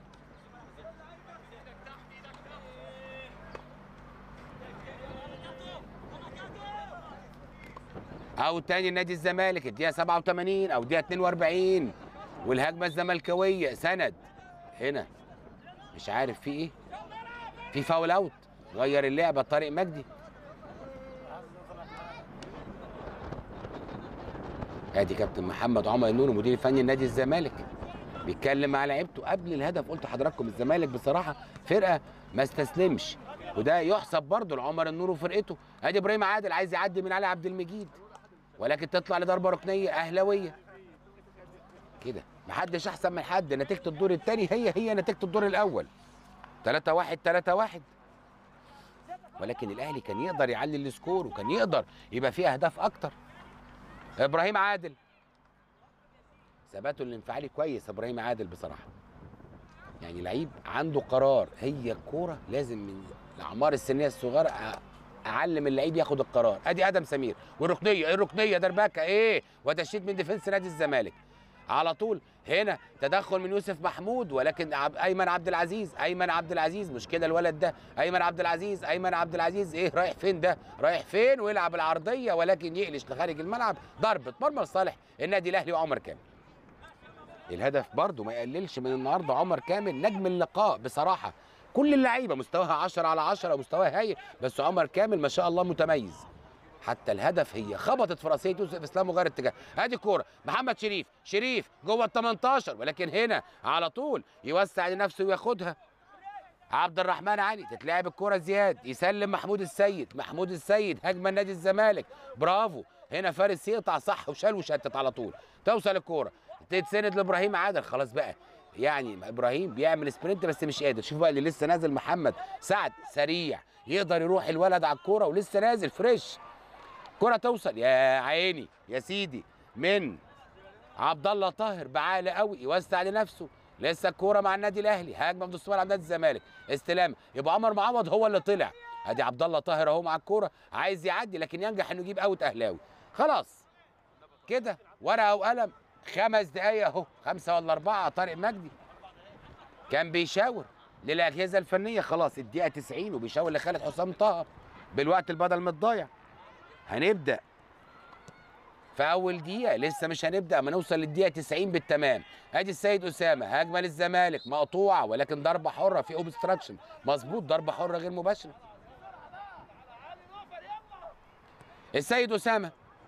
او تاني نادي الزمالك، الدقيقه سبعة وثمانين او الدقيقه اتنين وأربعين، والهجمه الزملكاويه سند هنا، مش عارف في ايه، في فاول اوت، غير اللعبه طارق مجدي. ادي كابتن محمد عمر النور مدير الفني لنادي الزمالك بيتكلم مع لعيبته قبل الهدف. قلت لحضراتكم الزمالك بصراحه فرقه ما استسلمش، وده يحسب برضه لعمر النور وفرقته. ادي ابراهيم عادل عايز يعدي من علي عبد المجيد، ولكن تطلع لضربه ركنيه اهلاويه كده. محدش احسن من حد، نتيجه الدور الثاني هي هي نتيجه الدور الاول، تلاتة واحد تلاتة واحد. ولكن الاهلي كان يقدر يعلي السكور، وكان يقدر يبقى فيه اهداف اكتر. ابراهيم عادل ثباته الانفعالي كويس، ابراهيم عادل بصراحه يعني لعيب عنده قرار، هي الكوره لازم من الاعمار السنيه الصغيره اعلم اللعيب ياخد القرار. ادي ادم سمير والركنيه، الركنيه دربكه ايه، وتشتيت من ديفنس نادي الزمالك. على طول هنا تدخل من يوسف محمود، ولكن عب... ايمن عبد العزيز، ايمن عبد العزيز مش كده الولد ده، ايمن عبد العزيز، ايمن عبد العزيز ايه رايح فين ده؟ رايح فين؟ ويلعب العرضيه ولكن يقلش لخارج الملعب، ضربه مرمى لصالح النادي الاهلي وعمر كامل. الهدف برضه ما يقللش من النهارده عمر كامل نجم اللقاء بصراحه. كل اللعيبه مستواها عشرة على عشرة ومستواها هايل، بس عمر كامل ما شاء الله متميز. حتى الهدف هي خبطت في راسيه يوسف اسلام وغير اتجاه. ادي كوره محمد شريف، شريف جوه ال تمنتاشر، ولكن هنا على طول يوسع لنفسه وياخدها. عبد الرحمن علي تتلعب الكوره زياد، يسلم محمود السيد، محمود السيد هجمه نادي الزمالك، برافو. هنا فارس يقطع صح وشال وشتت على طول. توصل الكوره تتسند لابراهيم عادل، خلاص بقى يعني ابراهيم بيعمل سبرنت بس مش قادر. شوف بقى اللي لسه نازل محمد سعد سريع، يقدر يروح الولد على الكوره ولسه نازل فريش. كرة توصل يا عيني يا سيدي من عبد الله طاهر بعالي قوي، يوسع لنفسه. لسه الكوره مع النادي الاهلي، هجمه من نص ملعب نادي الزمالك، استلام يبقى عمر معوض هو اللي طلع. ادي عبد الله طاهر اهو مع الكوره عايز يعدي لكن ينجح انه يجيب اوت اهلاوي. خلاص كده ورقه وقلم، خمس دقايق اهو، خمسه ولا اربعه. طارق مجدي كان بيشاور للاجهزه الفنيه، خلاص الدقيقه تسعين وبيشاور لخالد حسام طه بالوقت البدل من الضايع. هنبدا في اول دقيقه، لسه مش هنبدا اما نوصل للدقيقه تسعين بالتمام. ادي السيد اسامه هجمه للزمالك مقطوعه ولكن ضربه حره في اوبستراكشن، مظبوط ضربه حره غير مباشره. السيد اسامه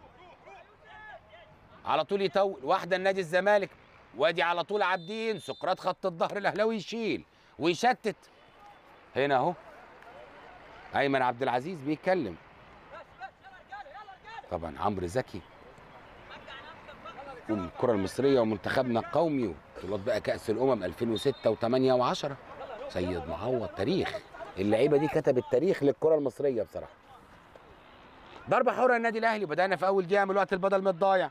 على طول يطول واحده النادي الزمالك، وادي على طول عابدين سقراط خط الظهر الاهلاوي يشيل ويشتت. هنا اهو ايمن عبد العزيز بيتكلم، طبعا عمرو زكي والكره المصريه ومنتخبنا القومي وبطولات بقى كاس الامم ألفين وستة وثمانية وعشرة. سيد معوض تاريخ، اللعيبه دي كتبت تاريخ للكره المصريه بصراحه. ضربه حره النادي الاهلي، بدانا في اول دقيقه من الوقت البدل من الضايع.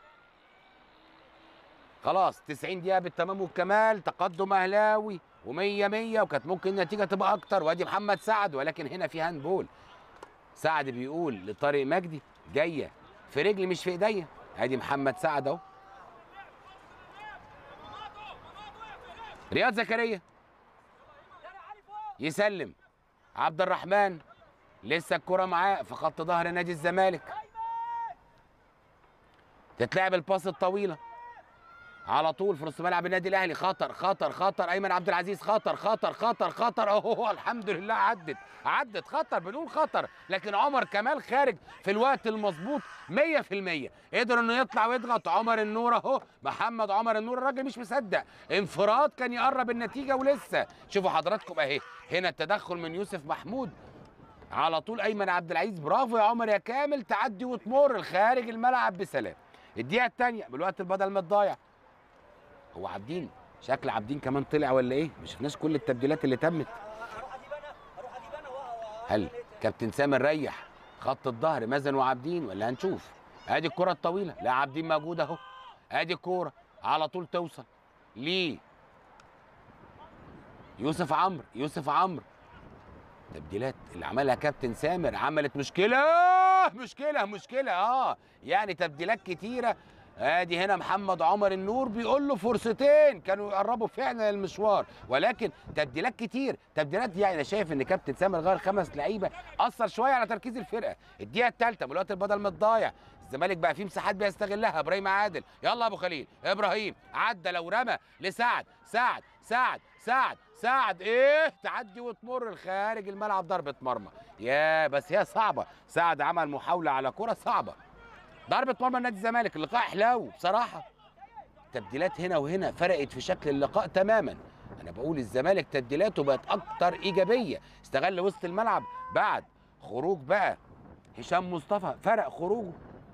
خلاص تسعين دقيقه بالتمام والكمال، تقدم اهلاوي ومية مية، وكانت ممكن النتيجه تبقى اكتر. وادي محمد سعد ولكن هنا في هاندبول. سعد بيقول لطارق مجدي جايه في رجلي مش في ايديا. ادي محمد سعد اهو. رياض زكريا يسلم عبد الرحمن، لسه الكره معاه في خط ظهر نادي الزمالك. تتلعب الباص الطويله على طول في نص ملعب النادي الاهلي. خطر خطر خطر ايمن عبد العزيز، خطر خطر خطر خطر اهو الحمد لله عدت عدت خطر بدون خطر، لكن عمر كمال خارج في الوقت المظبوط مية في المية، قدر انه يطلع ويضغط. عمر النور اهو، محمد عمر النور الراجل مش مصدق، انفراد كان يقرب النتيجه ولسه. شوفوا حضراتكم اهي هنا التدخل من يوسف محمود على طول ايمن عبد العزيز، برافو يا عمر يا كامل، تعدي وتمر خارج الملعب بسلام. الدقيقه الثانيه بالوقت البدل من الضايع. هو عابدين شكل عابدين كمان طلع ولا ايه؟ ما شفناش كل التبديلات اللي تمت. هل كابتن سامر ريح خط الظهر مازن وعابدين ولا هنشوف؟ ادي الكره الطويله، لا عابدين موجود اهو. ادي الكوره على طول توصل ليه يوسف عمرو، يوسف عمرو. التبديلات اللي عملها كابتن سامر عملت مشكله مشكله مشكله اه يعني تبديلات كتيره. ادي هنا محمد عمر النور بيقول له فرصتين كانوا يقربوا فعلا المشوار، ولكن تبديلات كتير تبديلات. يعني انا شايف ان كابتن سامر غير خمس لعيبه اثر شويه على تركيز الفرقه. الدقيقه الثالثه من الوقت البدل من الضايع، الزمالك بقى فيه مساحات بيستغلها. ابراهيم عادل، يلا يا ابو خليل، ابراهيم عدى لو رمى لسعد، سعد سعد سعد سعد ايه تعدي وتمر خارج الملعب ضربه مرمى. يا بس هي صعبه، سعد عمل محاوله على كره صعبه، ضربة مرمى نادي الزمالك. اللقاء حلاو بصراحة، تبديلات هنا وهنا فرقت في شكل اللقاء تماما. أنا بقول الزمالك تبديلاته بقت أكتر إيجابية، استغل وسط الملعب بعد خروج بقى هشام مصطفى، فرق خروجه،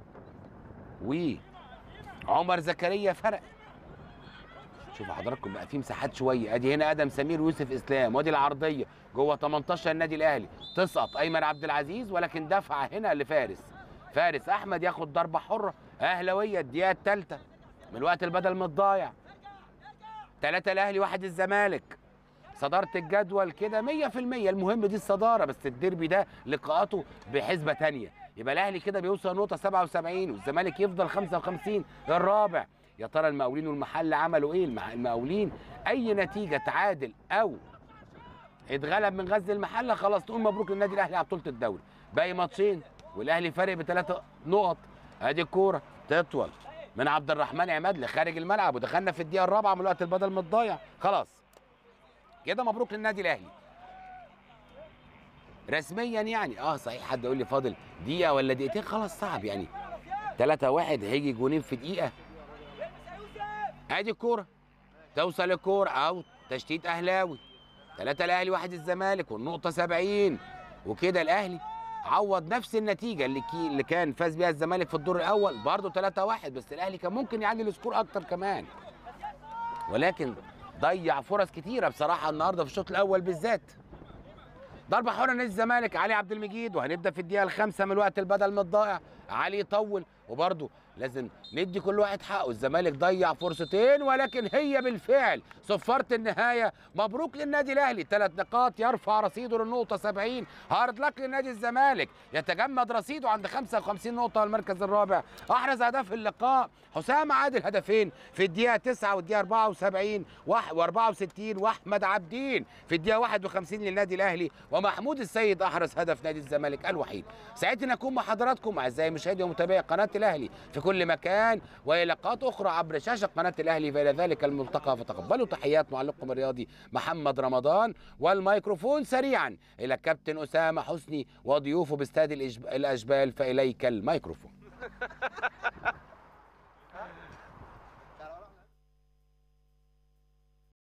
وعمر زكريا فرق. شوفوا حضراتكم بقى في مساحات شوية. أدي هنا آدم سمير ويوسف إسلام، وادي العرضية جوه تمنتاشر النادي الأهلي، تسقط أيمن عبد العزيز ولكن دفعة هنا لفارس. فارس احمد ياخد ضربه حره اهلاويه. الدقيقه الثالثه من الوقت البدل من الضايع، ثلاثة الاهلي واحد الزمالك. صداره الجدول كده مية في المية، المهم دي الصداره، بس الديربي ده لقاءاته بحسبه ثانيه. يبقى الاهلي كده بيوصل نقطه سبعة وسبعين والزمالك يفضل خمسة وخمسين الرابع. يا ترى المقاولين والمحله عملوا ايه؟ المع- المقاولين اي نتيجه تعادل او اتغلب من غزل المحله خلاص تقول مبروك للنادي الاهلي على بطوله الدوري. باقي ماتشين والاهلي فارق بثلاث نقط. ادي الكوره تطول من عبد الرحمن عماد لخارج الملعب ودخلنا في الدقيقه الرابعه من الوقت البدل متضيع. خلاص كده مبروك للنادي الاهلي رسميا يعني. اه صحيح حد يقول لي فاضل دقيقه ولا دقيقتين، خلاص صعب يعني ثلاثة واحد هيجي جونين في دقيقه. ادي الكوره توصل الكوره او تشتيت اهلاوي. ثلاثة الاهلي واحد الزمالك والنقطه سبعين، وكده الاهلي عوض نفس النتيجه اللي كي اللي كان فاز بيها الزمالك في الدور الاول برضه ثلاثة واحد، بس الاهلي كان ممكن يعلي السكور اكتر كمان، ولكن ضيع فرص كتيره بصراحه النهارده في الشوط الاول بالذات. ضربه حره نادي الزمالك علي عبد المجيد، وهنبدا في الدقيقه الخامسه من الوقت البدل متضيع. علي يطول وبرضه لازم ندي كل واحد حقه. الزمالك ضيع فرصتين ولكن هي بالفعل صفاره النهايه. مبروك للنادي الاهلي ثلاث نقاط يرفع رصيده للنقطه سبعين. هارد لك لنادي الزمالك يتجمد رصيده عند خمسة وخمسين نقطه المركز الرابع. احرز هدف اللقاء حسام عادل هدفين في الدقيقه تسعة والدقيقه أربعة وسبعين وأربعة وستين، واحمد عبدين في الدقيقه واحد وخمسين للنادي الاهلي، ومحمود السيد احرز هدف نادي الزمالك الوحيد. سعيد ان اكون مع حضراتكم اعزائي مشاهدي ومتابعي قناه الاهلي في كل مكان، والى لقاءات اخرى عبر شاشه قناه الاهلي. فالى ذلك الملتقى فتقبلوا تحيات معلقكم الرياضي محمد رمضان، والميكروفون سريعا الى كابتن اسامه حسني وضيوفه باستاد الاشبال، فاليك الميكروفون.